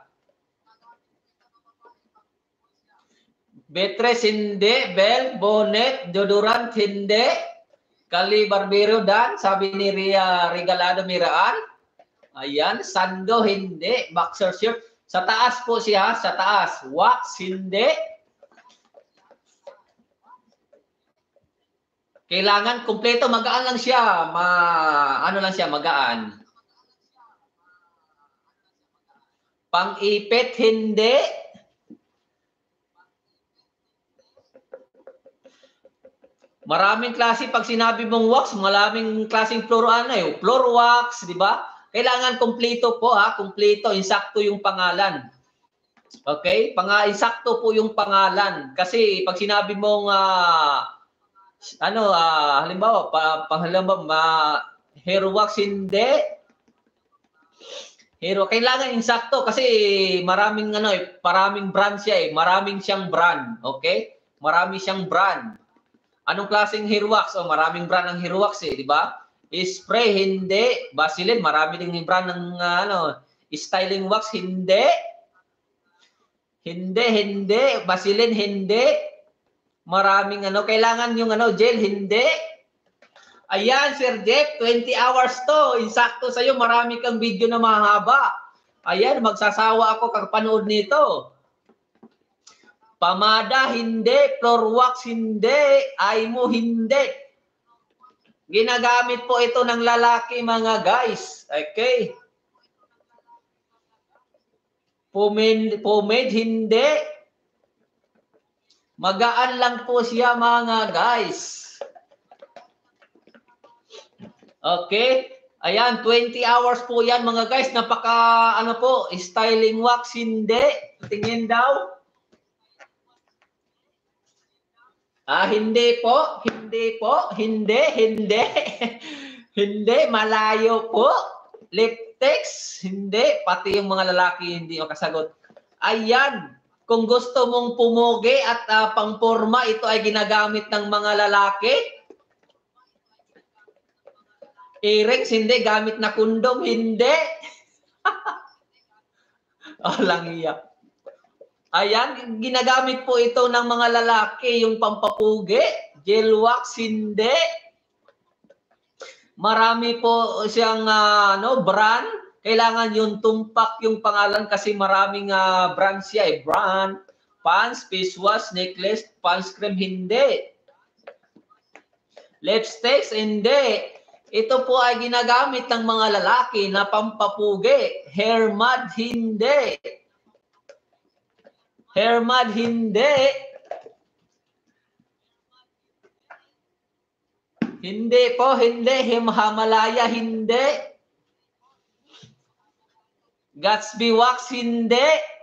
Betres, hindi. Bell, bonnet, deodorant, hindi. Kali Barbero Dan, sabi ni Ria Regalado Miraan. Ayan, Sando, hindi. Boxer shirt. Sa taas po siya, sa taas. Wax, hindi. Kailangan kumpleto, magaan lang siya. Ma, ano lang siya, magaan. Pang-ipit, hindi. Maraming klase, pag sinabi mong wax, maraming klaseng floor, ano eh, floor wax, di ba? Kailangan kumpleto po ha, kumpleto, insakto yung pangalan. Okay? Pang insakto po yung pangalan. Kasi pag sinabi mong uh, ano, uh, halimbawa, pa, panghalimbawa, ma, hair wax, hindi. Hero, kailangan insakto kasi maraming ano eh, maraming brand siya eh, maraming siyang brand, okay? Marami siyang brand. Anong klaseng hair wax? O, maraming brand ng hair wax eh, di ba? Spray, hindi. Vaseline, marami ding brand ng uh, ano, styling wax, hindi. Hindi, hindi. Vaseline, hindi. Maraming ano, kailangan yung ano, gel, hindi. Ayan, Sir Jeff, twenty hours to. Insakto sa'yo, marami kang video na mahaba. Ayan, magsasawa ako kakapanood nito. Pamada, hindi. Floor wax, hindi. Ay mo, hindi. Ginagamit po ito ng lalaki, mga guys. Okay. Pomade, pomade hindi. Magaan lang po siya mga guys. Okay? Ayan, twenty hours po yan mga guys. Napaka, ano po, styling wax, hindi. Tingin daw. Ah, hindi po. Hindi po. Hindi, hindi. Hindi, malayo po. Liptex, hindi. Pati yung mga lalaki hindi makasagot. Ayan. Kung gusto mong pumugi at uh, pangporma, ito ay ginagamit ng mga lalaki. Earrings, hindi. Gamit na kondom, hindi. Oh, lang iya. Ayan, ginagamit po ito ng mga lalaki, yung pampapugi. Gel wax, hindi. Marami po siyang uh, no, brand. Kailangan yung tumpak yung pangalan kasi maraming uh, brand siya. Eh. Brand, pants, face wash, necklace, pants cream, hindi. Lipsticks, hindi. Ito po ay ginagamit ng mga lalaki na pampapugi. Hair mud, hindi. Hair mud, hindi. Hindi po, hindi. Himalaya, hindi. Gatsby wax, hindi.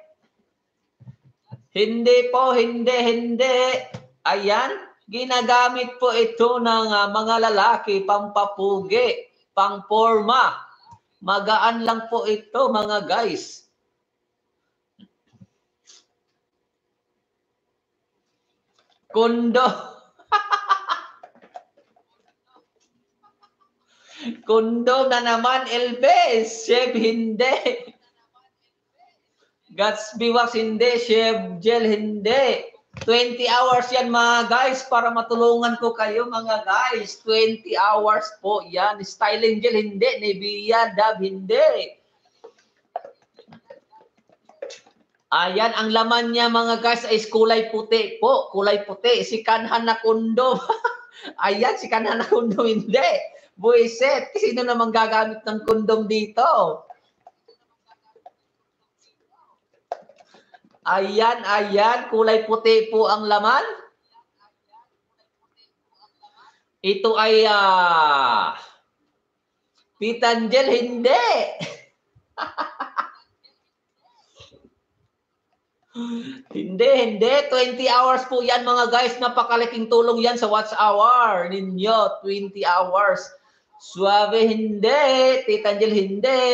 Hindi po, hindi, hindi. Ayan, ginagamit po ito ng uh, mga lalaki, pampapugi, pangporma. Magaan lang po ito mga guys. Kondo. Kondo na naman, Elvis. Chef, hindi. Gatsby wax, hindi. Chef gel, hindi. twenty hours yan mga guys para matulungan ko kayo mga guys. twenty hours po yan. Styling gel, hindi. Nivea, Dove, hindi. Ayan, ang laman niya mga guys ay kulay puti po. Kulay puti. Si kanhan na kondom. Ayan, si kanhan na kondom, hindi. Buiset, sino naman gagamit ng kondom dito? Ayan, ayan, kulay puti po ang laman. Ito ay uh, Pitangel, hindi. Hindi, hindi. twenty hours po yan mga guys. Napakalaking tulong yan sa watch hour ninyo. twenty hours. Suave, hindi. Pitangel, hindi.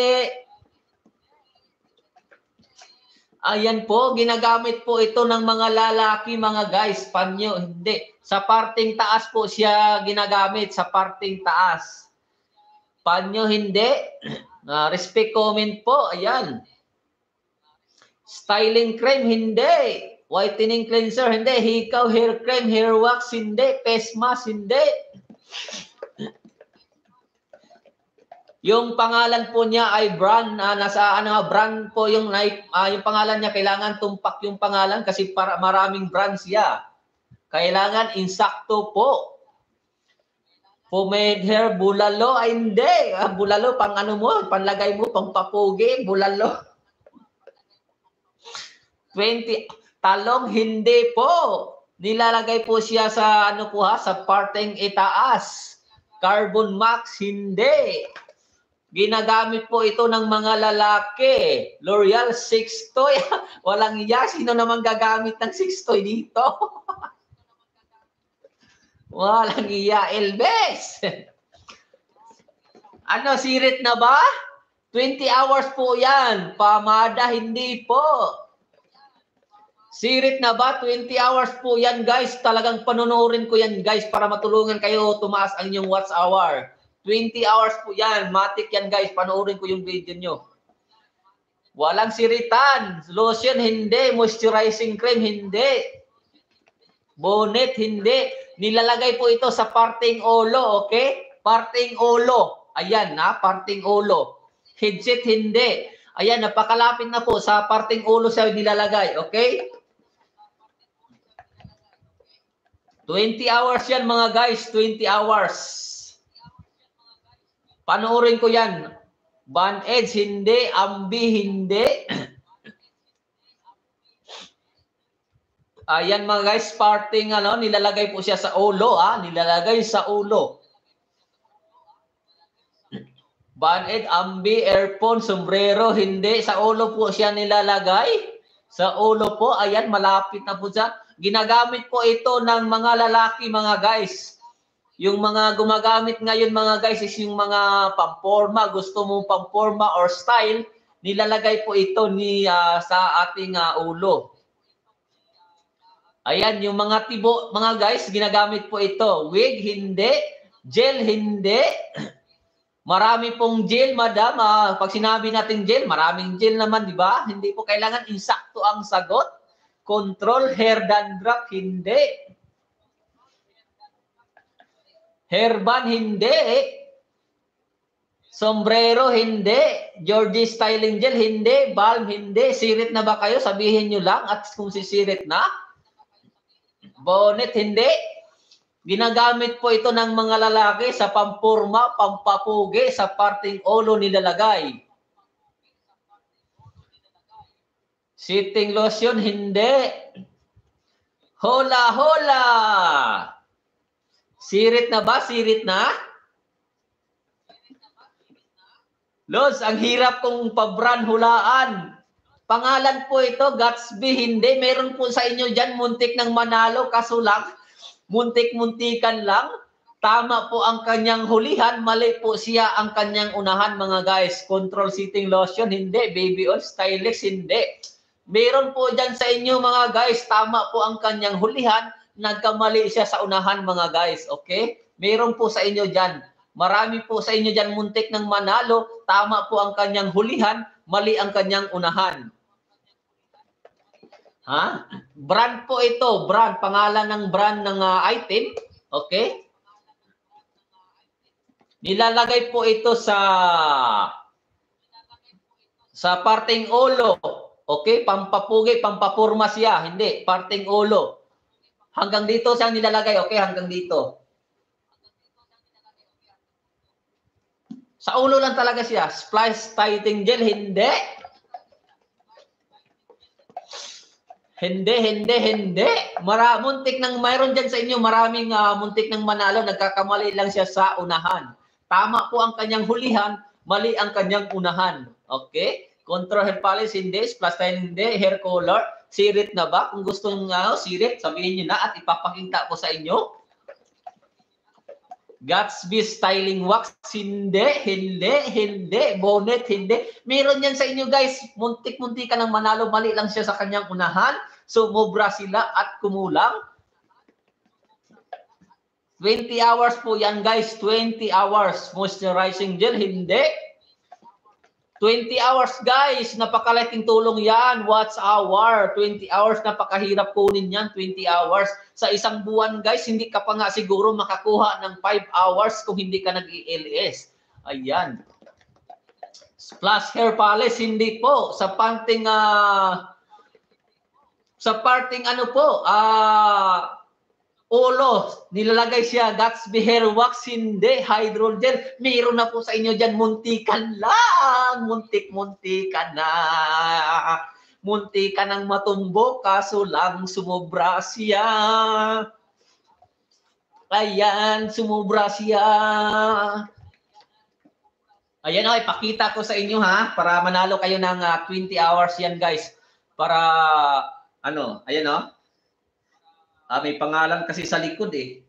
Ayan po, ginagamit po ito ng mga lalaki, mga guys. Panyo, hindi. Sa parting taas po siya ginagamit, sa parting taas. Panyo, hindi. Uh, respect comment po, ayan. Styling cream, hindi. Whitening cleanser, hindi. Hikaw, hair cream, hair wax, hindi. Face mask, hindi. Yung pangalan po niya ay brand, uh, nasa ano, brand po yung, uh, yung pangalan niya, kailangan tumpak yung pangalan kasi para maraming brands siya. Kailangan insakto po. Pomade hair, bulalo, ay hindi. Uh, bulalo, pang ano mo, panlagay mo, pang papugi, bulalo. twenty, talong, hindi po. Nilalagay po siya sa ano po ha, sa parting itaas. Carbon max, hindi. Ginagamit po ito ng mga lalaki. L'Oreal Sixtoy. Walang iya. Sino naman gagamit ng Sixtoy dito? Walang iya. Elvis. Ano, sirit na ba? twenty hours po yan. Pamada, hindi po. Sirit na ba? twenty hours po yan, guys. Talagang panunurin ko yan, guys, para matulungan kayo tumaas ang inyong watch hour. twenty hours po yan. Matik yan, guys. Panoorin ko yung video nyo. Walang siritan. Lotion, hindi. Moisturizing cream, hindi. Bonnet, hindi. Nilalagay po ito sa parting ulo, okay? Parting ulo. Ayan, na, parting ulo. Headset, hindi. Ayan, napakalapit na po. Sa parting ulo siya nilalagay, okay? twenty hours yan, mga guys. twenty hours. Panoorin ko yan. Band-aids, hindi. Ambi, hindi. Ayan mga guys, parting ano, nilalagay po siya sa ulo, ah, nilalagay sa ulo. Band-aid, ambi, earphone, sombrero, hindi. Sa ulo po siya nilalagay. Sa ulo po, ayan, malapit na po siya. Ginagamit po ito ng mga lalaki, mga guys. Yung mga gumagamit ngayon, mga guys, is yung mga pamporma. Gusto mong pamporma or style, nilalagay po ito ni uh, sa ating uh, ulo. Ayan, yung mga tibo, mga guys, ginagamit po ito. Wig, hindi. Gel, hindi. Marami pong gel, madam. Uh, pag sinabi natin gel, maraming gel naman, di ba? Hindi po kailangan insakto ang sagot. Control, hair dandruff, hindi. Hairband, hindi. Sombrero, hindi. Georgie styling gel, hindi. Balm, hindi. Sirit na ba kayo? Sabihin nyo lang at kung sisirit na. Bonnet, hindi. Ginagamit po ito ng mga lalaki sa pampurma, pampapugi, sa parting ulo nilalagay. Sitting lotion, hindi. Hola, hola. Sirit na ba? Sirit na? Los, ang hirap kong pabran hulaan. Pangalan po ito, Gatsby, hindi. Meron po sa inyo dyan, muntik ng manalo, kaso lang, muntik-muntikan lang. Tama po ang kanyang hulihan, mali po siya ang kanyang unahan, mga guys. Control sitting lotion, hindi. Baby oil, stylish, hindi. Meron po dyan sa inyo, mga guys, tama po ang kanyang hulihan, nagkamali siya sa unahan, mga guys. Okay? Meron po sa inyo dyan. Marami po sa inyo dyan muntik ng manalo, tama po ang kanyang hulihan, mali ang kanyang unahan. Ha? Brand po ito, brand, pangalan ng brand ng uh, item, okay? Nilalagay po ito sa sa parting ulo, okay? Pampapugi, pampapurma siya, hindi, parting ulo. Hanggang dito siyang nilalagay, okay? Hanggang dito. Sa ulo lang talaga siya. Splice tightening gel, hindi. Hindi, hindi, hindi. Mara, muntik ng mayroon dyan sa inyo, maraming uh, muntik ng manalo, nagkakamali lang siya sa unahan. Tama po ang kanyang hulihan, mali ang kanyang unahan. Okay? Control hair polish, hindi. Splash styling, hindi. Hair color, sirit na ba? Kung gusto nyo uh, sirit, sabihin nyo na at ipapakita ko sa inyo. Gatsby styling wax, hindi, hindi, hindi. Bonnet, hindi. Meron yan sa inyo, guys. Muntik-muntik ka ng manalo, mali lang siya sa kanyang unahan. Sumobra sila at kumulang. twenty hours po yan, guys. twenty hours. Moisturizing gel, hindi. twenty hours, guys. Napakalaking tulong yan. Watch hour. twenty hours. Napakahirap kunin yan. twenty hours. Sa isang buwan, guys, hindi ka pa nga siguro makakuha ng five hours kung hindi ka nag-I L S. Ayan. Splash hair polish, hindi po. Sa panting, uh, sa parting ano po, ah, uh, ulo, nilalagay siya, Gatsby hair wax, hindi, hydrogel, mayroon na po sa inyo dyan, muntikan lang, muntik-muntikan na, muntikan ng matumbo, kaso lang sumobra siya. Ayan, sumobra siya. Ayan, okay, pakita ko sa inyo ha, para manalo kayo ng uh, twenty hours yan, guys. Para, ano, ayan o. Oh. Ah, may pangalan kasi sa likod eh.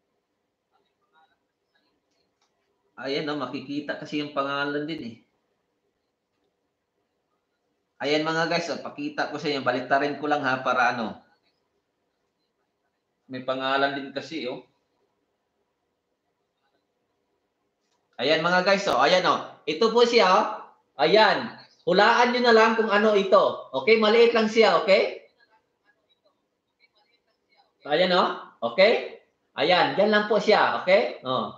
Ayan o, oh, makikita kasi yung pangalan din eh. Ayan mga guys, oh, pakita ko sa inyo. Baliktarin ko lang ha, para ano. May pangalan din kasi oh. Ayan mga guys, oh. Ayan oh. Ito po siya oh. Ayan. Hulaan nyo na lang kung ano ito. Okay, maliit lang siya, okay? Ayan oh. Okay? Ayan, yan lang po siya, okay? Oh.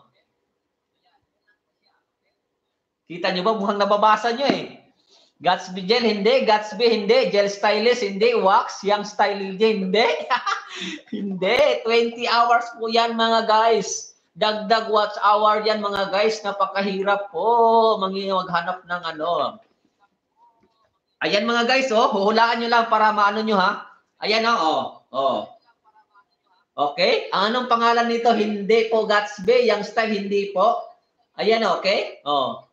Kita nyo ba? Mukhang nababasa nyo eh. Gatsby gel, hindi. Gatsby, hindi. Gel stylist, hindi. Wax, young styling gel, hindi. Hindi. twenty hours po yan mga guys. Dagdag watch hour yan mga guys. Napakahirap po. Maghanap ng ano. Ayan mga guys, oh. Huhulaan nyo lang para maano nyo ha. Ayan oh. oh. Oh. Okay? Anong pangalan nito? Hindi po Gatsby. Yung style, hindi po. Ayan, okay? Oh.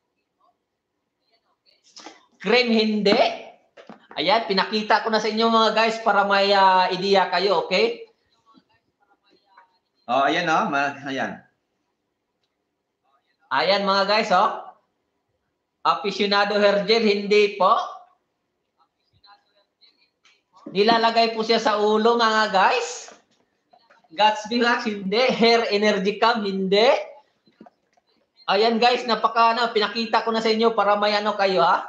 Cream, hindi. Ayan, pinakita ko na sa inyo mga guys para may uh, idea kayo, okay? Oh, ayan oh. Ayan. Ayan mga guys, oh. Aficionado hair gel, hindi po. Nilalagay po siya sa ulo mga guys. Gatsby Wax, hindi. Hair Energy Cam, hindi. Ayan guys, napaka na, pinakita ko na sa inyo para may ano kayo ha.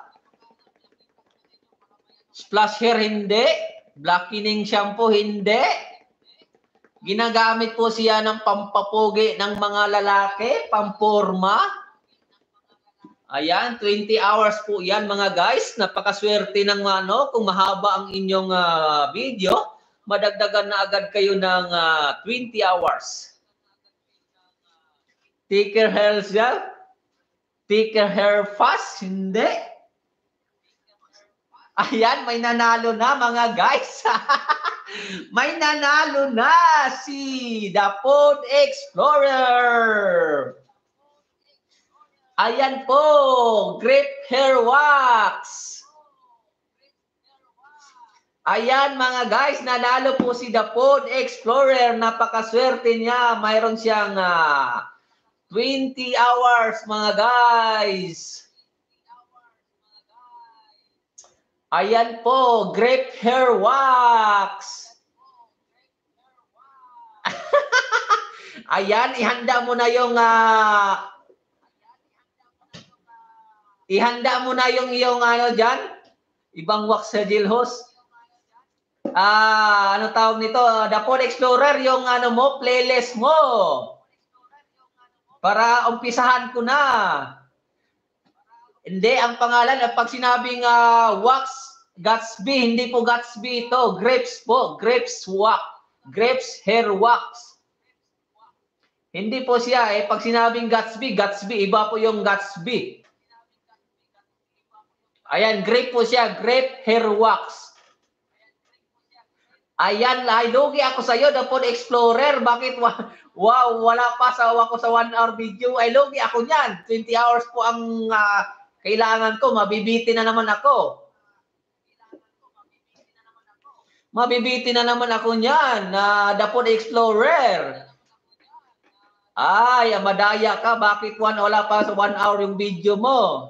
Splash hair, hindi. Blackening shampoo, hindi. Ginagamit po siya ng pampapugi ng mga lalaki, pamporma. Ayan, twenty hours po yan mga guys. Napakaswerte ng ano, kung mahaba ang inyong uh, video, madagdagan na agad kayo ng uh, twenty hours. Thicker hair gel? Thicker hair fast? Hindi. Ayan, may nanalo na mga guys. May nanalo na si The Pod Explorer. Ayan po, Grape Hair Wax. Ayan mga guys, nanalo po si The Pod Explorer. Napakaswerte niya. Mayroon siyang uh, twenty hours mga guys. Ayan po, Grape Hair Wax. Ayan, ihanda mo na yung uh, ihanda mo na yung yung ano diyan, ibang wax sa gel hose. Ah, ano tawag nito? The Pod Explorer, yung ano mo, playlist mo. Para umpisahan ko na. Hindi, ang pangalan, pag sinabing uh, wax, Gatsby, hindi po Gatsby ito. Grapes po, Grapes Wax. Grapes Hair Wax. Hindi po siya, eh, pag sinabing Gatsby, Gatsby, iba po yung Gatsby. Ayan, grape po siya, Grape Hair Wax. Ayan, ay lugi ako sa iyo, The Pod Explorer. Bakit? Wow, wala pa sa ako sa one hour video. Ay lugi ako niyan. twenty hours po ang uh, kailangan ko. Mabibiti na naman ako. Mabibiti na naman ako niyan. Uh, The Pod Explorer. Ay, madaya ka. Bakit one, wala pa sa one hour yung video mo?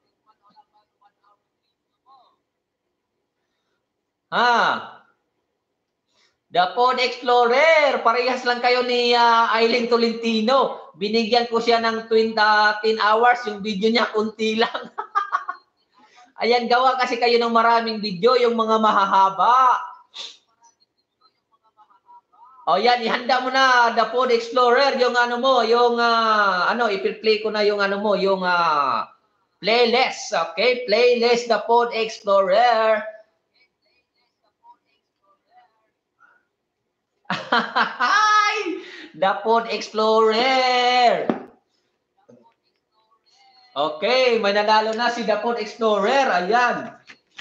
Ha? The Pod Explorer, parehas lang kayo ni uh, Aileen Tolentino. Binigyan ko siya ng ten hours, yung video niya kunti lang. Ayan, gawa kasi kayo ng maraming video, yung mga mahahaba. O yan, ihanda mo na, The Pod Explorer, yung ano mo, yung uh, ano, i-play ko na yung ano mo, yung uh, playlist, okay? Playlist, The Pod Explorer. The Pod Explorer. Okay, may nanalo na si The Pod Explorer. Ayan.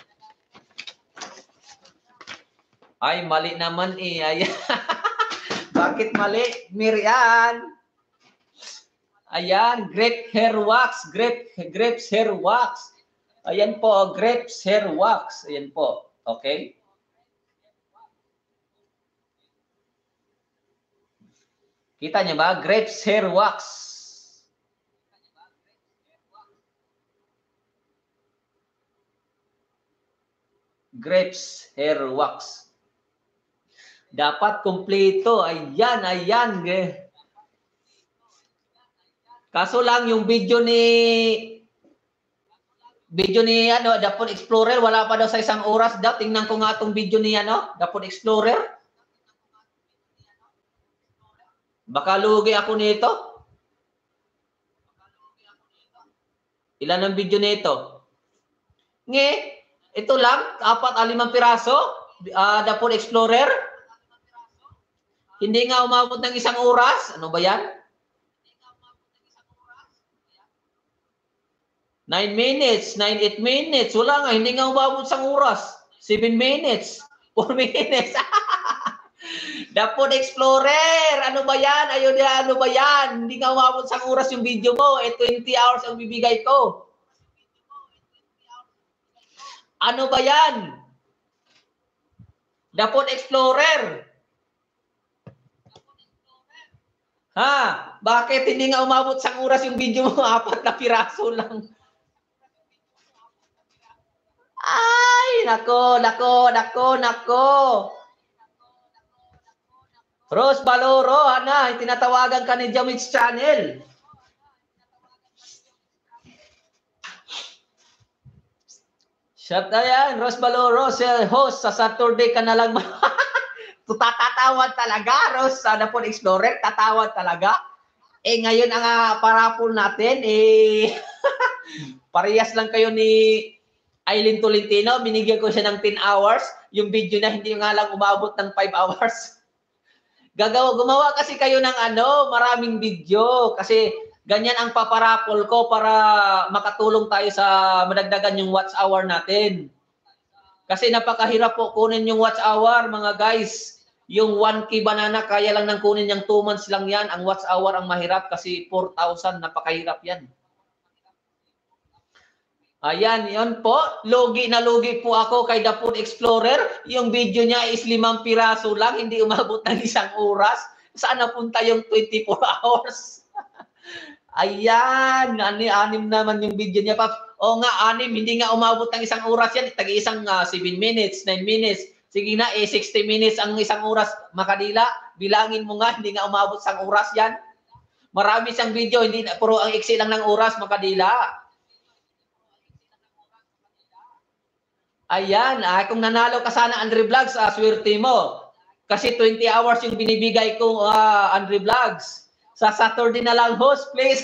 Ay, mali naman eh. Ayan. Bakit mali? Mirian. Ayan, Grape Hair Wax. Grape, grapes Hair Wax. Ayan po, Grapes Hair Wax. Ayan po. Okay. Kita niyo ba? Grapes Hair Wax. Grapes Hair Wax. Dapat kumpleto. Ayan, ayan. Kaso lang yung video ni video ni ano, The Pod Explorer, wala pa daw sa isang oras daw. Tingnan ko nga itong video ni ano, The Pod Explorer. Baka lugi ako nito. Ilan ang video nito? Nge, ito lang, apat o limang piraso, uh, The Pod Explorer. Hindi nga umabot ng isang oras. Ano ba yan? nine minutes, nine, eight minutes. Wala nga, hindi nga umabot isang oras. seven minutes, four minutes. The Food Explorer, ano ba yan? Ayun na, ano ba yan? Hindi nga umabot sa oras yung video mo. Eh, twenty hours ang bibigay ko. Ano ba yan? The Food Explorer. Ha? Bakit hindi nga umabot sa oras yung video mo? Apat na piraso lang. Ay, nako, nako, nako, nako. Rose Baloro, ana, tinatawagan ka ni Jamits Channel. Shut na yan, Rose Baloro, si host, sa Saturday ka na lang. Tatatawad talaga, Rose, sa The Food Explorer, tatawad talaga. Eh, ngayon ang uh, parapol natin, eh, parehas lang kayo ni Aileen Tolentino, binigyan ko siya ng ten hours, yung video na hindi nga lang umabot ng five hours. Gagawa, gumawa kasi kayo ng ano, maraming video, kasi ganyan ang paparapol ko para makatulong tayo sa madagdagan yung watch hour natin. Kasi napakahirap po kunin yung watch hour, mga guys. Yung one K banana, kaya lang nang kunin yung two months lang yan. Ang watch hour ang mahirap kasi four thousand, napakahirap yan. Ayan, yun po. Lugi na lugi po ako kay The Food Explorer. Yung video niya is limang piraso lang, hindi umabot ng isang oras. Saan napunta yung twenty-four hours? Ayan, ani-anim naman yung video niya, Paps. O nga, anim, hindi nga umabot ng isang oras yan. Tagi isang uh, seven minutes, nine minutes. Sige na, eh, sixty minutes ang isang oras, Makadila. Bilangin mo nga, hindi nga umabot isang oras yan. Marami siyang video, hindi na, puro ang iksi lang ng oras, Makadila. Ayan, ah, kung nanalo ka sana, Andre Vlogs, ah, swerte mo. Kasi twenty hours yung binibigay ko, uh, Andre Vlogs. Sa Saturday na lang, host, please.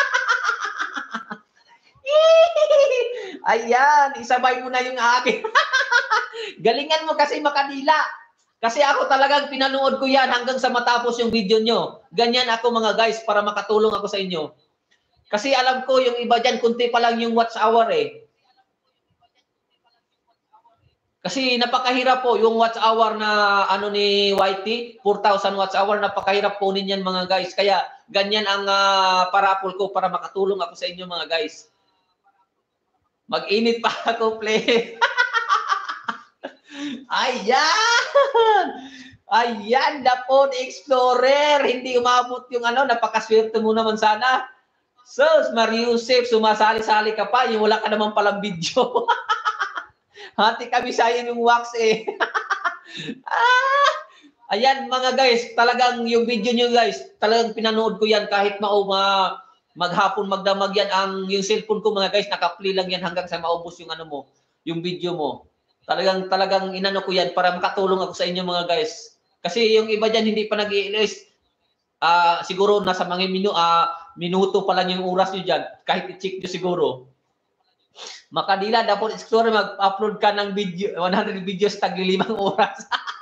Ayan, isabay mo na yung akin. Galingan mo kasi, Makadila. Kasi ako talagang pinanood ko yan hanggang sa matapos yung video nyo. Ganyan ako, mga guys, para makatulong ako sa inyo. Kasi alam ko, yung iba dyan, kunti pa lang yung watch hour eh. Kasi napakahirap po yung watch hour na ano ni Whitey, four thousand watch hour, napakahirap po ninyan, mga guys. Kaya ganyan ang uh, parapol ko para makatulong ako sa inyo, mga guys. Mag-init pa ako, play. Ayan! Ayan, The Food Explorer. Hindi umabot yung ano, napakaswerte mo naman sana. Sus, Mariusef, sumasali-sali ka pa, yung wala ka naman palang video. Hati kami sa yung wax eh. Ah, ayan, mga guys, talagang yung video nyo, guys, talagang pinanood ko yan kahit mauma, maghapon magdamag yan. Ang yung cellphone ko, mga guys, naka-play lang yan hanggang sa maubos yung ano mo, yung video mo. Talagang talagang inano ko yan para makatulong ako sa inyo, mga guys. Kasi yung iba dyan hindi pa nag-i-release. Uh, siguro nasa mga minu, uh, minuto pa lang yung oras nyo dyan. Kahit i-check nyo siguro. Makadila, dapat Explorer, mag-upload ka ng video, one hundred videos, tagli-limang oras.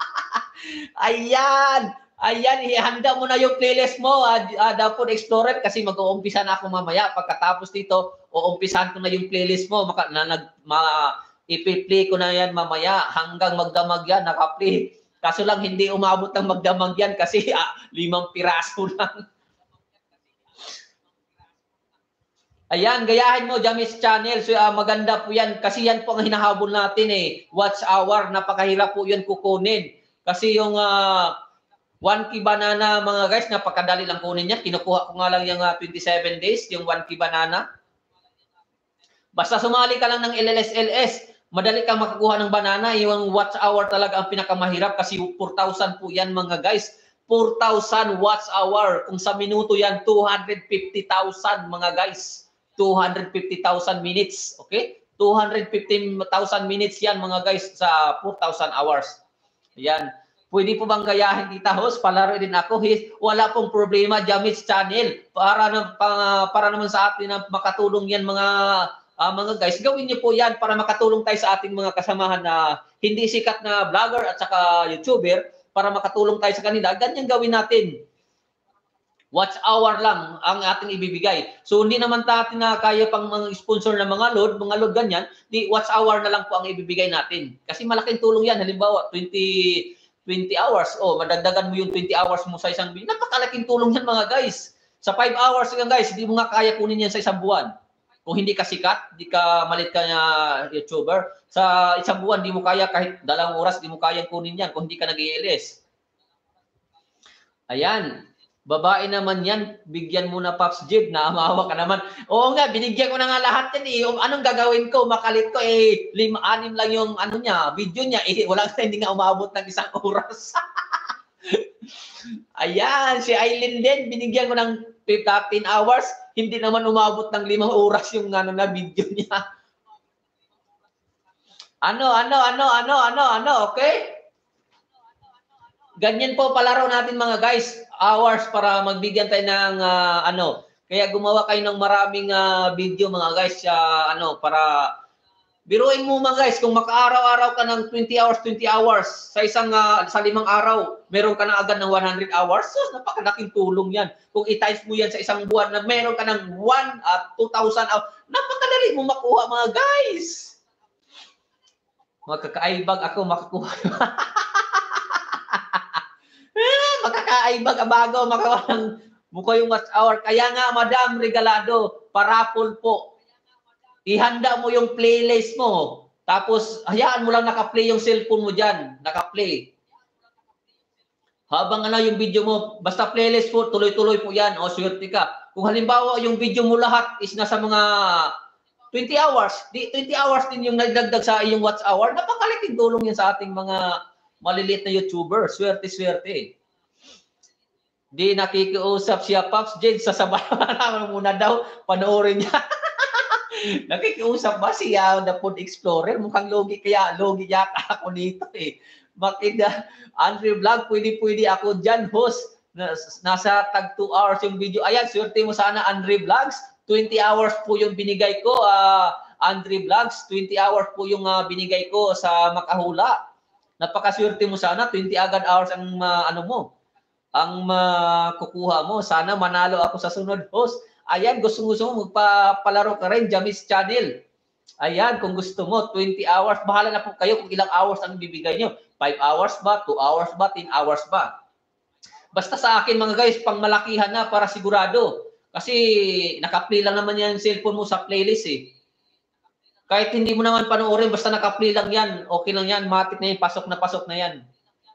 Ayan! Ayan, ihanda mo na yung playlist mo, uh, uh, dapat Explorer, kasi mag-uumpisa na ako mamaya. Pagkatapos dito, uumpisahan ko na yung playlist mo. Maka, na, nag, ma, ipi-play ko na yan mamaya hanggang magdamag yan, naka-play. Kaso lang, hindi umabot ng magdamag yan kasi ah, limang piraso lang. Ayan, gayahin mo, Jamis Channel. So, uh, maganda po yan. Kasi yan po ang hinahabol natin eh. Watch hour, napakahirap po yan kukunin. Kasi yung uh, one K banana, mga guys, napakadali lang kunin yan. Kinukuha ko nga lang yung uh, twenty-seven days, yung one K banana. Basta sumali ka lang ng L L S L S, madali kang makakuha ng banana. Yung watch hour talaga ang pinakamahirap kasi four thousand po yan, mga guys. four thousand watch hour. Kung sa minuto yan, two hundred fifty thousand, mga guys. two hundred fifty thousand minutes, okay? two hundred fifty thousand minutes yan, mga guys, sa four thousand hours. Ayan. Pwede po bang gayahin, Tita Host? Palaro din ako. Wala pong problema, Jamis Channel. Para, na, para, para naman sa atin na makatulong yan, mga uh, mga guys. Gawin niyo po yan para makatulong tayo sa ating mga kasamahan na hindi sikat na vlogger at saka YouTuber, para makatulong tayo sa kanila. Ganyan gawin natin. Watch hour lang ang ating ibibigay. So, hindi naman natin na kaya pang mga sponsor na mga load, mga load ganyan, di watch hour na lang po ang ibibigay natin. Kasi malaking tulong yan. Halimbawa, twenty, twenty hours. O, madagdagan mo yung twenty hours mo sa isang video. Napakalaking tulong yan mga guys. Sa five hours nga guys, hindi mo nga kaya kunin yan sa isang buwan. Kung hindi ka sikat, hindi ka malit ka na YouTuber, sa isang buwan, hindi mo kaya kahit dalawang oras, hindi mo kaya kunin yan kung hindi ka nag-I L S. Ayan. Babae naman yan, bigyan mo na Pops Jib, naamawa ka naman. Oo nga, binigyan ko na nga lahat yan eh. Anong gagawin ko? Makalit ko eh, lima, anim lang yung ano niya, video niya. Eh, wala ka hindi nga umabot ng isang oras. Ayan, si Aileen din, binigyan ko ng fifteen hours, hindi naman umabot ng limang oras yung ano na video niya. Ano, ano, ano, ano, ano, ano, okay? Ganyan po palaro natin mga guys, hours para magbigyan tayo ng uh, ano. Kaya gumawa kayo ng maraming uh, video mga guys, uh, ano, para biruin mo mga guys, kung maka-araw-araw ka ng twenty hours, twenty hours, sa isang, uh, sa limang araw, meron ka na agad ng one hundred hours, so napakalaking tulong yan. Kung i-times mo yan sa isang buwan na meron ka ng one, uh, two thousand hours, napakadali mo makuha mga guys. Magkakaibag ako makakuha. Makakaaibag bago makakuha ng mukha yung watch hour. Kaya nga, Madam Regalado, parapol po. Ihanda mo yung playlist mo. Tapos, hayaan mo lang naka-play yung cellphone mo dyan. Naka-play. Habang ano yung video mo, basta playlist po, tuloy-tuloy po yan. O, swerte ka. Kung halimbawa, yung video mo lahat is nasa mga twenty hours, di, twenty hours din yung nagdagdag sa iyong watch hour, napakalaking tulong yan sa ating mga maliliit na YouTuber. Swerte-swerte. Di nakikiusap siya, Pops Jade, sasabay muna daw, panoorin niya. Nakikiusap ba siya, The Food Explorer? Mukhang logi, kaya logi yata ako dito eh. Makita, Andre Vlog, pwede-pwede ako dyan, host. Nasa tag two hours yung video. Ayan, swerte mo sana, Andre Vlogs. twenty hours po yung binigay ko, uh, Andre Vlogs. twenty hours po yung uh, binigay ko sa Makahula. Napakaswerte mo sana, twenty agad hours ang uh, ano mo. Ang makukuha mo. Sana manalo ako sa sunod host. Ayan, gusto-gusto mo magpapalaro ka rin, Jamis Channel. Ayan, kung gusto mo, twenty hours. Bahala na po kayo kung ilang hours ang bibigay nyo. five hours ba? two hours ba? ten hours ba? Basta sa akin mga guys, pang malakihan na para sigurado. Kasi naka-play lang naman yan yung cellphone mo sa playlist eh. Kahit hindi mo naman panoorin, basta naka-play lang yan. Okay lang yan, matik na yan, pasok na pasok na yan.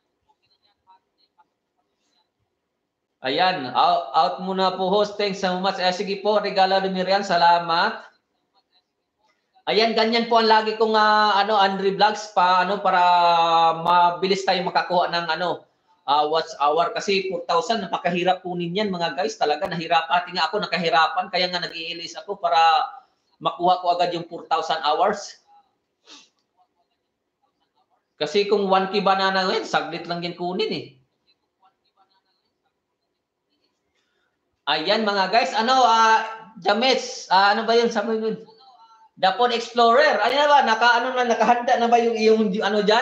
Ayan, out, out muna po host. Thanks so much. Eh, sige po, Regalo de Miriam, salamat. Ayan, ganyan po ang lagi kong uh, ano, Andre Vlogs pa, ano, para mabilis tayo makakuha ng ano, uh, watch hour. Kasi four thousand, napakahirap kunin yan mga guys. Talaga, nahirap. Pati nga ako, nakahirapan. Kaya nga nag-i-release ako para makuha ko agad yung four thousand hours. Kasi kung one K banana ngayon, saglit lang yan kunin eh. Ayan mga guys, ano, uh, Jamets, uh, ano ba yun? Sabi yun? The Food Explorer. Ayan na ba? Naka, ano na, nakahanda na ba yung iyong ano dyan?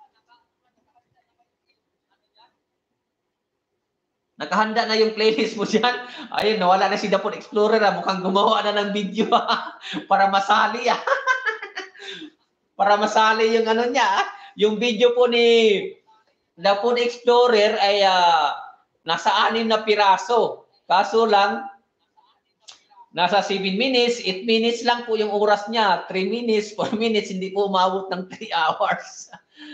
Nakahanda na yung playlist mo dyan? Ayun, nawala na si The Food Explorer. Ah. Mukhang gumawa na ng video para masali. Ah. Para masali yung ano niya. Ah. Yung video po ni The Food Explorer ay uh, nasa anim na piraso. Kaso lang, nasa seven minutes, eight minutes lang po yung oras niya. three minutes, four minutes, hindi po umabot ng three hours.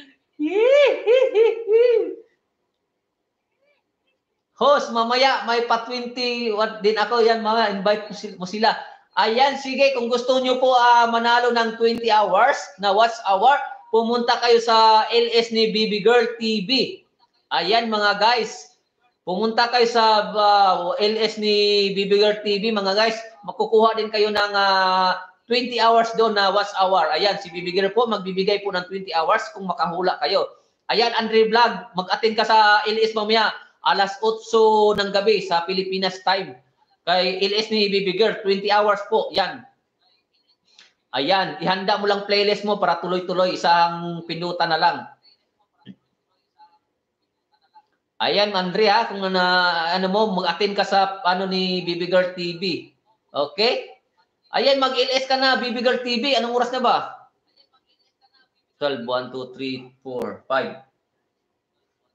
Host, mamaya may pa twenty what din ako yan, mga invite mo sila. Ayan, sige, kung gusto nyo po uh, manalo ng twenty hours na watch hour, pumunta kayo sa L S ni Baby Girl T V. Ayan mga guys. Pumunta kayo sa uh, L S ni Baby Girl T V, mga guys. Makukuha din kayo ng uh, twenty hours doon na watch hour. Ayan, si Baby Girl po, magbibigay po ng twenty hours kung makahula kayo. Ayan, Andre Vlog, mag-attend ka sa L S mamaya, alas otso ng gabi sa Pilipinas time. Kay L S ni Baby Girl, twenty hours po, yan. Ayan, ihanda mo lang playlist mo para tuloy-tuloy, isang pinuta na lang. Ayan, Andrea, kung na, ano mo, mag-attend ka sa ano ni Baby Girl T V. Okay? Ayan, mag-L S ka na, Baby Girl T V. Anong oras na ba? twelve, one, two, three, four, five.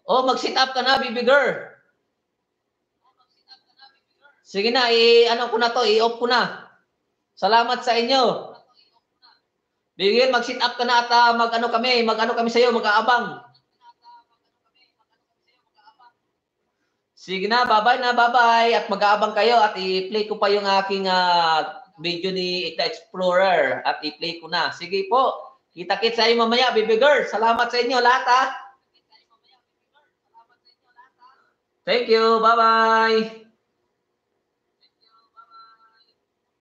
Oh, mag-sit up ka na, baby girl. Sige na, i-ano ko na to, i-off ko na. Salamat sa inyo. Baby girl, mag-sit up ka na at uh, mag-ano kami, mag-ano kami sa iyo, mag-aabang. Sige na, bye-bye na, bye-bye. At mag-aabang kayo at i-play ko pa yung aking uh, video ni Ita Explorer at i-play ko na. Sige po. Kita-kits sa iyo mamaya, baby girl. Salamat sa inyo lahat ha. Thank you. Bye-bye.